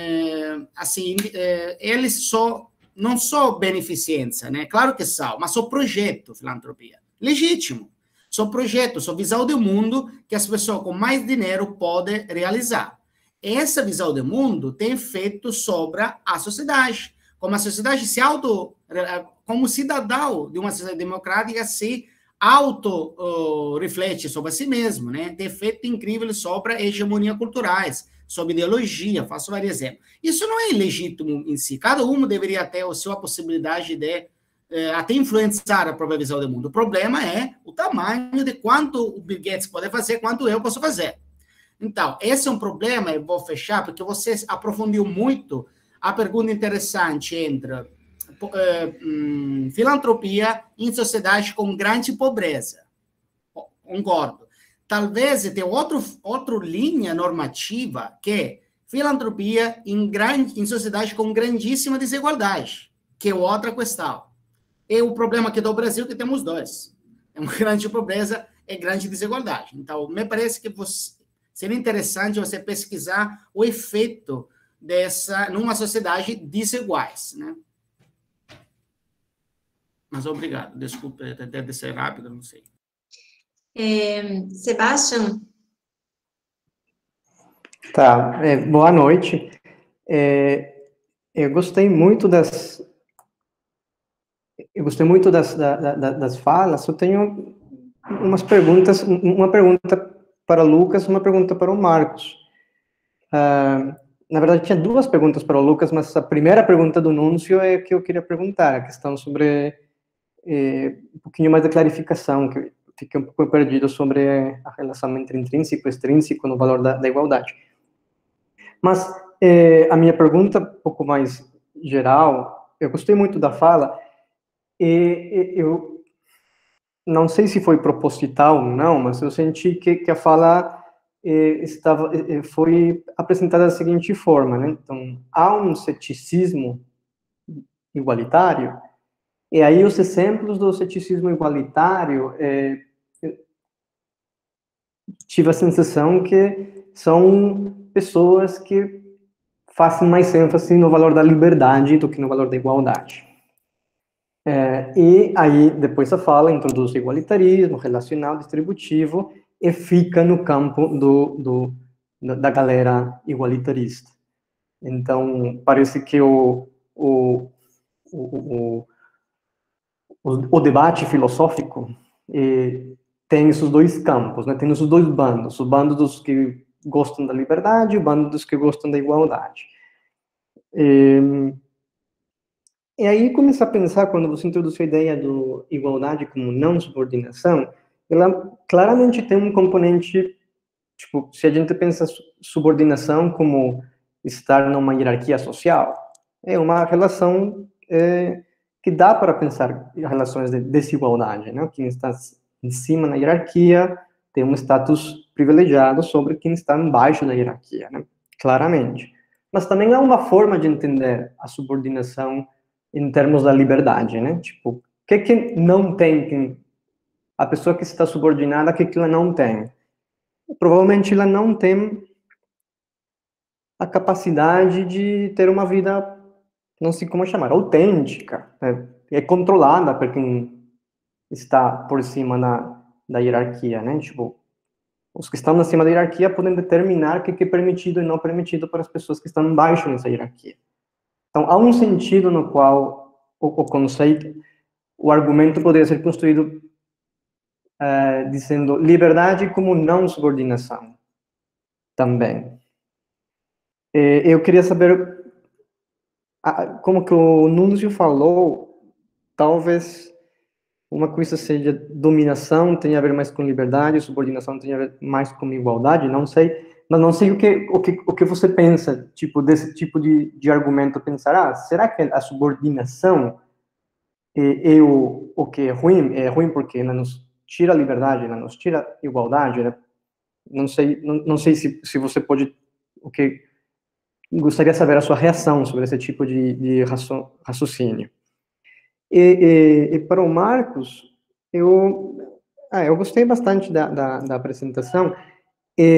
é, assim, é, eles só, não só beneficência, né? Claro que são, mas só projeto, filantropia, legítimo, só projeto, só visão do mundo que as pessoas com mais dinheiro podem realizar. Essa visão do mundo tem efeito sobre a sociedade. Como a sociedade se auto... Como cidadão de uma sociedade democrática se auto-reflete uh, sobre si mesmo, né? Tem efeito incrível sobre a hegemonia culturais, sobre ideologia, faço vários exemplos. Isso não é ilegítimo em si. Cada um deveria ter a sua possibilidade de uh, até influenciar a própria visão do mundo. O problema é o tamanho de quanto o Bill Gates pode fazer, quanto eu posso fazer. Então, esse é um problema, eu vou fechar, porque você aprofundou muito a pergunta interessante entre uh, um, filantropia em sociedade com grande pobreza. Concordo. Talvez tenha outro, outra linha normativa que é filantropia em, grande, em sociedade com grandíssima desigualdade, que é outra questão. E o problema aqui do Brasil é que temos dois. É uma grande pobreza e grande desigualdade. Então, me parece que você, seria interessante você pesquisar o efeito dessa numa sociedade desiguais, né? Mas obrigado. Desculpa, deve ser rápido, não sei. É, Sebastião? Tá, é, boa noite. É, eu gostei muito das... Eu gostei muito das, da, da, das falas. Eu tenho umas perguntas, uma pergunta para o Lucas, uma pergunta para o Marcos. Uh, na verdade, tinha duas perguntas para o Lucas, mas a primeira pergunta do Núncio é que eu queria perguntar, a questão sobre eh, um pouquinho mais de clarificação, que eu fiquei um pouco perdido sobre a relação entre intrínseco e extrínseco no valor da, da igualdade. Mas eh, a minha pergunta, um pouco mais geral, eu gostei muito da fala, e, e eu não sei se foi proposital ou não, mas eu senti que, que a fala eh, estava, eh, foi apresentada da seguinte forma, né? Então, há um ceticismo igualitário, e aí os exemplos do ceticismo igualitário, eh, tive a sensação que são pessoas que fazem mais ênfase no valor da liberdade do que no valor da igualdade. É, e aí, depois a fala introduz o igualitarismo, relacional, distributivo, e fica no campo do, do, da galera igualitarista. Então, parece que o, o, o, o, o debate filosófico eh, tem esses dois campos, né? Tem esses dois bandos, o bando dos que gostam da liberdade e o bando dos que gostam da igualdade. E, E aí começar a pensar, quando você introduziu a ideia do igualdade como não subordinação, ela claramente tem um componente, tipo, se a gente pensa subordinação como estar numa hierarquia social, é uma relação é, que dá para pensar em relações de desigualdade, né? Quem está em cima na hierarquia tem um status privilegiado sobre quem está embaixo da hierarquia, né? Claramente. Mas também há uma forma de entender a subordinação em termos da liberdade, né? Tipo, o que que não tem quem, a pessoa que está subordinada, o que que ela não tem? Provavelmente ela não tem a capacidade de ter uma vida, não sei como chamar, autêntica, né? É controlada por quem está por cima da, da hierarquia, né? Tipo, os que estão acima da hierarquia podem determinar o que é permitido e não permitido para as pessoas que estão embaixo nessa hierarquia. Então, há um sentido no qual o, o conceito, o argumento poderia ser construído uh, dizendo liberdade como não subordinação, também. E, eu queria saber, uh, como que o Núncio falou, talvez uma coisa seja dominação, tem a ver mais com liberdade, subordinação tem a ver mais com igualdade, não sei. Mas não sei o que, o que, o que você pensa, tipo, desse tipo de, de argumento, pensar, ah, será que a subordinação é, é o, o que é ruim? É ruim porque ela nos tira a liberdade, ela nos tira a igualdade, né? Não sei, não, não sei se, se você pode, o que, gostaria de saber a sua reação sobre esse tipo de, de raciocínio. E, e, e para o Marcos, eu, ah, eu gostei bastante da, da, da apresentação. E,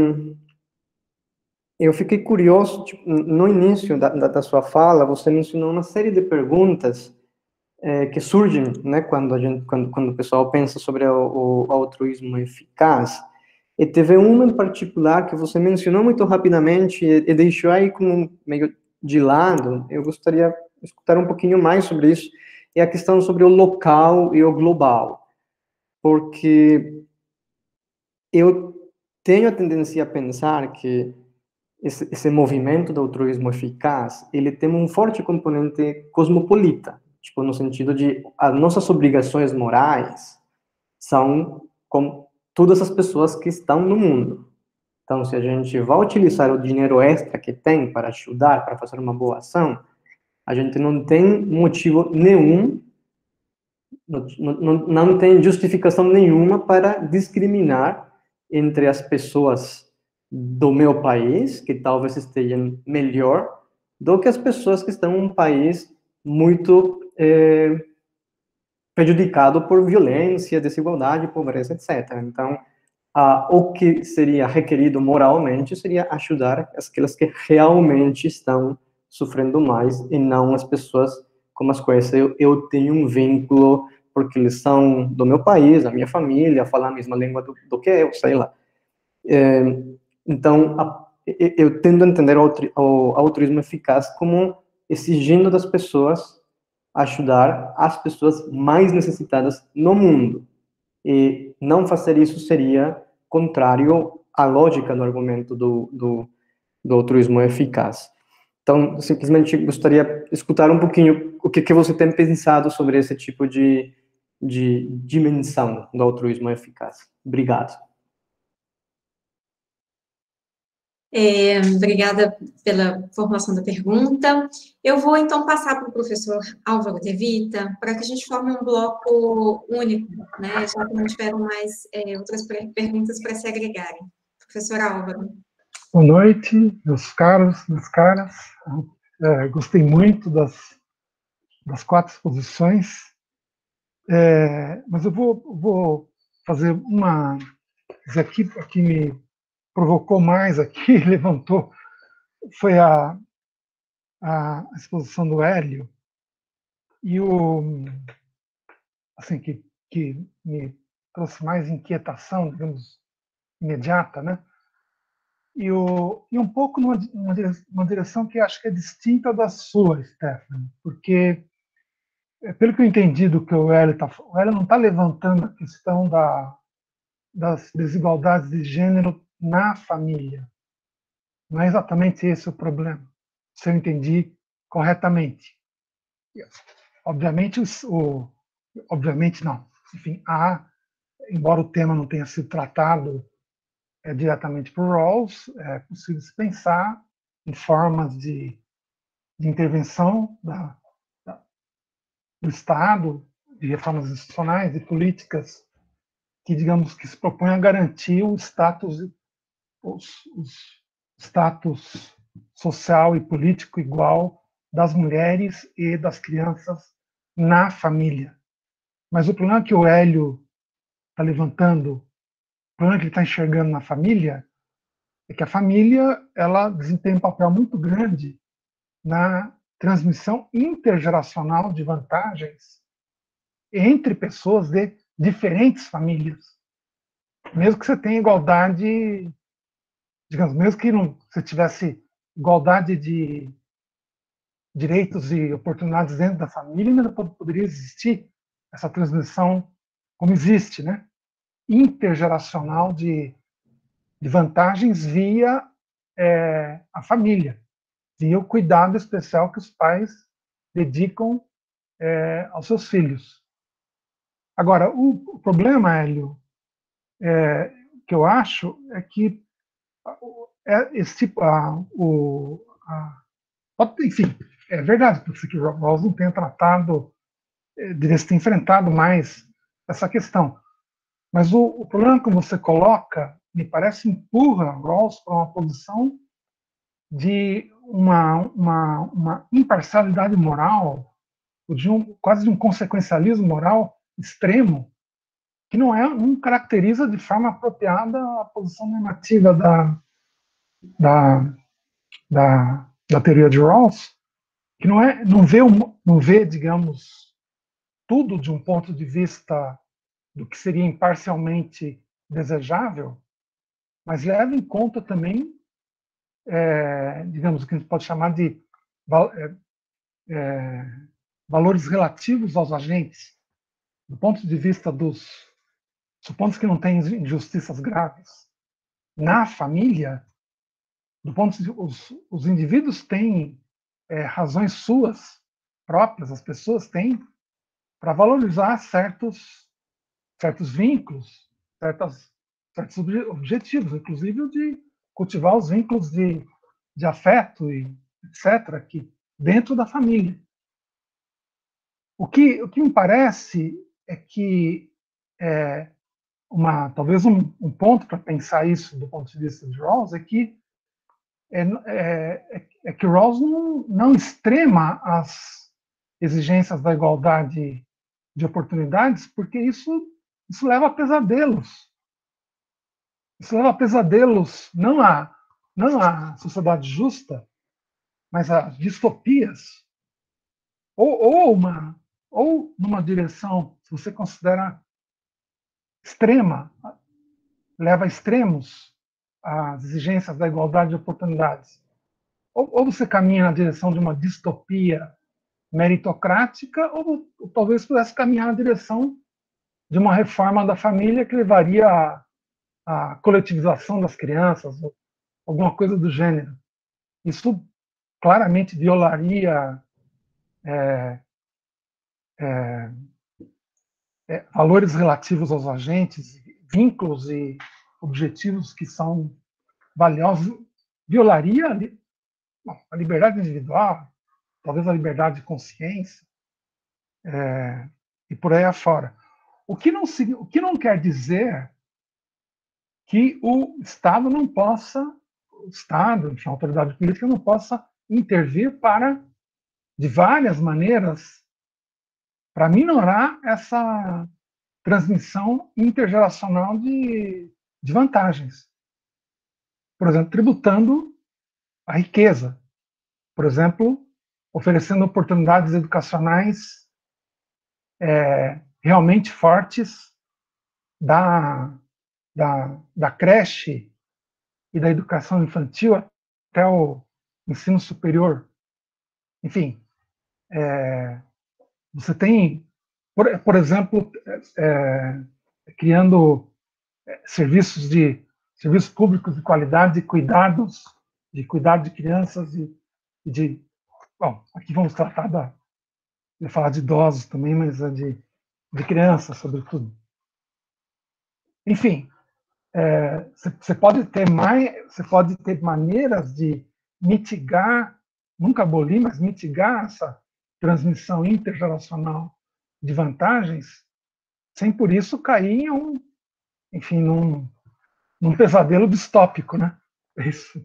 eu fiquei curioso, tipo, no início da, da, da sua fala, você mencionou uma série de perguntas é, que surgem, né, quando, a gente, quando, quando o pessoal pensa sobre o, o altruísmo eficaz, e teve uma em particular que você mencionou muito rapidamente e, e deixou aí como meio de lado. Eu gostaria de escutar um pouquinho mais sobre isso, é a questão sobre o local e o global, porque eu tenho a tendência a pensar que esse, esse movimento do altruísmo eficaz, ele tem um forte componente cosmopolita, tipo, no sentido de as nossas obrigações morais são com todas as pessoas que estão no mundo. Então, se a gente vai utilizar o dinheiro extra que tem para ajudar, para fazer uma boa ação, a gente não tem motivo nenhum, não, não, não tem justificação nenhuma para discriminar entre as pessoas do meu país, que talvez estejam melhor, do que as pessoas que estão em um país muito é, prejudicado por violência, desigualdade, pobreza, etcétera. Então, ah, o que seria requerido moralmente seria ajudar aquelas que realmente estão sofrendo mais e não as pessoas como as quais eu, eu tenho um vínculo porque eles são do meu país, da minha família, falam a mesma língua do, do que eu, sei lá. É, então, a, eu tendo a entender o, o altruísmo eficaz como exigindo das pessoas ajudar as pessoas mais necessitadas no mundo. E não fazer isso seria contrário à lógica do argumento do, do, do altruísmo eficaz. Então, simplesmente gostaria de escutar um pouquinho o que, que você tem pensado sobre esse tipo de, de dimensão do altruísmo eficaz. Obrigado. É, obrigada pela formulação da pergunta. Eu vou, então, passar para o professor Álvaro De Vita, para que a gente forme um bloco único, né, já que não tiveram mais é, outras perguntas para se agregarem. Professor Álvaro. Boa noite, meus caros, minhas caras. É, gostei muito das, das quatro exposições, é, mas eu vou, vou fazer uma... Isso aqui, aqui me provocou mais, aqui levantou, foi a, a exposição do Hélio, e o, assim, que, que me trouxe mais inquietação, digamos, imediata, né? E, o, e um pouco numa, numa direção que acho que é distinta da sua, Stephanie, porque, pelo que eu entendi do que o Hélio está falando, o Hélio não está levantando a questão da, das desigualdades de gênero na família. Não é exatamente esse o problema, se eu entendi corretamente. Obviamente, o, obviamente não. Enfim, há, embora o tema não tenha sido tratado é, diretamente por Rawls, é possível se pensar em formas de, de intervenção da, da, do Estado, de reformas institucionais e políticas que, digamos, que se propõem a garantir o status, os, os status social e político igual das mulheres e das crianças na família. Mas o problema que o Hélio está levantando, o problema que ele está enxergando na família, é que a família ela desempenha um papel muito grande na transmissão intergeracional de vantagens entre pessoas de diferentes famílias. Mesmo que você tenha igualdade, digamos, mesmo que não, você tivesse igualdade de direitos e oportunidades dentro da família, ainda poderia existir essa transmissão como existe, né? Intergeracional de, de vantagens via é, a família, via o cuidado especial que os pais dedicam é, aos seus filhos. Agora, o, o problema, Hélio, é, que eu acho é que é, esse tipo, a, o, a, enfim, é verdade, porque que o Rawls não tenha tratado, deveria ter enfrentado mais essa questão. Mas o, o problema que você coloca, me parece, empurra Rawls para uma posição de uma, uma, uma imparcialidade moral, de um, quase de um consequencialismo moral extremo, que não, é, não caracteriza de forma apropriada a posição normativa da, da, da, da teoria de Rawls, que não, é, não, vê, não vê, digamos, tudo de um ponto de vista do que seria imparcialmente desejável, mas leva em conta também, é, digamos, o que a gente pode chamar de é, é, valores relativos aos agentes, do ponto de vista dos supondo que não tem injustiças graves na família, do ponto de os, os indivíduos têm é, razões suas próprias, as pessoas têm, para valorizar certos, certos vínculos, certas, certos objetivos, inclusive o de cultivar os vínculos de, de afeto e etcétera, aqui dentro da família. O que, o que me parece é que é, uma, talvez um, um ponto para pensar isso do ponto de vista de Rawls é que é, é, é que Rawls não, não extrema as exigências da igualdade de oportunidades, porque isso, isso leva a pesadelos. Isso leva a pesadelos não a, não a sociedade justa, mas a distopias. Ou, ou, uma, ou numa direção, se você considera extrema, leva a extremos as exigências da igualdade de oportunidades. Ou, ou você caminha na direção de uma distopia meritocrática, ou, ou talvez pudesse caminhar na direção de uma reforma da família que levaria à, à coletivização das crianças, ou alguma coisa do gênero. Isso claramente violaria é, é, é, valores relativos aos agentes, vínculos e objetivos que são valiosos, violaria bom, a liberdade individual, talvez a liberdade de consciência, é, e por aí afora. O que, não, o que não quer dizer que o Estado não possa, o Estado, enfim, a autoridade política não possa intervir para, de várias maneiras, para minorar essa transmissão intergeracional de, de vantagens. Por exemplo, tributando a riqueza. Por exemplo, oferecendo oportunidades educacionais é, realmente fortes da, da, da creche e da educação infantil até o ensino superior. Enfim, é, você tem, por, por exemplo, é, criando serviços de serviços públicos de qualidade, de cuidados, de cuidado de crianças e, e de, bom, aqui vamos tratar da, de falar de idosos também, mas é de, de crianças, sobretudo. Enfim, você é, pode ter mais, você pode ter maneiras de mitigar, nunca abolir, mas mitigar essa transmissão intergeracional de vantagens, sem por isso cair em um, enfim, num, num pesadelo distópico, né? É isso.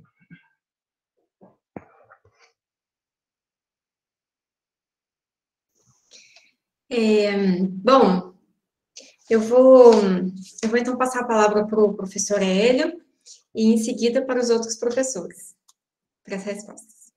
É, bom, eu vou, eu vou então passar a palavra para o professor Hélio e em seguida para os outros professores, para as respostas.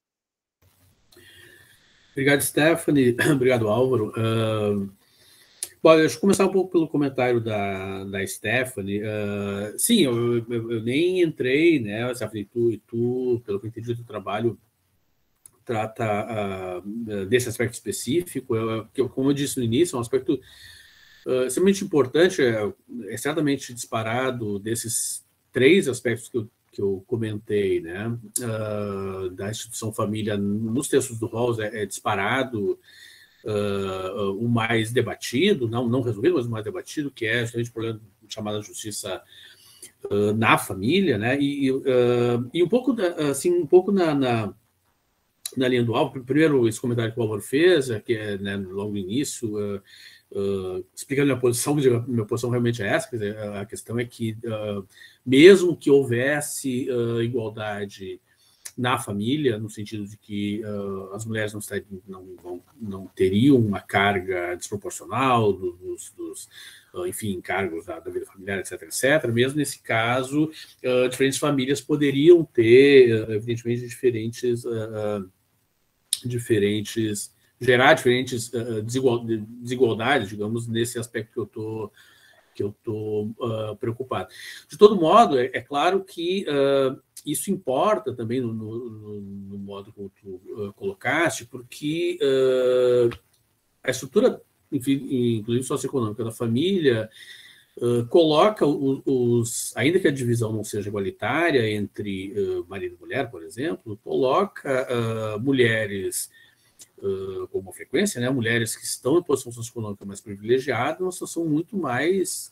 Obrigado, Stephanie. Obrigado, Álvaro. Uh, bom, deixa eu começar um pouco pelo comentário da, da Stephanie. Uh, sim, eu, eu, eu nem entrei, né, Stephanie, tu, e tu, pelo que eu entendi do trabalho, trata uh, desse aspecto específico, eu, que, como eu disse no início, é um aspecto uh, extremamente importante, é, é certamente disparado desses três aspectos que eu, que eu comentei, né, uh, da instituição família nos textos do Rawls é, é disparado uh, o mais debatido, não, não resolvido, mas o mais debatido, que é justamente o problema chamado justiça uh, na família, né, e, uh, e um pouco, da, assim, um pouco na, na na linha do Álvaro, primeiro esse comentário que o Álvaro fez, que é, né, logo no início, uh, uh, explicando a minha posição, minha posição realmente é essa, quer dizer, a questão é que, uh, mesmo que houvesse uh, igualdade na família, no sentido de que uh, as mulheres não, não, não, não teriam uma carga desproporcional dos, dos uh, enfim, encargos da, da vida familiar, etc, etc, mesmo nesse caso, uh, diferentes famílias poderiam ter, uh, evidentemente, diferentes... Uh, diferentes, gerar diferentes uh, desigualdades, digamos, nesse aspecto que eu tô, que eu tô uh, preocupado. De todo modo, é, é claro que uh, isso importa também no, no, no modo como tu uh, colocaste, porque uh, a estrutura, enfim, inclusive socioeconômica da família, Uh, coloca os, os, ainda que a divisão não seja igualitária entre uh, marido e mulher, por exemplo, coloca uh, mulheres uh, com uma frequência, né, mulheres que estão em posição socioeconômica mais privilegiada, numa situação muito mais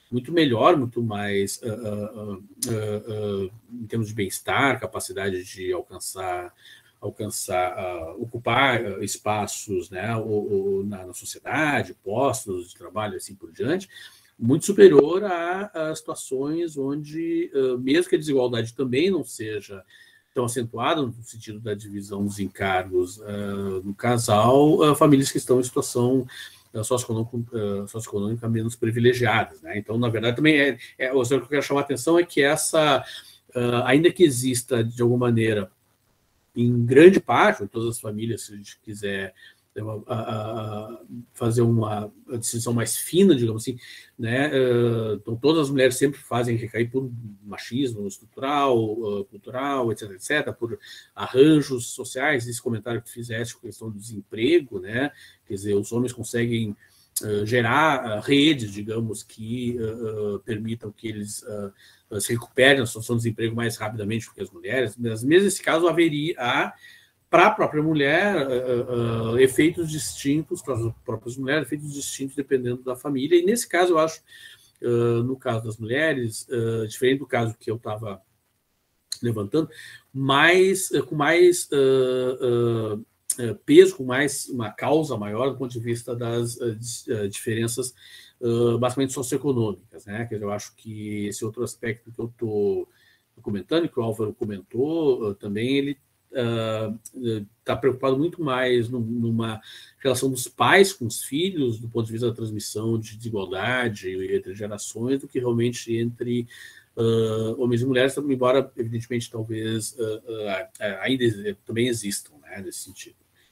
muito melhor, muito mais uh, uh, uh, uh, em termos de bem-estar, capacidade de alcançar, alcançar uh, ocupar uh, espaços, né, ou, ou na, na sociedade, postos de trabalho, assim por diante, muito superior a, a situações onde, uh, mesmo que a desigualdade também não seja tão acentuada, no sentido da divisão dos encargos uh, no casal, uh, famílias que estão em situação socioeconômica, socioeconômica menos privilegiadas, né? Então, na verdade, também é, é o que eu quero chamar a atenção é que essa, uh, ainda que exista de alguma maneira, em grande parte, em todas as famílias, se a gente quiser uh, uh, fazer uma distinção mais fina, digamos assim, né? Uh, então, todas as mulheres sempre fazem recair por machismo estrutural, uh, cultural, etc, etc, por arranjos sociais. Esse comentário que tu fizeste com a questão do desemprego, né? Quer dizer, os homens conseguem uh, gerar uh, redes, digamos, que uh, uh, permitam que eles uh, uh, se recuperem na situação de desemprego mais rapidamente do que as mulheres. Mas mesmo nesse caso, haveria, para a própria mulher, uh, uh, efeitos distintos, para as próprias mulheres, efeitos distintos dependendo da família. E nesse caso, eu acho, uh, no caso das mulheres, uh, diferente do caso que eu estava levantando, mais, uh, com mais... Uh, uh, peso, com mais uma causa maior do ponto de vista das uh, diferenças uh, basicamente socioeconômicas, né? Que eu acho que esse outro aspecto que eu estou comentando, que o Álvaro comentou, uh, também ele está uh, preocupado muito mais no, numa relação dos pais com os filhos, do ponto de vista da transmissão de desigualdade entre gerações, do que realmente entre uh, homens e mulheres, embora, evidentemente, talvez uh, uh, ainda também existam, né, nesse sentido.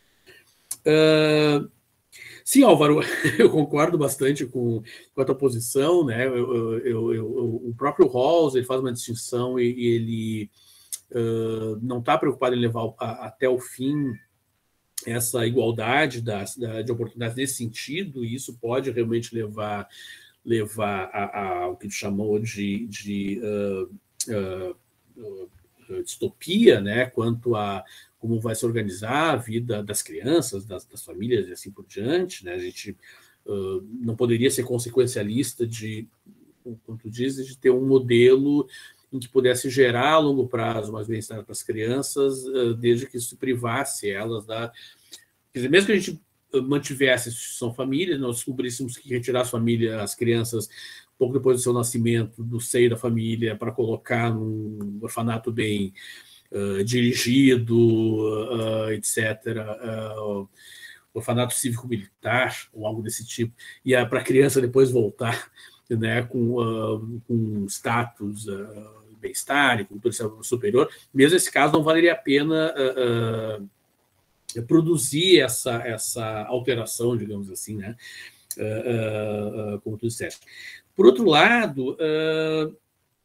Uh, sim, Álvaro, eu concordo bastante com, com a tua posição, né? Eu, eu, eu, o próprio Rawls ele faz uma distinção e, e ele uh, não está preocupado em levar a, até o fim essa igualdade das, da, de oportunidades nesse sentido, e isso pode realmente levar, levar a, a, ao que tu chamou de, de uh, uh, uh, distopia, né? Quanto a como vai se organizar a vida das crianças, das, das famílias e assim por diante, né? A gente uh, não poderia ser consequencialista de, como tu dizes, de ter um modelo em que pudesse gerar a longo prazo mais bem-estar para as crianças, uh, desde que isso privasse elas da... Quer dizer, mesmo que a gente mantivesse a instituição família, nós descobríssemos que retirar as famílias, as crianças, pouco depois do seu nascimento, do seio da família, para colocar num orfanato bem... Uh, dirigido, uh, etcétera, uh, orfanato cívico-militar, ou algo desse tipo, e uh, para a criança depois voltar, né, com, uh, com status, uh, bem-estar e cultura superior, mesmo nesse caso não valeria a pena uh, uh, produzir essa, essa alteração, digamos assim, né, uh, uh, uh, como tu disseste. Por outro lado, uh,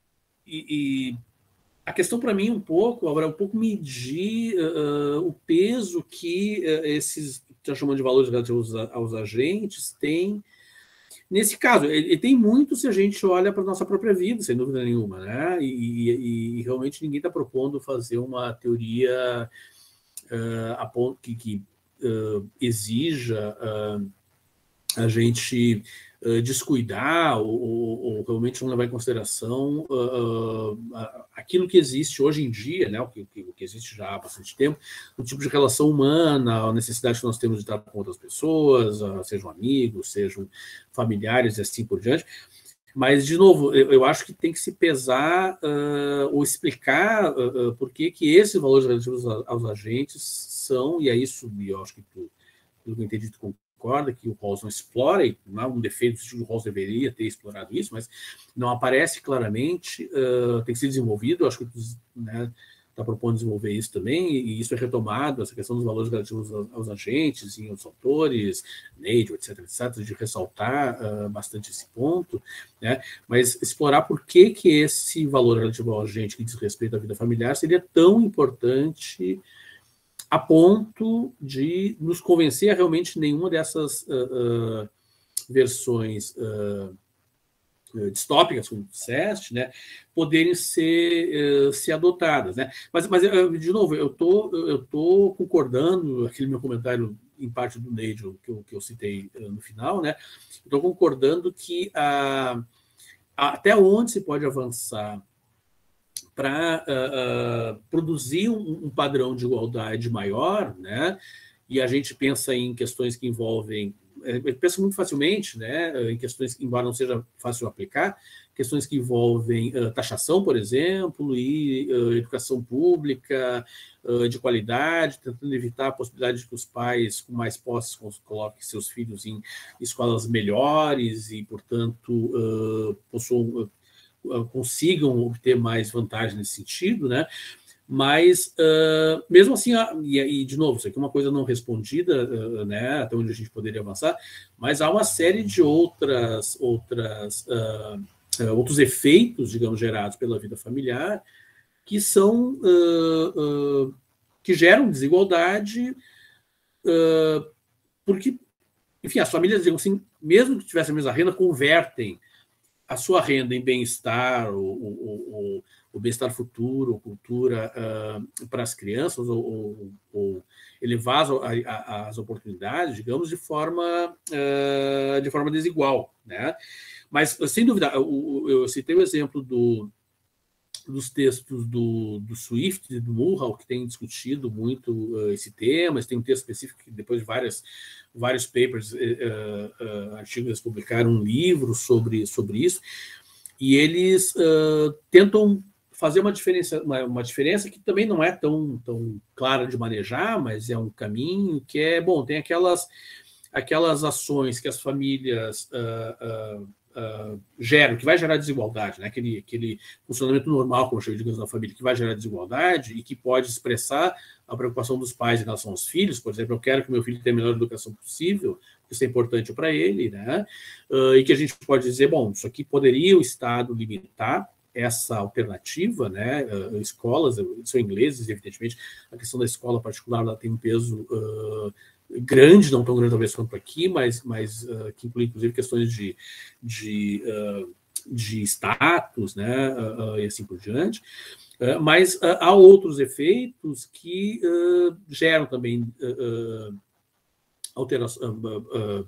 e, e a questão para mim um pouco, agora é um pouco medir uh, o peso que uh, esses, que estão chamando de valores relativos aos, aos agentes, têm nesse caso. Ele, ele tem muito se a gente olha para a nossa própria vida, sem dúvida nenhuma, né? E, e, e realmente ninguém está propondo fazer uma teoria uh, a ponto que, que uh, exija uh, a gente uh, descuidar ou, ou, ou realmente não levar em consideração uh, uh, aquilo que existe hoje em dia, né, o que, o que existe já há bastante tempo, o tipo de relação humana, a necessidade que nós temos de estar com outras pessoas, uh, sejam amigos, sejam familiares e assim por diante. Mas, de novo, eu, eu acho que tem que se pesar uh, ou explicar uh, uh, por que que esses valores relativos aos agentes são, e é isso, e eu acho que tu, pelo que eu entendi, tu concorda que o Rawls não explora, e não é um defeito que o Rawls deveria ter explorado isso, mas não aparece claramente, uh, tem que ser desenvolvido, eu acho que tu, né, está propondo desenvolver isso também, e isso é retomado, essa questão dos valores relativos aos, aos agentes e aos autores, Neidl, etc, etc, de ressaltar uh, bastante esse ponto, né, mas explorar por que que esse valor relativo ao agente que diz respeito à vida familiar seria tão importante a ponto de nos convencer a realmente nenhuma dessas uh, uh, versões uh, distópicas, como disseste, né, poderem ser, uh, ser adotadas, né? Mas, mas de novo, eu tô, eu tô concordando, aquele meu comentário em parte do Neidl que eu, que eu citei uh, no final, né? Estou concordando que a até onde se pode avançar para uh, uh, produzir um, um padrão de igualdade maior, né? E a gente pensa em questões que envolvem, pensa muito facilmente, né, em questões que, embora não seja fácil aplicar, questões que envolvem uh, taxação, por exemplo, e uh, educação pública uh, de qualidade, tentando evitar a possibilidade de que os pais com mais posses coloquem seus filhos em escolas melhores e, portanto, uh, possuam, uh, consigam obter mais vantagem nesse sentido, né? Mas, uh, mesmo assim, e, e, de novo, isso aqui é uma coisa não respondida, uh, né, até onde a gente poderia avançar, mas há uma série de outras, outras, uh, uh, outros efeitos, digamos, gerados pela vida familiar, que são, uh, uh, que geram desigualdade, uh, porque, enfim, as famílias, digamos assim, mesmo que tivessem a mesma renda, convertem a sua renda em bem-estar, ou, ou, ou o bem-estar futuro, ou cultura uh, para as crianças, ou, ou, ou elevar as, a, as oportunidades, digamos, de forma, uh, de forma desigual, né? Mas, sem dúvida, eu, eu citei o exemplo do, dos textos do, do Swift e do Mulhall, que tem discutido muito uh, esse tema. Tem um texto específico que, depois de várias, vários papers, uh, uh, artigos, eles publicaram um livro sobre, sobre isso, e eles uh, tentam fazer uma diferença, uma, uma diferença que também não é tão, tão clara de manejar, mas é um caminho que é, bom, tem aquelas, aquelas ações que as famílias uh, uh, uh, geram, que vai gerar desigualdade, né? aquele, aquele funcionamento normal, como eu chamo, digamos, da família, que vai gerar desigualdade e que pode expressar a preocupação dos pais em relação aos filhos. Por exemplo, eu quero que meu filho tenha a melhor educação possível, isso é importante para ele, né? Uh, e que a gente pode dizer, bom, isso aqui poderia o Estado limitar essa alternativa, né? Uh, escolas, são ingleses, evidentemente, a questão da escola particular ela tem um peso uh, grande, não tão grande talvez quanto aqui, mas, mas uh, que inclui, inclusive, questões de, de, uh, de status, né? Uh, uh, e assim por diante. Uh, mas uh, há outros efeitos que uh, geram também uh, alteração, uh, uh,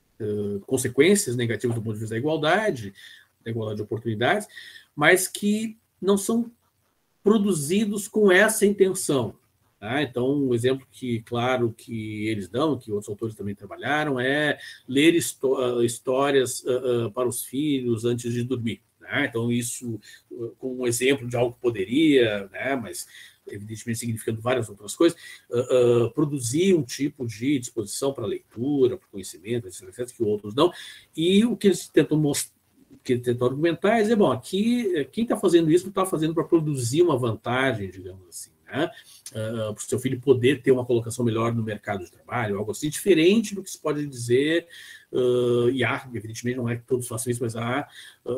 uh, consequências negativas do ponto de vista da igualdade, da igualdade de oportunidades, mas que não são produzidos com essa intenção. Tá? Então, um exemplo que, claro, que eles dão, que outros autores também trabalharam, é ler histórias uh, uh, para os filhos antes de dormir. Né? Então, isso uh, como um exemplo de algo que poderia, né? Mas evidentemente significando várias outras coisas, uh, uh, produzir um tipo de disposição para leitura, para conhecimento, etcétera, que outros não. E o que eles tentam mostrar, que ele tentou argumentar, é dizer, bom, aqui, quem está fazendo isso não está fazendo para produzir uma vantagem, digamos assim, né? Uh, para o seu filho poder ter uma colocação melhor no mercado de trabalho, algo assim, diferente do que se pode dizer, uh, e há, evidentemente, não é que todos façam isso, mas há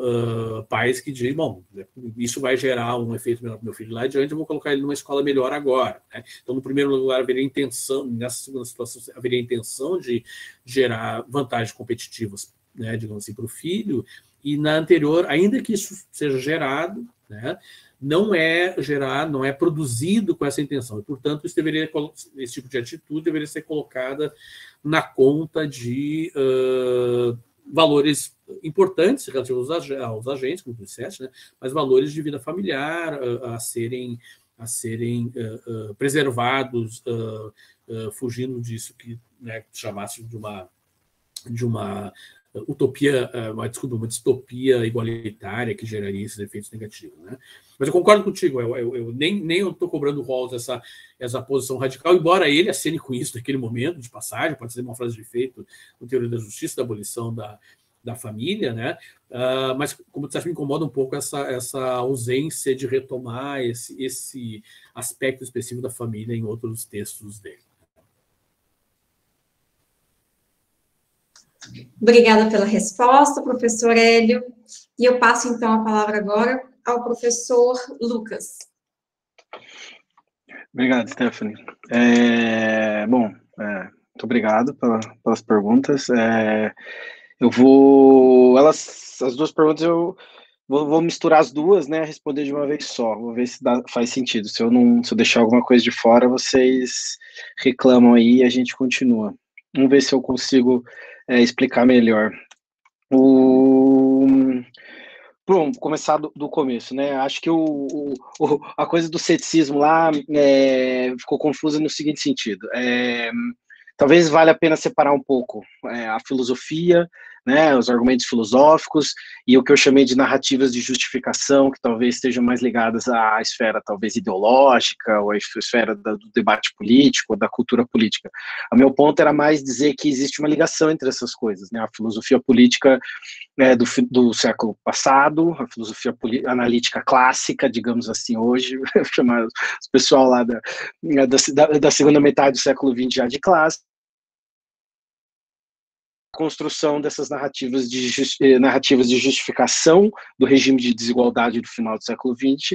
uh, pais que dizem, bom, isso vai gerar um efeito melhor para o meu filho lá adiante, eu vou colocar ele numa escola melhor agora, né? Então, no primeiro lugar, haveria intenção, nessa segunda situação, haveria intenção de gerar vantagens competitivas, né, digamos assim, para o filho. E na anterior, ainda que isso seja gerado, né, não é gerado, não é produzido com essa intenção. E, portanto, isso deveria, esse tipo de atitude deveria ser colocada na conta de uh, valores importantes relativos aos, aos agentes, como tu disseste, né, mas valores de vida familiar uh, a serem, a serem uh, uh, preservados, uh, uh, fugindo disso que, né, chamasse de uma... De uma utopia, uma, desculpa, uma distopia igualitária que geraria esses efeitos negativos, né? Mas eu concordo contigo, eu, eu, eu nem, nem eu estou cobrando o Rawls essa, essa posição radical, embora ele acene com isso naquele momento de passagem, pode ser uma frase de efeito no Teoria da Justiça, da abolição da, da família, né? Uh, mas, como tu sabe, me incomoda um pouco essa, essa ausência de retomar esse, esse aspecto específico da família em outros textos dele. Obrigada pela resposta, professor Hélio. E eu passo, então, a palavra agora ao professor Lucas. Obrigado, Stephanie. É, bom, é, muito obrigado pela, pelas perguntas. É, eu vou... Elas, as duas perguntas, eu vou, vou misturar as duas, né, responder de uma vez só. Vou ver se dá, faz sentido. Se eu, não, se eu deixar alguma coisa de fora, vocês reclamam aí e a gente continua. Vamos ver se eu consigo é, explicar melhor. O... Bom, vou começar do, do começo, né? Acho que o, o, a coisa do ceticismo lá é, ficou confusa no seguinte sentido. É, talvez valha a pena separar um pouco é, a filosofia, né, os argumentos filosóficos e o que eu chamei de narrativas de justificação, que talvez estejam mais ligadas à esfera talvez ideológica, ou à esfera do debate político, ou da cultura política. O meu ponto era mais dizer que existe uma ligação entre essas coisas, né? A filosofia política é, do, do século passado, a filosofia analítica clássica, digamos assim, hoje, chamar o pessoal lá da, da, da segunda metade do século vinte já de classe, construção dessas narrativas de, justi narrativas de justificação do regime de desigualdade do final do século vinte,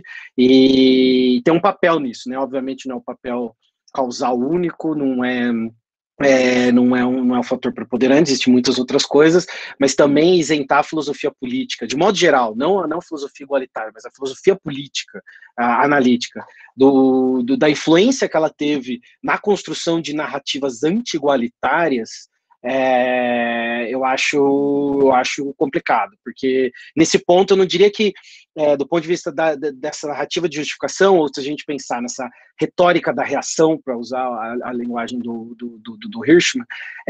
e tem um papel nisso, né? Obviamente não é um papel causal único, não é, é, não é, um, não é um fator preponderante, existem muitas outras coisas, mas também isentar a filosofia política, de modo geral, não, não a filosofia igualitária, mas a filosofia política, a analítica, do, do, da influência que ela teve na construção de narrativas anti-igualitárias. É, eu, acho, eu acho complicado, porque nesse ponto eu não diria que, é, do ponto de vista da, da, dessa narrativa de justificação, ou se a gente pensar nessa retórica da reação, para usar a, a linguagem do, do, do, do Hirschman,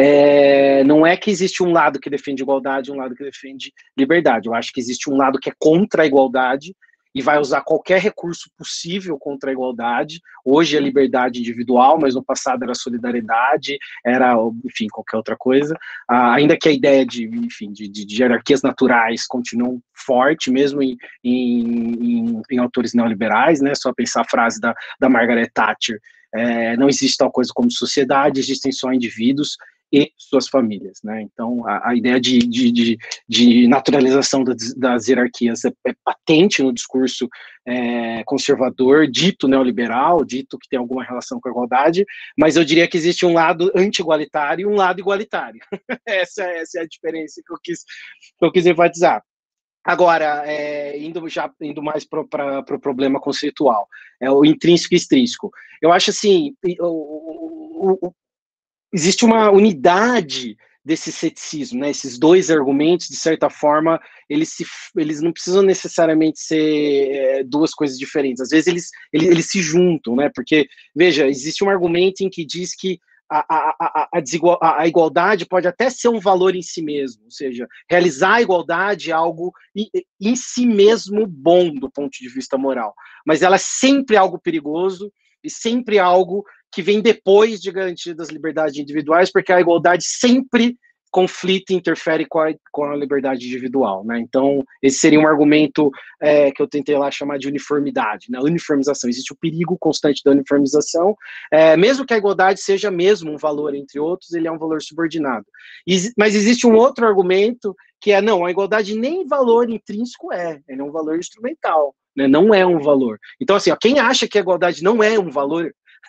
é, não é que existe um lado que defende igualdade e um lado que defende liberdade. Eu acho que existe um lado que é contra a igualdade e vai usar qualquer recurso possível contra a igualdade. Hoje é liberdade individual, mas no passado era solidariedade, era, enfim, qualquer outra coisa. Ah, ainda que a ideia de, enfim, de, de, de hierarquias naturais continuam forte, mesmo em, em, em, em autores neoliberais, né? Só pensar a frase da, da Margaret Thatcher, é, não existe tal coisa como sociedade, existem só indivíduos e suas famílias, né? Então, a, a ideia de, de, de, de naturalização das, das hierarquias é, é patente no discurso é, conservador, dito neoliberal, dito que tem alguma relação com a igualdade, mas eu diria que existe um lado anti-igualitário e um lado igualitário. essa, essa é a diferença que eu quis, que eu quis enfatizar. Agora, é, indo, já, indo mais para o pro problema conceitual, é o intrínseco e extrínseco. Eu acho assim, o, o, o existe uma unidade desse ceticismo, né? Esses dois argumentos, de certa forma, eles, se, eles não precisam necessariamente ser é, duas coisas diferentes. Às vezes eles, eles, eles se juntam, né? Porque, veja, existe um argumento em que diz que a, a, a, a, desigual, a, a igualdade pode até ser um valor em si mesmo, ou seja, realizar a igualdade é algo em, em si mesmo bom do ponto de vista moral, mas ela é sempre algo perigoso e sempre algo que vem depois de garantir das liberdades individuais, porque a igualdade sempre conflita e interfere com a, com a liberdade individual, né? Então, esse seria um argumento é, que eu tentei lá chamar de uniformidade, né? Uniformização. Existe o perigo constante da uniformização, é, mesmo que a igualdade seja mesmo um valor entre outros, ele é um valor subordinado. E, mas existe um outro argumento que é, não, a igualdade nem valor intrínseco é, ele é um valor instrumental, né? Não é um valor. Então, assim, ó, quem acha que a igualdade não é um valor,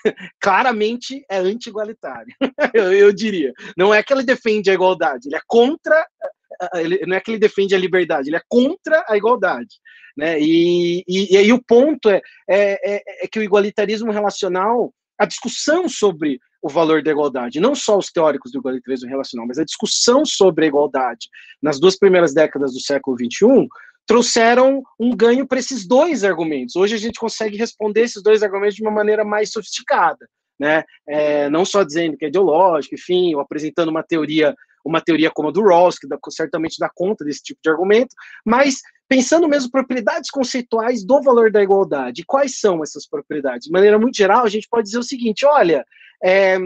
claramente é anti-igualitário, eu, eu diria. Não é que ele defende a igualdade, ele é contra, ele, não é que ele defende a liberdade, ele é contra a igualdade, né? E, e, e aí o ponto é, é, é que o igualitarismo relacional, a discussão sobre o valor da igualdade, não só os teóricos do igualitarismo relacional, mas a discussão sobre a igualdade nas duas primeiras décadas do século vinte e um, trouxeram um ganho para esses dois argumentos. Hoje a gente consegue responder esses dois argumentos de uma maneira mais sofisticada, né? É, não só dizendo que é ideológico, enfim, ou apresentando uma teoria, uma teoria como a do Rawls, que dá, certamente dá conta desse tipo de argumento, mas pensando mesmo propriedades conceituais do valor da igualdade. E quais são essas propriedades? De maneira muito geral, a gente pode dizer o seguinte, olha, é,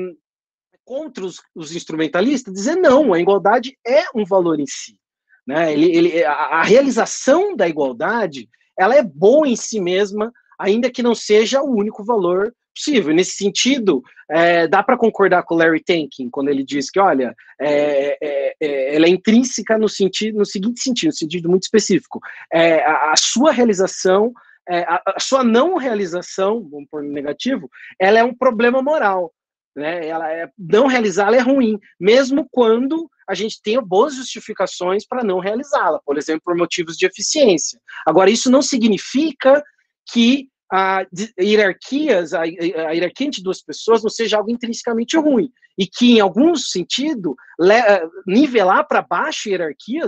contra os, os instrumentalistas, dizer não, a igualdade é um valor em si. Né? Ele, ele, a, a realização da igualdade, ela é boa em si mesma, ainda que não seja o único valor possível. Nesse sentido, é, dá para concordar com o Larry Tankin, quando ele diz que, olha, é, é, é, ela é intrínseca no, sentido, no seguinte sentido, no sentido muito específico. É, a, a sua realização, é, a, a sua não realização, vamos pôr no negativo, ela é um problema moral. Né? Ela é, não realizá-la é ruim, mesmo quando a gente tenha boas justificações para não realizá-la, por exemplo, por motivos de eficiência. Agora, isso não significa que a hierarquias, a, a hierarquia entre duas pessoas não seja algo intrinsecamente ruim, e que, em algum sentido, le, nivelar para baixo hierarquias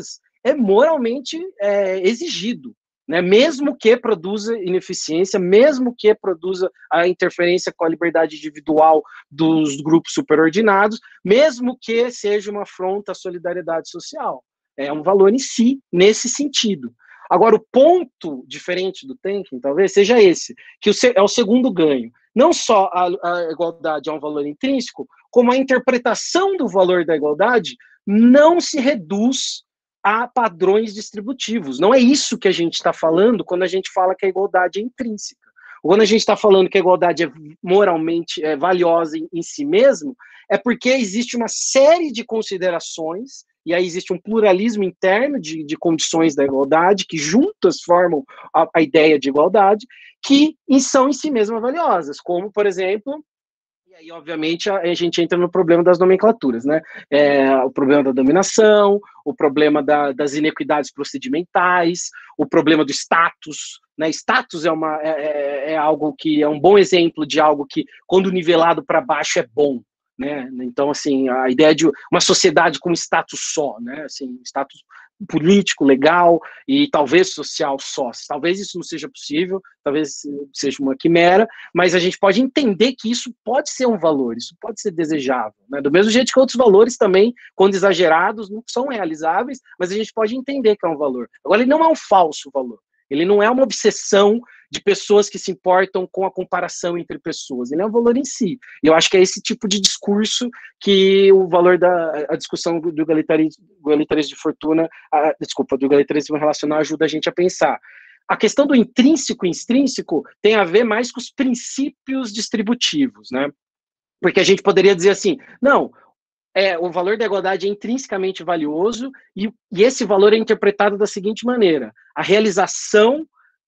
é moralmente é, exigido, né? Mesmo que produza ineficiência, mesmo que produza a interferência com a liberdade individual dos grupos superordinados, mesmo que seja uma afronta à solidariedade social. É um valor em si, nesse sentido. Agora, o ponto diferente do Tenkin, talvez, seja esse, que é o segundo ganho. Não só a, a igualdade é um valor intrínseco, como a interpretação do valor da igualdade não se reduz a padrões distributivos. Não é isso que a gente está falando quando a gente fala que a igualdade é intrínseca. Quando a gente está falando que a igualdade é moralmente é, valiosa em, em si mesmo, é porque existe uma série de considerações, e aí existe um pluralismo interno de, de condições da igualdade, que juntas formam a, a ideia de igualdade, que são em si mesmas valiosas, como, por exemplo, e aí, obviamente, a, a gente entra no problema das nomenclaturas, né? É, o problema da dominação, o problema da, das inequidades procedimentais, o problema do status, né? Status é, uma, é, é algo que é um bom exemplo de algo que, quando nivelado para baixo, é bom. Né? Então, assim, a ideia de uma sociedade com status só, né? Assim, status político, legal e talvez social só. Talvez isso não seja possível, talvez seja uma quimera, mas a gente pode entender que isso pode ser um valor, isso pode ser desejável. Né? Do mesmo jeito que outros valores também, quando exagerados, não são realizáveis, mas a gente pode entender que é um valor. Agora, ele não é um falso valor. Ele não é uma obsessão de pessoas que se importam com a comparação entre pessoas. Ele é um valor em si. E eu acho que é esse tipo de discurso que o valor da a discussão do egalitarismo, egalitarismo de fortuna, a, desculpa, do egalitarismo relacional ajuda a gente a pensar. A questão do intrínseco e extrínseco tem a ver mais com os princípios distributivos, né? Porque a gente poderia dizer assim, não, É, o valor da igualdade é intrinsecamente valioso e, e esse valor é interpretado da seguinte maneira: a realização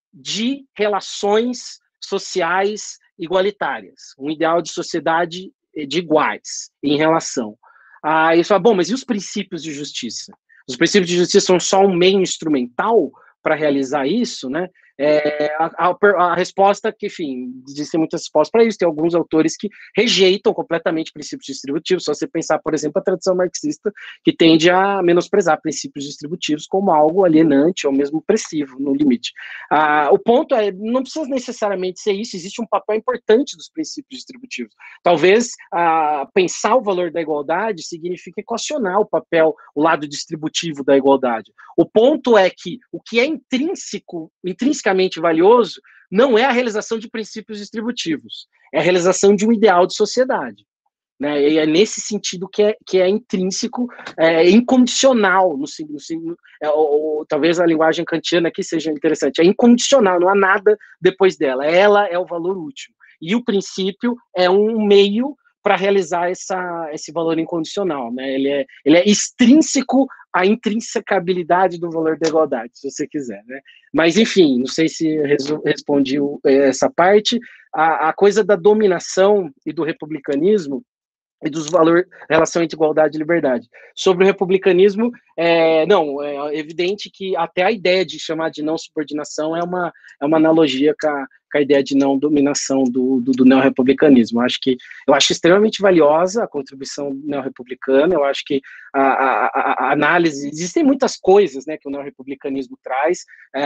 de relações sociais igualitárias, um ideal de sociedade de iguais em relação. Aí você fala, bom, mas e os princípios de justiça? Os princípios de justiça são só um meio instrumental para realizar isso, né? É, a, a, a resposta que, enfim, existem muitas respostas para isso, tem alguns autores que rejeitam completamente princípios distributivos, só você pensar, por exemplo, a tradição marxista, que tende a menosprezar princípios distributivos como algo alienante ou mesmo opressivo, no limite. Ah, o ponto é, não precisa necessariamente ser isso, existe um papel importante dos princípios distributivos. Talvez ah, pensar o valor da igualdade signifique equacionar o papel, o lado distributivo da igualdade. O ponto é que o que é intrínseco, intrínseco valioso não é a realização de princípios distributivos, é a realização de um ideal de sociedade. Né? E é nesse sentido que é, que é intrínseco, é incondicional, no, no, é, ou, talvez a linguagem kantiana aqui seja interessante, é incondicional, não há nada depois dela, ela é o valor último. E o princípio é um meio para realizar essa, esse valor incondicional. Né? Ele, é, ele é extrínseco à intrinsecabilidade do valor da igualdade, se você quiser. Né? Mas, enfim, não sei se respondi essa parte. A, a coisa da dominação e do republicanismo e dos valores, relação entre igualdade e liberdade. Sobre o republicanismo, é, não, é evidente que até a ideia de chamar de não subordinação é uma, é uma analogia com a, com a ideia de não dominação do, do, do neorrepublicanismo. Acho que, eu acho extremamente valiosa a contribuição neorrepublicana, eu acho que a, a, a análise, existem muitas coisas, né, que o neorrepublicanismo traz,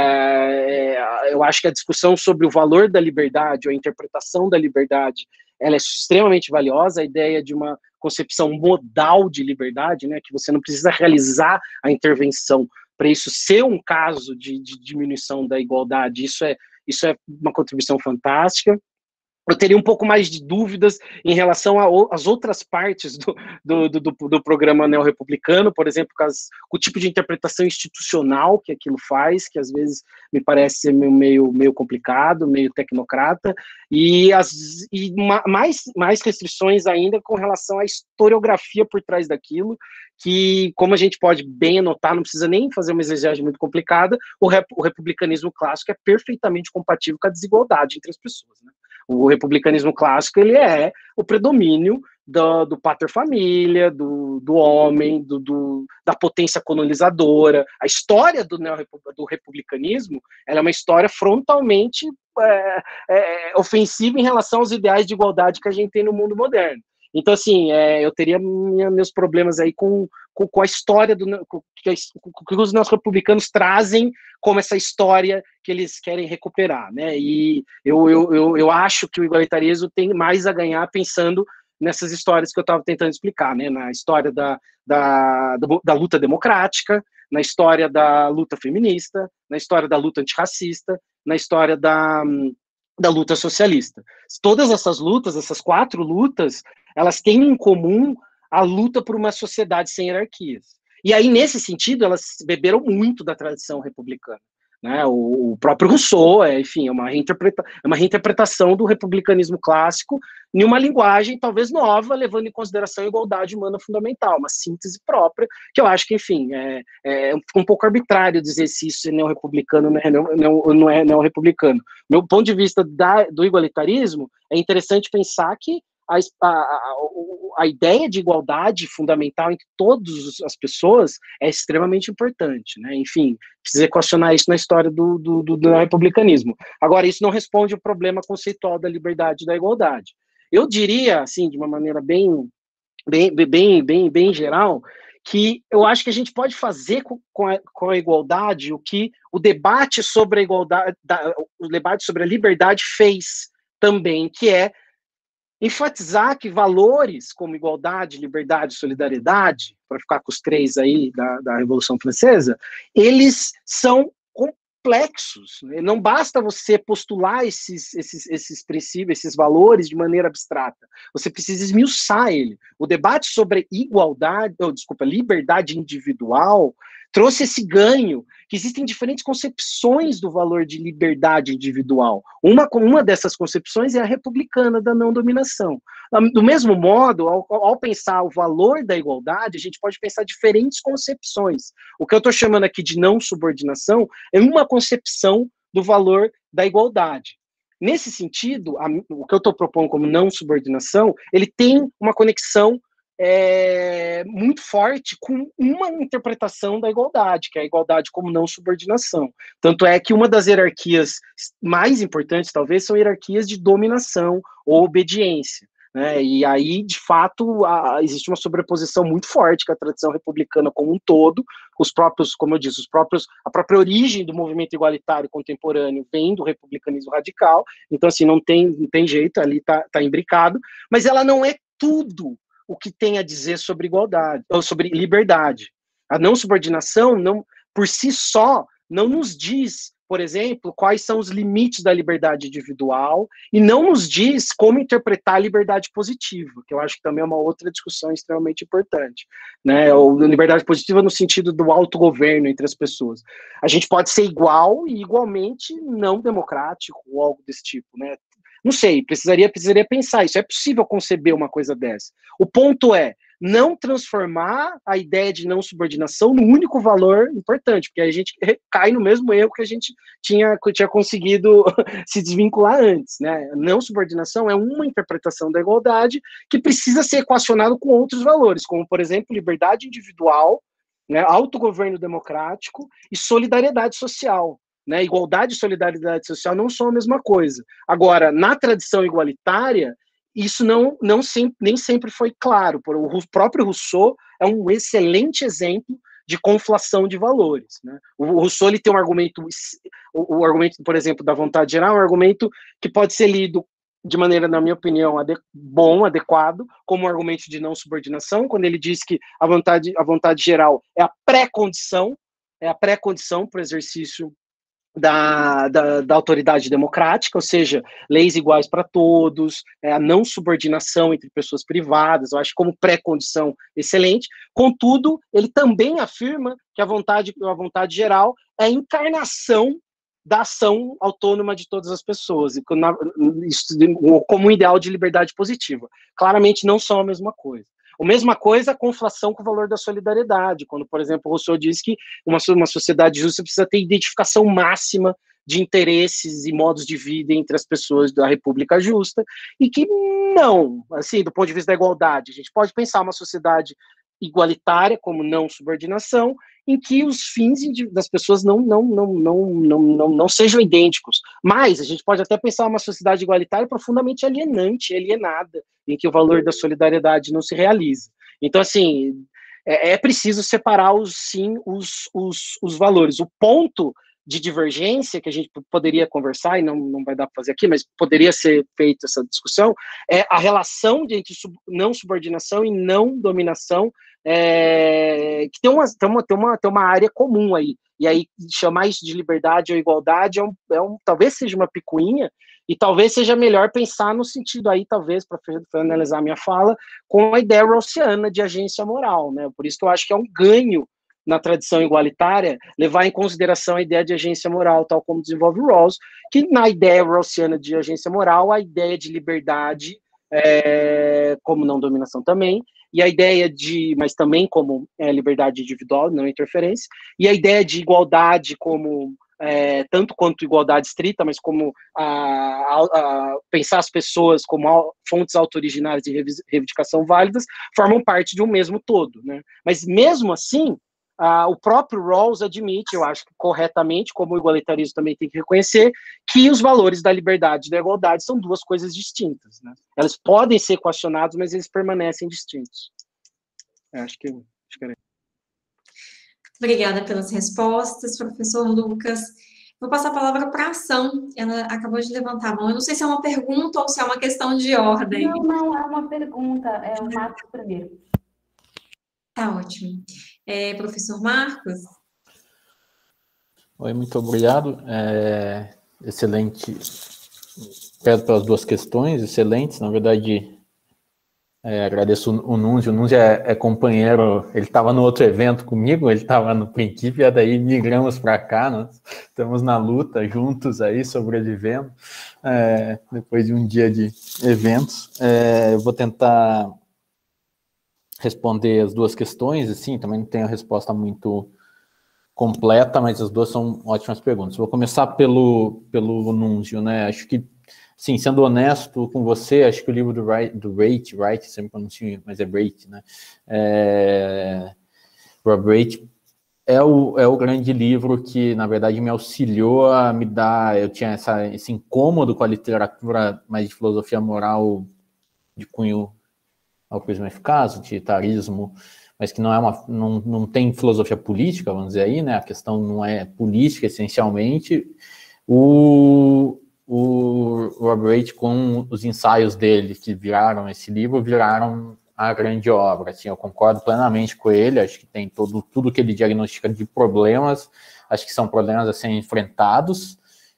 é, eu acho que a discussão sobre o valor da liberdade, ou a interpretação da liberdade, ela é extremamente valiosa, a ideia de uma concepção modal de liberdade, né, que você não precisa realizar a intervenção para isso ser um caso de, de diminuição da igualdade, isso é, isso é uma contribuição fantástica. Eu teria um pouco mais de dúvidas em relação às outras partes do, do, do, do programa neorrepublicano, por exemplo, com, as, com o tipo de interpretação institucional que aquilo faz, que às vezes me parece ser meio, meio complicado, meio tecnocrata, e, as, e mais, mais restrições ainda com relação à historiografia por trás daquilo, que, como a gente pode bem anotar, não precisa nem fazer uma exegese muito complicada, o, rep, o republicanismo clássico é perfeitamente compatível com a desigualdade entre as pessoas, né? O republicanismo clássico, ele é o predomínio do, do pater-família, do, do homem, do, do, da potência colonizadora. A história do, do republicanismo, ela é uma história frontalmente é, é, ofensiva em relação aos ideais de igualdade que a gente tem no mundo moderno. Então, assim, é, eu teria minha, meus problemas aí com, com, com a história do com, que, que os nossos republicanos trazem como essa história que eles querem recuperar, né? E eu, eu, eu, eu acho que o igualitarismo tem mais a ganhar pensando nessas histórias que eu estava tentando explicar, né? Na história da, da, da luta democrática, na história da luta feminista, na história da luta antirracista, na história da, da luta socialista. Todas essas lutas, essas quatro lutas, elas têm em comum a luta por uma sociedade sem hierarquias. E aí, nesse sentido, elas beberam muito da tradição republicana. Né? O, o próprio Rousseau, é, enfim, é uma, reinterpreta, é uma reinterpretação do republicanismo clássico em uma linguagem talvez nova, levando em consideração a igualdade humana fundamental, uma síntese própria, que eu acho que, enfim, é, é um pouco arbitrário dizer se isso é neorrepublicano ou não é, não, não é neorrepublicano. Meu ponto de vista da, do igualitarismo, é interessante pensar que A, a, a ideia de igualdade fundamental entre todas as pessoas é extremamente importante, né? Enfim, precisa equacionar isso na história do, do, do, do republicanismo. Agora, isso não responde ao problema conceitual da liberdade e da igualdade. Eu diria, assim, de uma maneira bem, bem, bem, bem, bem geral, que eu acho que a gente pode fazer com, com, a, com a igualdade o que o debate sobre a igualdade, da, o debate sobre a liberdade fez também, que é enfatizar que valores como igualdade, liberdade e solidariedade, para ficar com os três aí da, da Revolução Francesa, eles são complexos. Né? Não basta você postular esses, esses, esses princípios, esses valores de maneira abstrata. Você precisa esmiuçar ele. O debate sobre igualdade, oh, desculpa, liberdade individual trouxe esse ganho, que existem diferentes concepções do valor de liberdade individual. Uma, uma dessas concepções é a republicana da não dominação. Do mesmo modo, ao, ao pensar o valor da igualdade, a gente pode pensar diferentes concepções. O que eu estou chamando aqui de não subordinação é uma concepção do valor da igualdade. Nesse sentido, a, o que eu estou propondo como não subordinação, ele tem uma conexão É, muito forte com uma interpretação da igualdade, que é a igualdade como não subordinação. Tanto é que uma das hierarquias mais importantes, talvez, são hierarquias de dominação ou obediência. Né? E aí, de fato, a, existe uma sobreposição muito forte com a tradição republicana como um todo, os próprios, como eu disse, os próprios, a própria origem do movimento igualitário contemporâneo vem do republicanismo radical, então, assim, não tem, não tem jeito, ali está tá imbricado, mas ela não é tudo o que tem a dizer sobre igualdade, ou sobre liberdade. A não subordinação, não, por si só, não nos diz, por exemplo, quais são os limites da liberdade individual, e não nos diz como interpretar a liberdade positiva, que eu acho que também é uma outra discussão extremamente importante. Né? Ou liberdade positiva no sentido do autogoverno entre as pessoas. A gente pode ser igual e igualmente não democrático, ou algo desse tipo, né? Não sei, precisaria, precisaria pensar isso. É possível conceber uma coisa dessa. O ponto é não transformar a ideia de não subordinação no único valor importante, porque aí a gente cai no mesmo erro que a gente tinha, tinha conseguido se desvincular antes. Né? Não subordinação é uma interpretação da igualdade que precisa ser equacionado com outros valores, como, por exemplo, liberdade individual, né, autogoverno democrático e solidariedade social. Né, igualdade e solidariedade social não são a mesma coisa. Agora, na tradição igualitária, isso não, não sempre, nem sempre foi claro. O próprio Rousseau é um excelente exemplo de conflação de valores. Né? O Rousseau ele tem um argumento, o, o argumento, por exemplo, da vontade geral, é um argumento que pode ser lido de maneira, na minha opinião, ade bom, adequado, como um argumento de não subordinação, quando ele diz que a vontade, a vontade geral é a pré-condição, é a pré-condição para o exercício Da, da, da autoridade democrática, ou seja, leis iguais para todos, é, a não subordinação entre pessoas privadas, eu acho como pré-condição excelente. Contudo, ele também afirma que a vontade, a vontade geral é a encarnação da ação autônoma de todas as pessoas, e como um ideal de liberdade positiva. Claramente não são a mesma coisa. A mesma coisa, a conflação com o valor da solidariedade, quando, por exemplo, Rousseau diz que uma, uma sociedade justa precisa ter identificação máxima de interesses e modos de vida entre as pessoas da República Justa, e que não, assim, do ponto de vista da igualdade, a gente pode pensar uma sociedade igualitária como não subordinação, em que os fins das pessoas não, não, não, não, não, não, não sejam idênticos. Mas a gente pode até pensar uma sociedade igualitária profundamente alienante, alienada, em que o valor da solidariedade não se realiza. Então, assim, é, é preciso separar, os, sim, os, os, os valores. O ponto de divergência que a gente poderia conversar, e não, não vai dar para fazer aqui, mas poderia ser feita essa discussão, é a relação de, entre sub, não subordinação e não dominação, é, que tem uma, tem, uma, tem, uma, tem uma área comum aí. E aí, chamar isso de liberdade ou igualdade é um, é um, talvez seja uma picuinha, e talvez seja melhor pensar no sentido aí, talvez, para finalizar a minha fala, com a ideia rawlsiana de agência moral, né? Por isso que eu acho que é um ganho na tradição igualitária, levar em consideração a ideia de agência moral, tal como desenvolve Rawls, que na ideia rawlsiana de agência moral, a ideia de liberdade, é, como não dominação também, e a ideia de, mas também como é, liberdade individual, não interferência, e a ideia de igualdade como, é, tanto quanto igualdade estrita, mas como a, a, a pensar as pessoas como fontes auto-originárias de reivindicação válidas, formam parte de um mesmo todo, né? Mas mesmo assim, Uh, o próprio Rawls admite, eu acho que corretamente, como o igualitarismo também tem que reconhecer, que os valores da liberdade e da igualdade são duas coisas distintas, né? Elas podem ser equacionados, mas eles permanecem distintos. Eu acho que, acho que era... Obrigada pelas respostas, professor Lucas. Vou passar a palavra para a Ação. Ela acabou de levantar a mão. Eu não sei se é uma pergunta ou se é uma questão de ordem. Não, não, é uma pergunta. É o Marcos primeiro. Tá ótimo. É, professor Marcos? Oi, muito obrigado. É, excelente. Peço pelas duas questões, excelentes. Na verdade, é, agradeço o Nunzio. O Nunzio é, é companheiro, ele estava no outro evento comigo, ele estava no princípio, e daí migramos para cá, nós estamos na luta juntos aí, sobrevivendo, é, depois de um dia de eventos. É, eu vou tentar responder as duas questões, assim, também não tenho a resposta muito completa, mas as duas são ótimas perguntas. Vou começar pelo, pelo Nunzio, né? Acho que, sim, sendo honesto com você, acho que o livro do Wright, do Wright, Wright sempre pronuncio, mas é Wright, né? É, Rob Wright é o, é o grande livro que, na verdade, me auxiliou a me dar... Eu tinha essa, esse incômodo com a literatura mais de filosofia moral de cunho alcoolismo eficaz, utilitarismo, mas que não é uma, não, não tem filosofia política, vamos dizer aí, né? A questão não é política, essencialmente. O, o Rob Wright, com os ensaios dele, que viraram esse livro, viraram a grande obra. Assim, eu concordo plenamente com ele, acho que tem todo, tudo que ele diagnostica de problemas, acho que são problemas a serem enfrentados,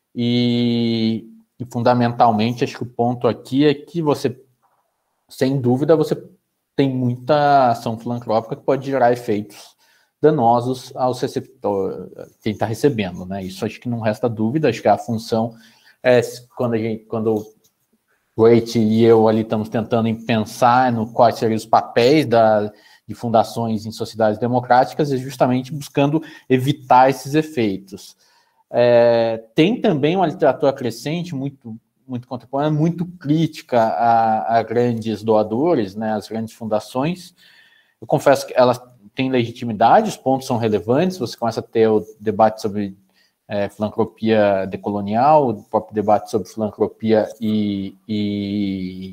e, e fundamentalmente, acho que o ponto aqui é que você, sem dúvida, você tem muita ação filantrópica que pode gerar efeitos danosos aos receptores, quem está recebendo, né? Isso acho que não resta dúvida, acho que a função é quando a gente, quando o Wright e eu ali estamos tentando pensar no quais seriam os papéis da, de fundações em sociedades democráticas, é justamente buscando evitar esses efeitos. É, tem também uma literatura crescente muito muito contemporânea, muito crítica a, a grandes doadores, né, as grandes fundações. Eu confesso que elas têm legitimidade, os pontos são relevantes, você começa a ter o debate sobre é, filantropia decolonial, o próprio debate sobre filantropia e... e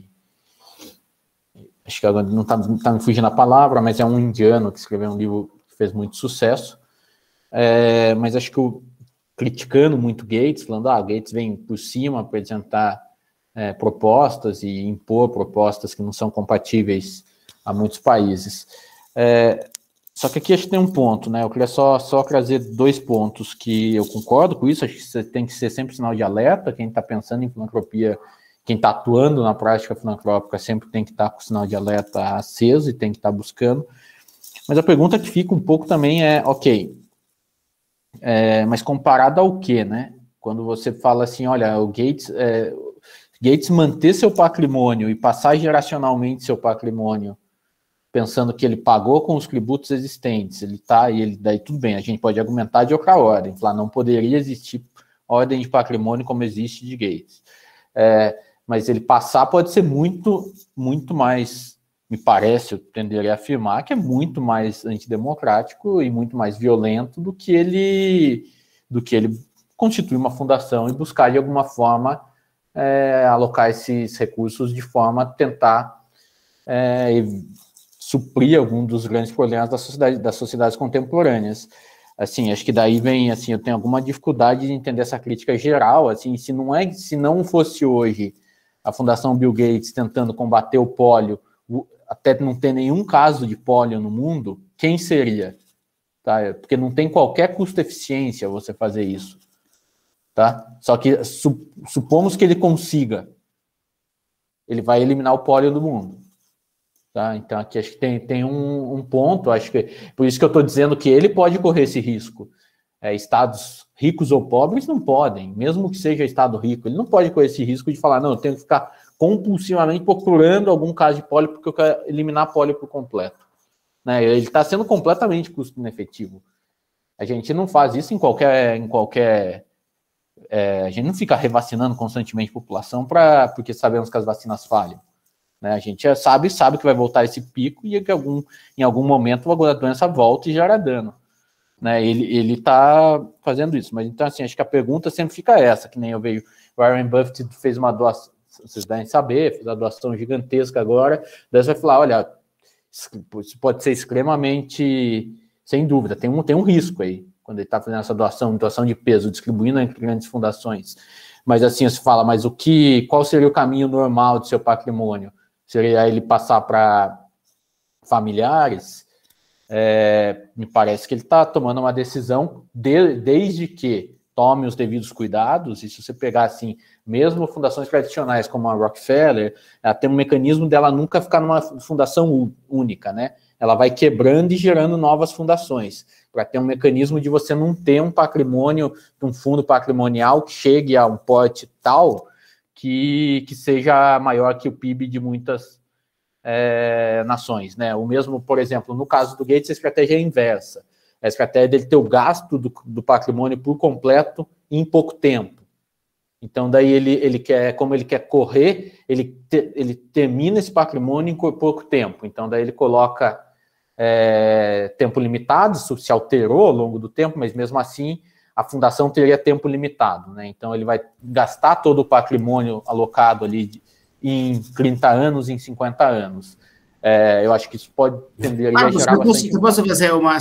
acho que agora não está tá me fugindo a palavra, mas é um indiano que escreveu um livro que fez muito sucesso. É, mas acho que o criticando muito Gates, falando, ah, Gates vem por cima apresentar é, propostas e impor propostas que não são compatíveis a muitos países. É, só que aqui acho que tem um ponto, né? Eu queria só, só trazer dois pontos que eu concordo com isso, acho que você tem que ser sempre sinal de alerta, quem está pensando em filantropia, quem está atuando na prática filantrópica sempre tem que estar com o sinal de alerta aceso e tem que estar buscando. Mas a pergunta que fica um pouco também é, ok, É, mas comparado ao quê, né? Quando você fala assim, olha, o Gates, é, Gates manter seu patrimônio e passar geracionalmente seu patrimônio, pensando que ele pagou com os tributos existentes, ele tá, e ele, daí tudo bem, a gente pode argumentar de outra ordem, falar, não poderia existir ordem de patrimônio como existe de Gates. É, mas ele passar pode ser muito, muito mais, me parece, eu tenderia a afirmar, que é muito mais antidemocrático e muito mais violento do que ele, do que ele constituir uma fundação e buscar, de alguma forma, é, alocar esses recursos de forma a tentar é, suprir algum dos grandes problemas da sociedade, das sociedades contemporâneas. Assim, acho que daí vem, assim, eu tenho alguma dificuldade de entender essa crítica geral, assim, se não é, se não fosse hoje a Fundação Bill Gates tentando combater o pólio, até não ter nenhum caso de pólio no mundo, quem seria? Tá? Porque não tem qualquer custo-eficiência você fazer isso. Tá? Só que su, supomos que ele consiga, ele vai eliminar o pólio do mundo. Tá? Então, aqui acho que tem, tem um, um ponto, acho que por isso que eu estou dizendo que ele pode correr esse risco. É, estados ricos ou pobres não podem, mesmo que seja estado rico, ele não pode correr esse risco de falar, não, eu tenho que ficar compulsivamente procurando algum caso de pólio porque eu quero eliminar pólio por completo. Né? Ele está sendo completamente custo inefetivo. A gente não faz isso em qualquer... Em qualquer é, a gente não fica revacinando constantemente a população pra, porque sabemos que as vacinas falham. Né? A gente sabe, sabe que vai voltar esse pico e que algum, em algum momento a doença volta e gera dano. Né? Ele está fazendo isso. Mas então, assim, acho que a pergunta sempre fica essa, que nem eu vejo, o Warren Buffett fez uma doação, vocês devem saber, fez uma doação gigantesca agora, daí você vai falar, olha, isso pode ser extremamente, sem dúvida, tem um, tem um risco aí, quando ele está fazendo essa doação, doação de peso, distribuindo entre grandes fundações. Mas assim, você fala, mas o que, qual seria o caminho normal do seu patrimônio? Seria ele passar para familiares? É, me parece que ele está tomando uma decisão de, desde que tome os devidos cuidados, e se você pegar assim, mesmo fundações tradicionais como a Rockefeller, ela tem um mecanismo dela nunca ficar numa fundação única, né? Ela vai quebrando e gerando novas fundações, para ter um mecanismo de você não ter um patrimônio, um fundo patrimonial que chegue a um porte tal que, que seja maior que o P I B de muitas é, nações, né? O mesmo, por exemplo, no caso do Gates, a estratégia é inversa. A estratégia dele ter o gasto do, do patrimônio por completo em pouco tempo. Então, daí ele, ele quer, como ele quer correr, ele, te, ele termina esse patrimônio em pouco tempo. Então, daí ele coloca é, tempo limitado, isso se alterou ao longo do tempo, mas mesmo assim a fundação teria tempo limitado, né? Então, ele vai gastar todo o patrimônio alocado ali de, em trinta anos, em cinquenta anos. É, eu acho que isso pode tender a gerar eu bastante... Eu posso fazer uma...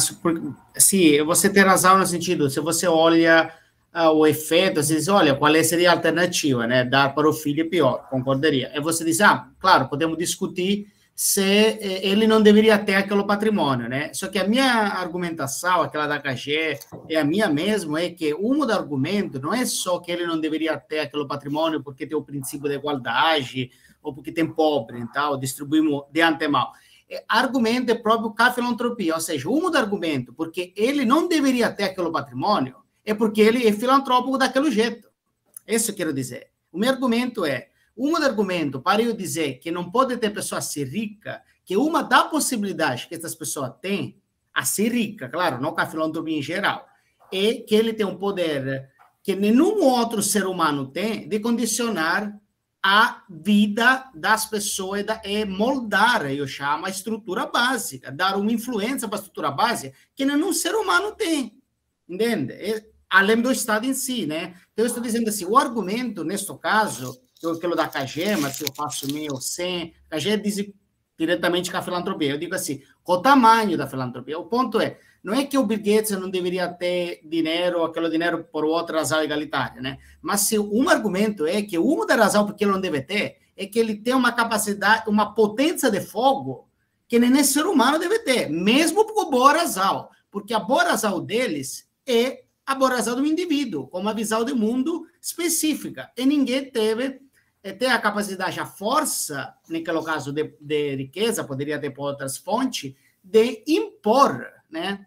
Sim, você tem razão no sentido, se você olha uh, o efeito, você diz, olha, qual seria a alternativa, né? Dar para o filho pior, concordaria. E você diz, ah, claro, podemos discutir se ele não deveria ter aquele patrimônio, né? Só que a minha argumentação, aquela da K G, é a minha mesmo, é que um do argumento não é só que ele não deveria ter aquele patrimônio porque tem o princípio da igualdade, ou porque tem pobre, então distribuímos de antemão. É, argumento é próprio com a filantropia, ou seja, um do argumento, porque ele não deveria ter aquele patrimônio, é porque ele é filantrópico daquele jeito. Isso eu quero dizer. O meu argumento é, um do argumento para eu dizer que não pode ter pessoa ser rica, que uma da possibilidade que essas pessoas têm a ser rica, claro, não com a filantropia em geral, é que ele tem um poder que nenhum outro ser humano tem de condicionar a vida das pessoas e moldar, eu chamo, a estrutura básica, dar uma influência para a estrutura básica que nenhum ser humano tem, entende? É, além do Estado em si, né? Então, eu estou dizendo assim, o argumento, neste caso, aquilo da K G, mas se eu faço meu sem, K G diz diretamente com a filantropia, eu digo assim, com o tamanho da filantropia, o ponto é, não é que o Bill Gates não deveria ter dinheiro, aquele dinheiro por outra razão igualitária, né? Mas se um argumento é que uma das razões porque ele não deve ter é que ele tem uma capacidade, uma potência de fogo que nem ser humano deve ter, mesmo por boa razão, porque a boa razão deles é a boa razão do indivíduo, com uma visão de mundo específica, e ninguém teve ter a capacidade, a força, naquele caso de, de riqueza, poderia ter por outras fontes, de impor, né,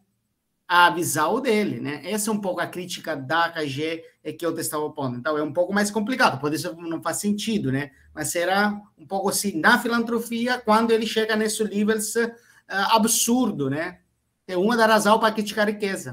a visão dele, né? Essa é um pouco a crítica da K G que eu estava pondo. Então, é um pouco mais complicado, por isso não faz sentido, né? Mas será um pouco assim, na filantropia, quando ele chega nesse nível uh, absurdo, né? É uma das razões para criticar a riqueza.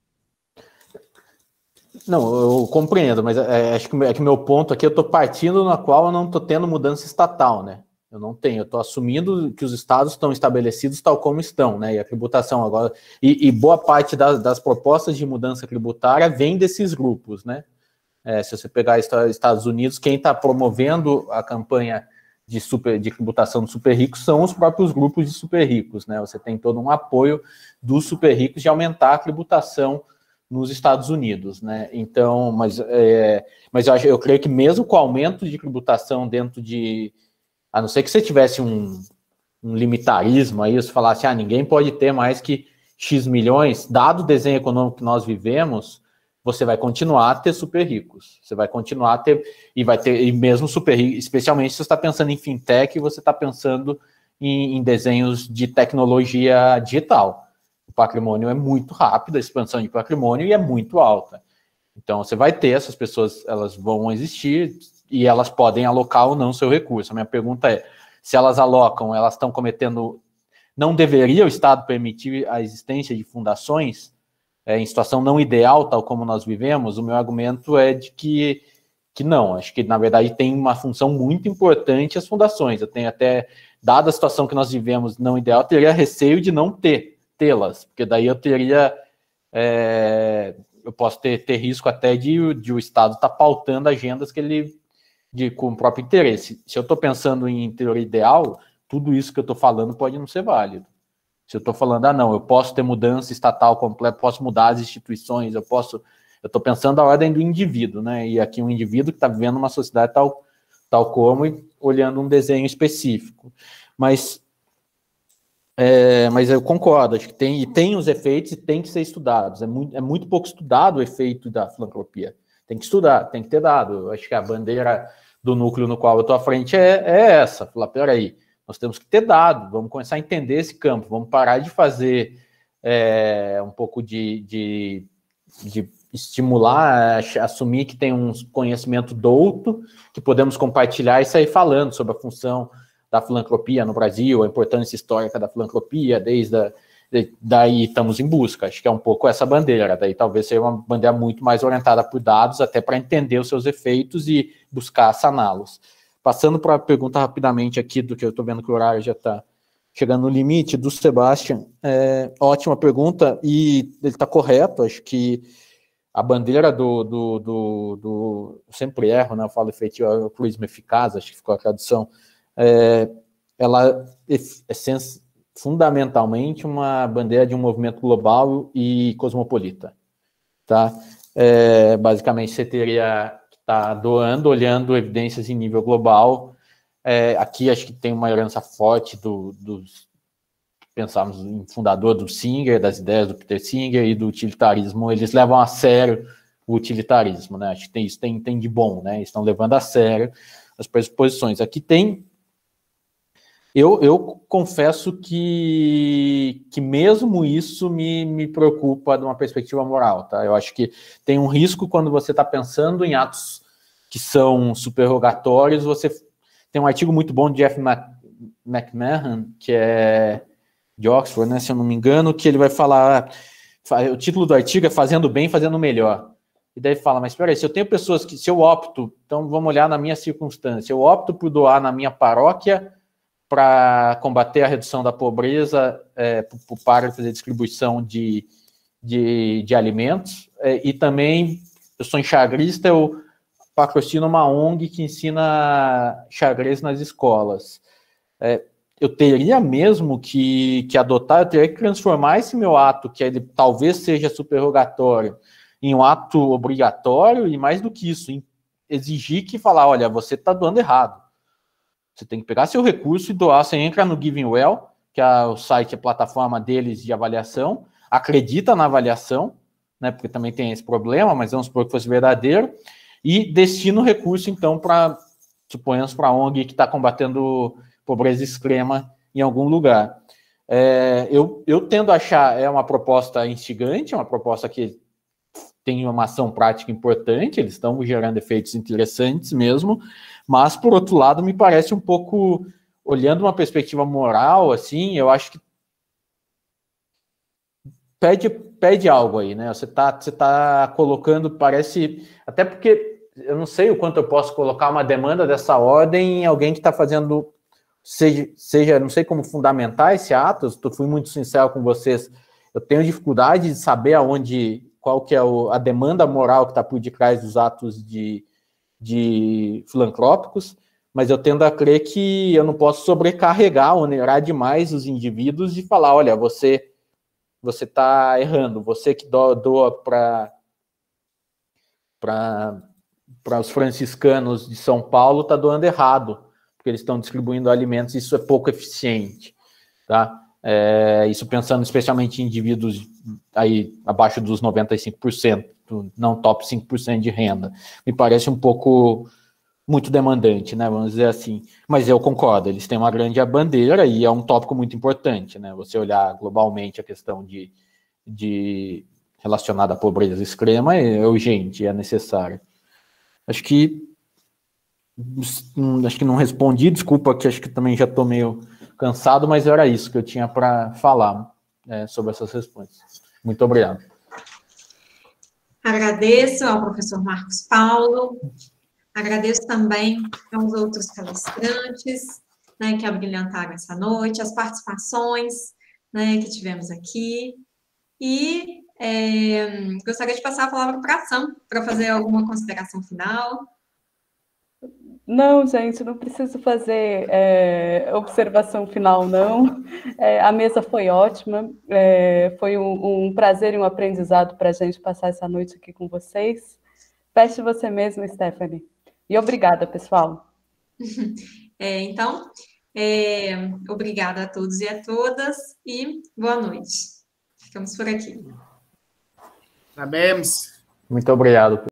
Não, eu compreendo, mas é, acho que, é que meu ponto aqui, eu estou partindo na qual eu não estou tendo mudança estatal, né? Eu não tenho, eu estou assumindo que os estados estão estabelecidos tal como estão, né? E a tributação agora... E, e boa parte das, das propostas de mudança tributária vem desses grupos, né? É, se você pegar Estados Unidos, quem está promovendo a campanha de, super, de tributação dos super ricos são os próprios grupos de super ricos, né? Você tem todo um apoio dos super ricos de aumentar a tributação nos Estados Unidos, né? Então, mas, é, mas eu, acho, eu creio que mesmo com o aumento de tributação dentro de, a não ser que você tivesse um, um limitarismo aí, você falasse, ah, ninguém pode ter mais que X milhões, dado o desenho econômico que nós vivemos, você vai continuar a ter super ricos, você vai continuar a ter, e vai ter, e mesmo super ricos, especialmente se você está pensando em fintech, você está pensando em, em desenhos de tecnologia digital. O patrimônio é muito rápido, a expansão de patrimônio, e é muito alta. Então, você vai ter, essas pessoas, elas vão existir, e elas podem alocar ou não seu recurso. A minha pergunta é, se elas alocam, elas estão cometendo, não deveria o Estado permitir a existência de fundações, É, em situação não ideal, tal como nós vivemos? O meu argumento é de que, que não, acho que, na verdade, tem uma função muito importante as fundações. Eu tenho até, dada a situação que nós vivemos não ideal, eu teria receio de não ter, tê-las, porque daí eu teria, é, eu posso ter, ter risco até de, de o Estado estar tá pautando agendas que ele, de, com o próprio interesse. Se eu estou pensando em teoria ideal, tudo isso que eu estou falando pode não ser válido. Se eu estou falando, ah, não, eu posso ter mudança estatal completa, posso mudar as instituições, eu posso... Eu estou pensando a ordem do indivíduo, né? E aqui um indivíduo que está vivendo uma sociedade tal, tal como e olhando um desenho específico. Mas, é, mas eu concordo, acho que tem, tem os efeitos e tem que ser estudados. É muito, é muito pouco estudado o efeito da filantropia. Tem que estudar, tem que ter dado. Eu acho que a bandeira do núcleo no qual eu estou à frente é, é essa. Falar, peraí, nós temos que ter dado, vamos começar a entender esse campo, vamos parar de fazer é, um pouco de, de, de estimular, assumir que tem um conhecimento douto, que podemos compartilhar e sair falando sobre a função da filantropia no Brasil, a importância histórica da filantropia, desde a, daí estamos em busca, acho que é um pouco essa bandeira, daí talvez seja uma bandeira muito mais orientada por dados, até para entender os seus efeitos e buscar saná-los. Passando para a pergunta rapidamente aqui, do que eu estou vendo que o horário já está chegando no limite, do Sebastian, é, ótima pergunta, e ele está correto, acho que a bandeira do, do, do, do eu sempre erro, né, eu falo efetivo, altruísmo eficaz, acho que ficou a tradução, é, ela é, é sens, fundamentalmente uma bandeira de um movimento global e cosmopolita, tá? É, basicamente, você teria... está doando, olhando evidências em nível global. É, aqui acho que tem uma herança forte do, dos, pensamos em fundador do Singer, das ideias do Peter Singer e do utilitarismo, eles levam a sério o utilitarismo, né? Acho que tem, isso tem, tem de bom, né? Eles estão levando a sério as pressuposições. Aqui tem, eu, eu confesso que, que mesmo isso me, me preocupa de uma perspectiva moral, tá? Eu acho que tem um risco quando você está pensando em atos que são superrogatórios. Você tem um artigo muito bom de Jeff McMahon, que é de Oxford, né, se eu não me engano, que ele vai falar, o título do artigo é Fazendo Bem, Fazendo Melhor. E daí fala, mas espera aí, se eu tenho pessoas que, se eu opto, então vamos olhar na minha circunstância, eu opto por doar na minha paróquia para combater a redução da pobreza, é, para fazer distribuição de, de, de alimentos, é, e também, eu sou enxagrista, eu patrocino uma O N G que ensina xadrez nas escolas. É, eu teria mesmo que, que adotar, eu teria que transformar esse meu ato, que ele talvez seja superrogatório, em um ato obrigatório, e mais do que isso, em exigir que falar, olha, você está doando errado. Você tem que pegar seu recurso e doar. Você entra no GivingWell, que é o site, a plataforma deles de avaliação, acredita na avaliação, né, porque também tem esse problema, mas vamos supor que fosse verdadeiro, e destina o recurso, então, para, suponhamos, para a O N G que está combatendo pobreza extrema em algum lugar. É, eu, eu tendo a achar, é uma proposta instigante, é uma proposta que tem uma ação prática importante, eles estão gerando efeitos interessantes mesmo, mas, por outro lado, me parece um pouco, olhando uma perspectiva moral, assim, eu acho que pede, pede algo aí, né? Você está você tá colocando, parece, até porque eu não sei o quanto eu posso colocar uma demanda dessa ordem em alguém que está fazendo, seja, seja, não sei como fundamentar esse ato, eu fui muito sincero com vocês, eu tenho dificuldade de saber aonde, qual que é o, a demanda moral que está por detrás dos atos de, de filantrópicos, mas eu tendo a crer que eu não posso sobrecarregar, onerar demais os indivíduos e falar, olha, você você está errando, você que doa, doa para para os franciscanos de São Paulo está doando errado, porque eles estão distribuindo alimentos, isso é pouco eficiente, tá? É, isso pensando especialmente em indivíduos aí abaixo dos noventa e cinco por cento, não top cinco por cento de renda. Me parece um pouco muito demandante, né? Vamos dizer assim. Mas eu concordo, eles têm uma grande bandeira e é um tópico muito importante, né? Você olhar globalmente a questão de, de relacionada à pobreza extrema é urgente, é necessária. Acho que acho que não respondi, desculpa que acho que também já estou meio cansado, mas era isso que eu tinha para falar é, sobre essas respostas. Muito obrigado. Agradeço ao professor Marcos Paulo, agradeço também aos outros palestrantes, né, que abrilhantaram essa noite, as participações, né, que tivemos aqui, e é, gostaria de passar a palavra para a Sam, para fazer alguma consideração final. Não, gente, não preciso fazer é, observação final, não. É, a mesa foi ótima, é, foi um, um prazer e um aprendizado para a gente passar essa noite aqui com vocês. Feche você mesmo, Stephanie. E obrigada, pessoal. É, então, é, obrigada a todos e a todas, e boa noite. Ficamos por aqui. Sabemos. Muito obrigado.